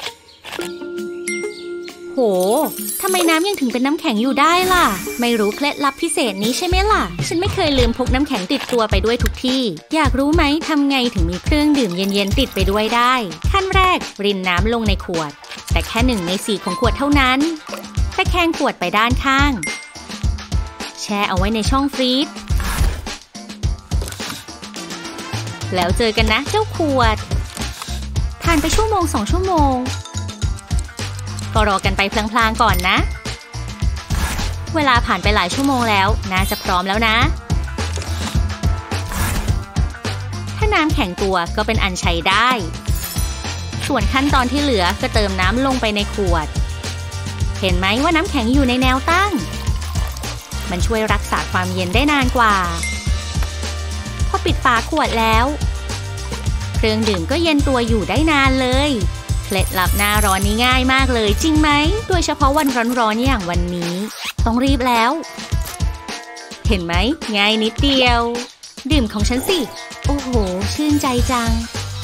โหทำไมน้ำยังถึงเป็นน้ำแข็งอยู่ได้ล่ะไม่รู้เคล็ดลับพิเศษนี้ใช่ไหมล่ะฉันไม่เคยลืมพกน้ำแข็งติดตัวไปด้วยทุกที่อยากรู้ไหมทำไงถึงมีเครื่องดื่มเย็นๆติดไปด้วยได้ขั้นแรกรินน้ำลงในขวดแต่แค่หนึ่งในสี่ของขวดเท่านั้นตะแคงขวดไปด้านข้างแช่เอาไว้ในช่องฟรีซแล้วเจอกันนะเจ้าขวดผ่านไปชั่วโมงสองชั่วโมงก็รอกันไปพลางๆก่อนนะเวลาผ่านไปหลายชั่วโมงแล้วน่าจะพร้อมแล้วนะถ้าน้ำแข็งตัวก็เป็นอันใช้ได้ส่วนขั้นตอนที่เหลือก็เติมน้ำลงไปในขวดเห็นไหมว่าน้ำแข็งอยู่ในแนวตั้งมันช่วยรักษาความเย็นได้นานกว่าพอปิดฝาขวดแล้วเครื่องดื่มก็เย็นตัวอยู่ได้นานเลยเคล็ดลับหน้าร้อนนี้ง่ายมากเลยจริงไหมโดยเฉพาะวันร้อนๆอย่างวันนี้ต้องรีบแล้วเห็นไหมง่ายนิดเดียวดื่มของฉันสิโอ้โหชื่นใจจัง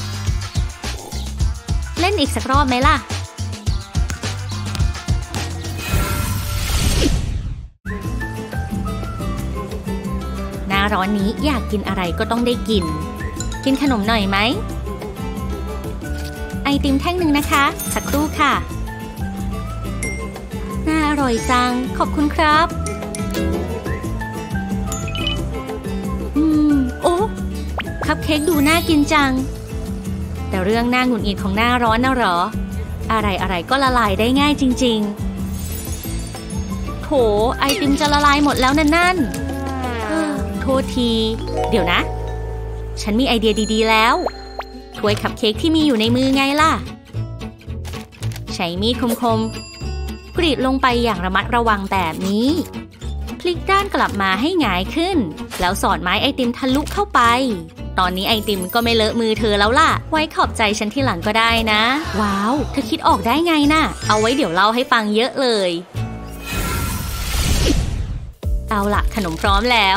เล่นอีกสักรอบไหมล่ะหน้าร้อนนี้อยากกินอะไรก็ต้องได้กินกินขนมหน่อยไหมไอติมแท่งหนึ่งนะคะสักครู่ค่ะน่าอร่อยจังขอบคุณครับอืมโอ้คัพเค้กดูน่ากินจังแต่เรื่องน่าหงุดหงิดของหน้าร้อนน่ะเหรออะไรอะไรก็ละลายได้ง่ายจริงๆโถไอติมจะละลายหมดแล้วนั่นนั่นโทษทีเดี๋ยวนะฉันมีไอเดียดีๆแล้วถ้วยคัพเค้กที่มีอยู่ในมือไงล่ะใช้มีดคมๆกรีดลงไปอย่างระมัดระวังแบบนี้พลิกด้านกลับมาให้หงายขึ้นแล้วสอดไม้ไอติมทะลุเข้าไปตอนนี้ไอติมก็ไม่เลอะมือเธอแล้วล่ะไว้ขอบใจฉันที่หลังก็ได้นะว้าวเธอคิดออกได้ไงน่ะเอาไว้เดี๋ยวเล่าให้ฟังเยอะเลยเอาล่ะขนมพร้อมแล้ว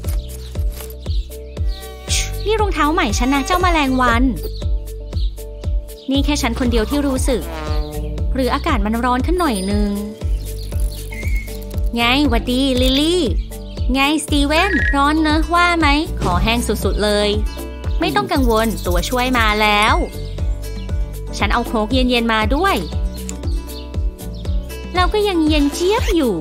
นี่รองเท้าใหม่ฉันนะเจ้าแมลงวันนี่แค่ฉันคนเดียวที่รู้สึกหรืออากาศมันร้อนขึ้นหน่อยนึงไงหวัดดีลิลลี่ไงสตีเวนร้อนเนอะว่าไหมขอแห้งสุดๆเลยไม่ต้องกังวลตัวช่วยมาแล้วฉันเอาโค้กเย็นๆมาด้วยเราก็ยังเย็นเจี๊ยบอยู่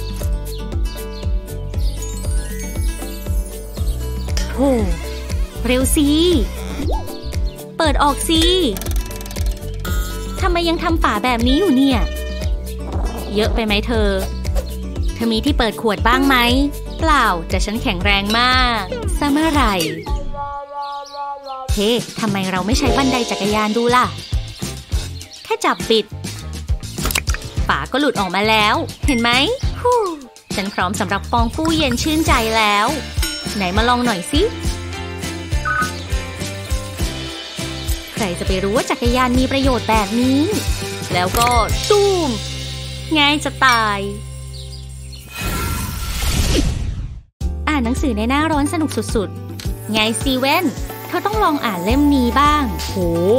โธ่เร็วสิเปิดออกสิทำไมยังทำฝาแบบนี้อยู่เนี่ยเยอะไปไหมเธอเธอมีที่เปิดขวดบ้างไหมเปล่าแต่ฉันแข็งแรงมากซะเมื่อไหร่เฮ้ทำไมเราไม่ใช้บันไดจักรยานดูล่ะแค่จับปิดฝาก็หลุดออกมาแล้วเห็นไหมฮู้ฉันพร้อมสำหรับฟองฟู่เย็นชื่นใจแล้วไหนมาลองหน่อยสิใครจะไปรู้ว่าจักรยานมีประโยชน์แบบนี้แล้วก็ตูมง่ายจะตายอ่านหนังสือในหน้าร้อนสนุกสุดๆไงสตีเวนเธอต้องลองอ่านเล่มนี้บ้างโห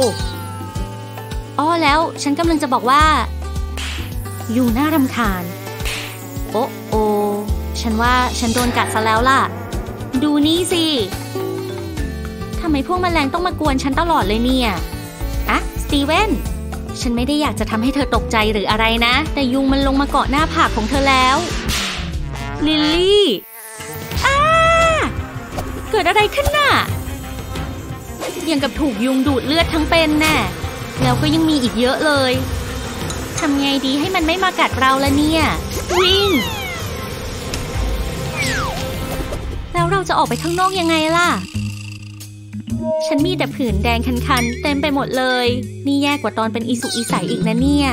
อ้อแล้วฉันกำลังจะบอกว่ายุงน่ารำคาญโอ้โอฉันว่าฉันโดนกัดซะแล้วล่ะดูนี่สิทำไมพวกแมลงต้องมากวนฉันตลอดเลยเนี่ยอะสตีเวนฉันไม่ได้อยากจะทำให้เธอตกใจหรืออะไรนะแต่ยุงมันลงมาเกาะหน้าผากของเธอแล้วลิลลี่อ้าเกิดอะไรขึ้นน่ะยังกับถูกยุงดูดเลือดทั้งเป็นแน่แล้วก็ยังมีอีกเยอะเลยทำไงดีให้มันไม่มากัดเราละเนี่ยวิ่งแล้วเราจะออกไปข้างนอกยังไงล่ะฉันมีแต่ผื่นแดงคันๆเต็มไปหมดเลยนี่แย่กว่าตอนเป็นอีสุกอีใสอีกนะเนี่ย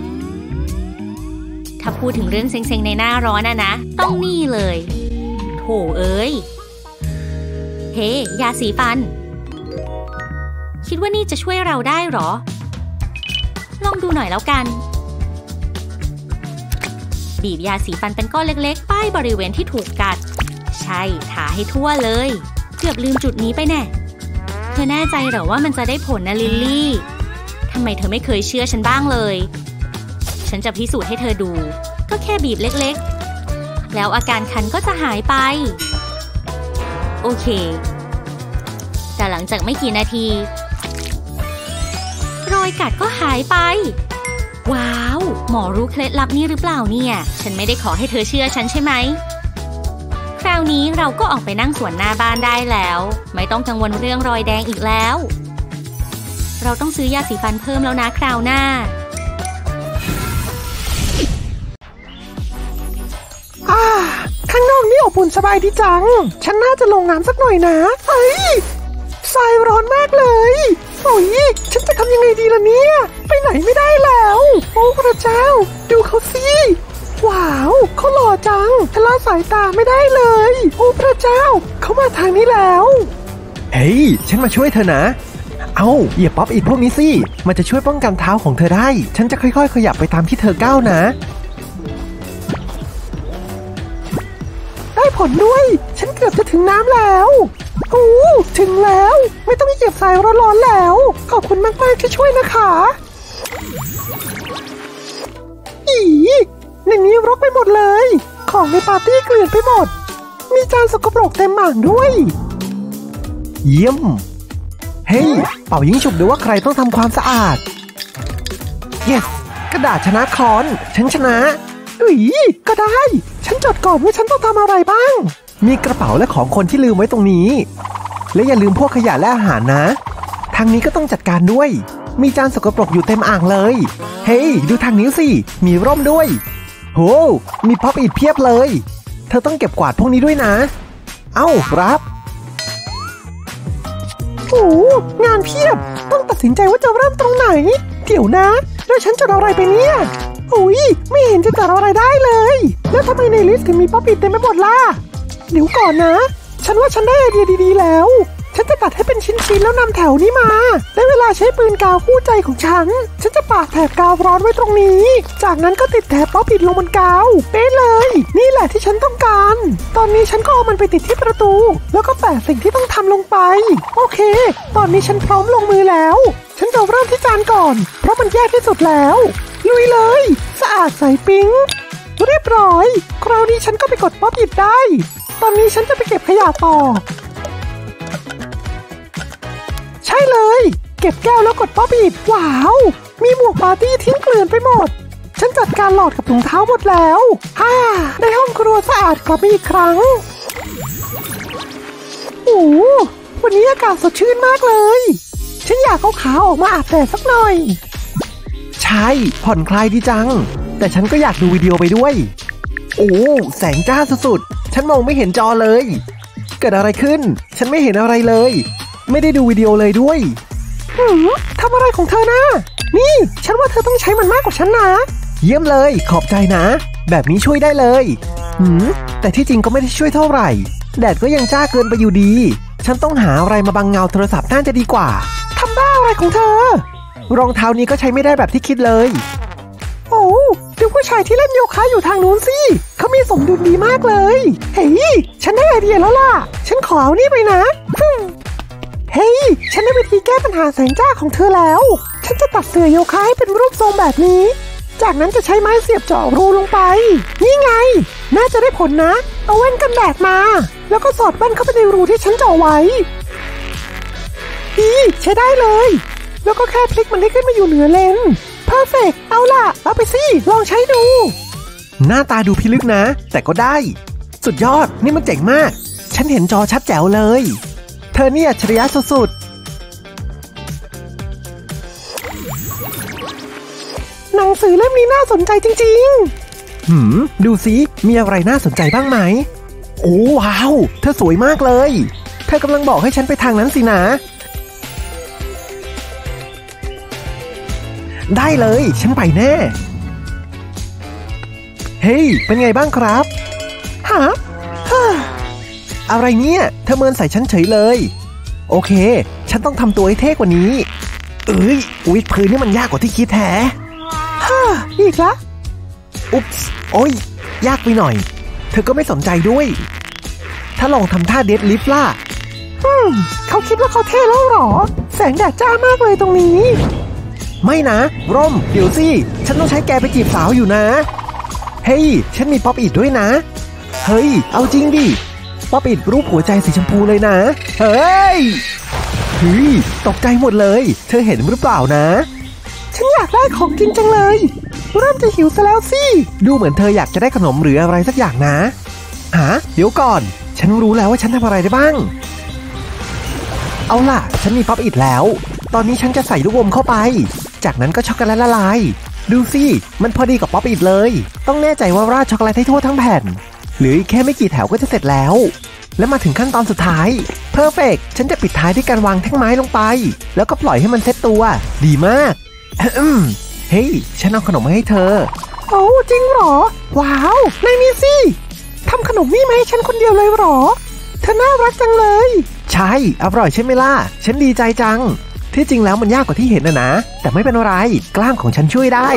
ถ้าพูดถึงเรื่องเซ็งๆในหน้าร้อนนะนะต้องนี่เลยโถเอ้ยเฮ้ยาสีฟันคิดว่านี่จะช่วยเราได้หรอลองดูหน่อยแล้วกันบีบยาสีฟันเป็นก้อนเล็กๆป้ายบริเวณที่ถูกกัดใช่ทาให้ทั่วเลยเกือบลืมจุดนี้ไปแน่เธอแน่ใจเหรอว่ามันจะได้ผลนะลิลลี่ทำไมเธอไม่เคยเชื่อฉันบ้างเลยฉันจะพิสูจน์ให้เธอดูก็แค่บีบเล็กๆแล้วอาการคันก็จะหายไปโอเคแต่หลังจากไม่กี่นาทีรอยกัดก็หายไปว้าวหมอรู้เคล็ดลับนี้หรือเปล่าเนี่ยฉันไม่ได้ขอให้เธอเชื่อฉันใช่ไหมคราวนี้เราก็ออกไปนั่งสวนหน้าบ้านได้แล้วไม่ต้องกังวลเรื่องรอยแดงอีกแล้วเราต้องซื้อยาสีฟันเพิ่มแล้วนะคราวหน้าอ่าข้างนอกนี่อบอุ่นสบายดีจังฉันน่าจะลงน้ำสักหน่อยนะเฮ้ยทรายร้อนมากเลยโอ้ยฉันจะทำยังไงดีล่ะเนี่ยไปไหนไม่ได้แล้วโอ้พระเจ้าดูเขาสิว้าวเขาหล่อจังฉันละสายตาไม่ได้เลยโอ้พระเจ้าเขามาทางนี้แล้วเฮ้ยฉันมาช่วยเธอนะเอ้าเหยียบป๊อปอิดพวกนี้สิมันจะช่วยป้องกันเท้าของเธอได้ฉันจะค่อยๆขยับไปตามที่เธอก้าวนะได้ผลด้วยฉันเกือบจะถึงน้ำแล้วโอ้ถึงแล้วไม่ต้องเหยียบทรายร้อนๆแล้วขอบคุณมากๆที่ช่วยนะคะอีในนี้รกไปหมดเลยของในปาร์ตี้เกลื่อนไปหมดมีจานสกปรกเต็มอ่างด้วยเยี่ยมเฮ้ยเป่ายิงฉุบดูว่าใครต้องทำความสะอาด yes กระดาษชนะคอนฉันชนะอุ๊ยก็ได้ฉันจดก่อนว่าฉันต้องทำอะไรบ้างมีกระเป๋าและของคนที่ลืมไว้ตรงนี้และอย่าลืมพวกขยะและอาหารนะทางนี้ก็ต้องจัดการด้วยมีจานสกปรกอยู่เต็มอ่างเลยเฮ้ยดูทางนี้สิมีร่มด้วยโหมีป๊อปอิดเพียบเลยเธอต้องเก็บกวาดพวกนี้ด้วยนะเอ้ารับโอ้งานเพียบต้องตัดสินใจว่าจะเริ่มตรงไหนเดี๋ยวนะแล้วฉันจะเอาอะไรไปเนี่ยอุ้ยไม่เห็นจะจัดอะไรได้เลยแล้วทำไมในลิสต์ถึงมีป๊อปอิดเต็มไปหมดล่ะเดี๋ยวก่อนนะฉันว่าฉันได้ไอเดียดีๆแล้วฉันจะตัดให้เป็นชิ้นๆแล้วนำแถวนี้มาได้เวลาใช้ปืนกาวคู่ใจของฉันฉันจะปาดแถบกาวร้อนไว้ตรงนี้จากนั้นก็ติดแถบป๊อปอิดลงบนกาวเป๊ะเลยนี่แหละที่ฉันต้องการตอนนี้ฉันก็เอามันไปติดที่ประตูแล้วก็แปะสิ่งที่ต้องทำลงไปโอเคตอนนี้ฉันพร้อมลงมือแล้วฉันจะเริ่มที่จานก่อนเพราะมันแย่ที่สุดแล้วลุยเลยสะอาดใสปิ๊งเรียบร้อยคราวนี้ฉันก็ไปกดป๊อปอิดได้ตอนนี้ฉันจะไปเก็บขยะต่อใช่เลยเก็บแก้วแล้วกดป๊อปอิดว้าวมีหมวกปาร์ตี้ทิ้งเกลื่อนไปหมดฉันจัดการหลอดกับถุงเท้าหมดแล้วฮ่าได้ห้องครัวสะอาดกลับมาอีกครั้งโอ้วันนี้อากาศสดชื่นมากเลยฉันอยากเอาขาออกมาอาบแดดสักหน่อยใช่ผ่อนคลายดีจังแต่ฉันก็อยากดูวิดีโอไปด้วยโอ้แสงจ้าสุดๆฉันมองไม่เห็นจอเลยเกิดอะไรขึ้นฉันไม่เห็นอะไรเลยไม่ได้ดูวิดีโอเลยด้วยหืมทำอะไรของเธอนะนี่ฉันว่าเธอต้องใช้มันมากกว่าฉันนะเยี่ยมเลยขอบใจนะแบบนี้ช่วยได้เลยหืมแต่ที่จริงก็ไม่ได้ช่วยเท่าไหร่แดดก็ยังจ้าเกินไปอยู่ดีฉันต้องหาอะไรมาบังเงาโทรศัพท์น่าจะดีกว่าทำบ้าอะไรของเธอรองเท้านี้ก็ใช้ไม่ได้แบบที่คิดเลยโอ้ดูผู้ชายที่เล่นโยคะอยู่ทางนู้นสิเขามีสมดุลดีมากเลยเฮ้ยฉันได้ไอเดียแล้วล่ะฉันขอเอานี่ไปนะเฮ้ยฉันได้วิธีแก้ปัญหาแสงจ้าของเธอแล้วฉันจะตัดเสื่อโยคะให้เป็นรูปทรงแบบนี้จากนั้นจะใช้ไม้เสียบเจาะรูลงไปนี่ไงน่าจะได้ผลนะเอาแว่นกันแดดมาแล้วก็สอดแว่นเข้าไปในรูที่ฉันเจาะไว้ดีใช้ได้เลยแล้วก็แค่พลิกมันให้ขึ้นมาอยู่เหนือเลนเพอร์เฟกต์เอาล่ะเอาไปสิลองใช้ดูหน้าตาดูพิลึกนะแต่ก็ได้สุดยอดนี่มันเจ๋งมากฉันเห็นจอชัดแจ๋วเลยเธอนี่อัจฉริยะสุดๆหนังสือเล่มนี้น่าสนใจจริงๆหืมดูสิมีอะไรน่าสนใจบ้างไหมโอ้ว้าวเธอสวยมากเลยเธอกำลังบอกให้ฉันไปทางนั้นสินะได้เลยฉันไปแน่เฮ้ยเป็นไงบ้างครับฮะอะไรเนี่ยเธอเมินใส่ฉันเฉยเลยโอเคฉันต้องทำตัวให้เท่กว่านี้เอ้ยวิดพื้นนี่มันยากกว่าที่คิดแท้ฮ่าอีกละอุ๊บโอ้ยยากไปหน่อยเธอก็ไม่สนใจด้วยถ้าลองทำท่าเดดลิฟต์ล่ะอืมเขาคิดว่าเขาเท่แล้วหรอแสงแดดจ้ามากเลยตรงนี้ไม่นะร่มเดี๋ยวสิฉันต้องใช้แกไปจีบสาวอยู่นะเฮ้ยฉันมีป๊อปอิดด้วยนะเฮ้ยเอาจริงดิป๊อปอิดรูปหัวใจสีชมพูเลยนะเฮ้ยเฮ้ยตกใจหมดเลยเธอเห็นหรือเปล่านะฉันอยากได้ของกินจังเลยเริ่มจะหิวซะแล้วสิดูเหมือนเธออยากจะได้ขนมหรืออะไรสักอย่างนะฮะเดี๋ยวก่อนฉันรู้แล้วว่าฉันทำอะไรได้บ้างเอาล่ะฉันมีป๊อปอิดแล้วตอนนี้ฉันจะใส่ลูกอมเข้าไปจากนั้นก็ช็อกโกแลตละลายดูสิมันพอดีกับป๊อปอิดเลยต้องแน่ใจว่าราดช็อกโกแลตให้ทั่วทั้งแผ่นหรือแค่ไม่กี่แถวก็จะเสร็จแล้วและมาถึงขั้นตอนสุดท้ายเพอร์เฟกต์ฉันจะปิดท้ายด้วยการวางแท่งไม้ลงไปแล้วก็ปล่อยให้มันเซ็ตตัวดีมากเฮ้ยฉันเอาขนมมาให้เธอโอ้จริงหรอว้าวในนี้สิทำขนมนี่มาให้ฉันคนเดียวเลยหรอเธอน่ารักจังเลยใช่อร่อยใช่ไหมล่ะฉันดีใจจังทที่จริงแล้วมันยากกว่าที่เห็นนะนะแต่ไม่เป็นไรกล้ามของฉันช่วยได้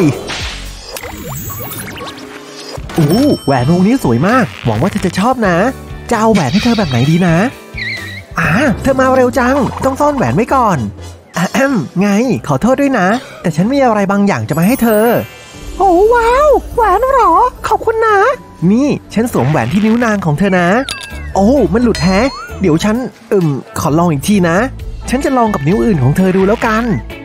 อู้แหวนวงนี้สวยมากหวังว่าเธอจะชอบนะจะเอาแหวนให้เธอแบบไหนดีนะอ่าเธอมาเร็วจังต้องซ่อนแหวนไว้ก่อนอ่ะแอมไงขอโทษด้วยนะแต่ฉันมีอะไรบางอย่างจะมาให้เธอโอ้ว้าวแหวนเหรอขอบคุณนะนี่ฉันสวมแหวนที่นิ้วนางของเธอนะโอ้มันหลุดแฮะเดี๋ยวฉันอืมขอลองอีกทีนะฉันจะลองกับนิ้วอื่นของเธอดูแล้วกัน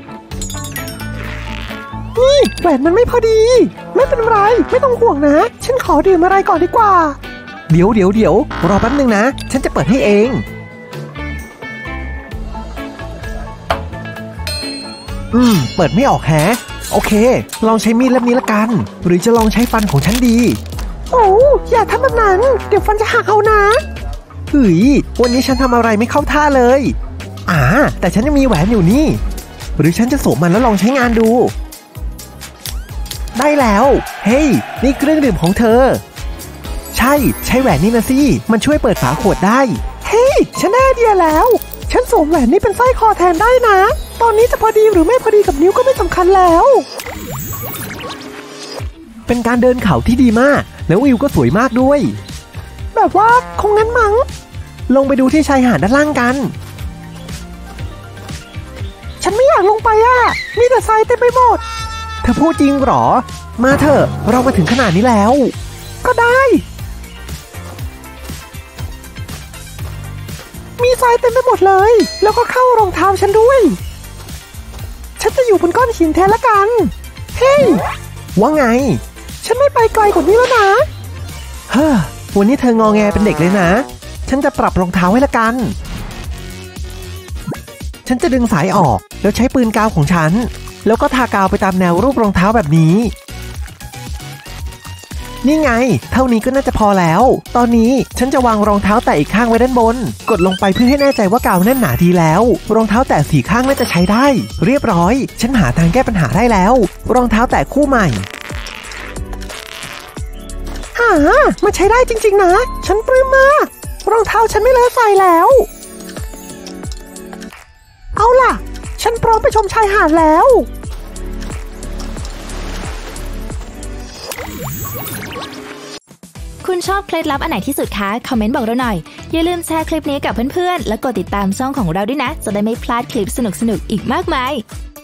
นี่แหวนมันไม่พอดีไม่เป็นไรไม่ต้องห่วงนะฉันขอดื่มอะไรก่อนดีกว่าเดี๋ยวเดี๋ยวเดี๋ยวรอแป๊บนึงนะฉันจะเปิดให้เองอืมเปิดไม่ออกแฮะโอเคลองใช้มีดเล่มนี้ละกันหรือจะลองใช้ฟันของฉันดีโอ้อย่าทำแบบนั้นเดี๋ยวฟันจะหักเอานะเฮ้ยวันนี้ฉันทำอะไรไม่เข้าท่าเลยอ่าแต่ฉันยังมีแหวนอยู่นี่หรือฉันจะสวมมันแล้วลองใช้งานดูได้แล้วเฮ้ยนี่เครื่องดื่มของเธอใช่ใช้แหวนนี่นะสิมันช่วยเปิดฝาขวดได้เฮ้ยฉันได้ไอเดียแล้วฉันสวมแหวนนี่เป็นสร้อยคอแทนได้นะตอนนี้จะพอดีหรือไม่พอดีกับนิ้วก็ไม่สำคัญแล้วเป็นการเดินเขาที่ดีมากแล้ววิวก็สวยมากด้วยแบบว่าคงงั้นมั้งลงไปดูที่ชายหาดด้านล่างกันฉันไม่อยากลงไปอ่ะมีแต่ทรายเต็มไปหมดเธอพูดจริงหรอมาเถอะเรามาถึงขนาดนี้แล้วก็ได้มีทรายเต็มไปหมดเลยแล้วก็เข้ารองเท้าฉันด้วยฉันจะอยู่บนก้อนหินแทนละกันเฮ้ยว่าไงฉันไม่ไปไกลกว่านี้แล้วนะเฮ้อวันนี้เธองอแงเป็นเด็กเลยนะฉันจะปรับรองเท้าให้ละกันฉันจะดึงสายออกแล้วใช้ปืนกาวของฉันแล้วก็ทากาวไปตามแนวรูปรองเท้าแบบนี้นี่ไงเท่านี้ก็น่าจะพอแล้วตอนนี้ฉันจะวางรองเท้าแตะอีกข้างไว้ด้านบนกดลงไปเพื่อให้แน่ใจว่ากาวแน่นหนาดีแล้วรองเท้าแตะสี่ข้างน่าจะใช้ได้เรียบร้อยฉันหาทางแก้ปัญหาได้แล้วรองเท้าแตะคู่ใหม่ฮ่ามันใช้ได้จริงๆนะฉันปลื้มมากรองเท้าฉันไม่เลอะทรายแล้วเอาล่ะฉันพร้อมไปชมชายหาดแล้วคุณชอบเคล็ดลับอันไหนที่สุดคะคอมเมนต์บอกเราหน่อยอย่าลืมแชร์คลิปนี้กับเพื่อนๆและกดติดตามช่องของเราด้วยนะจะได้ไม่พลาดคลิปสนุกๆอีกมากมาย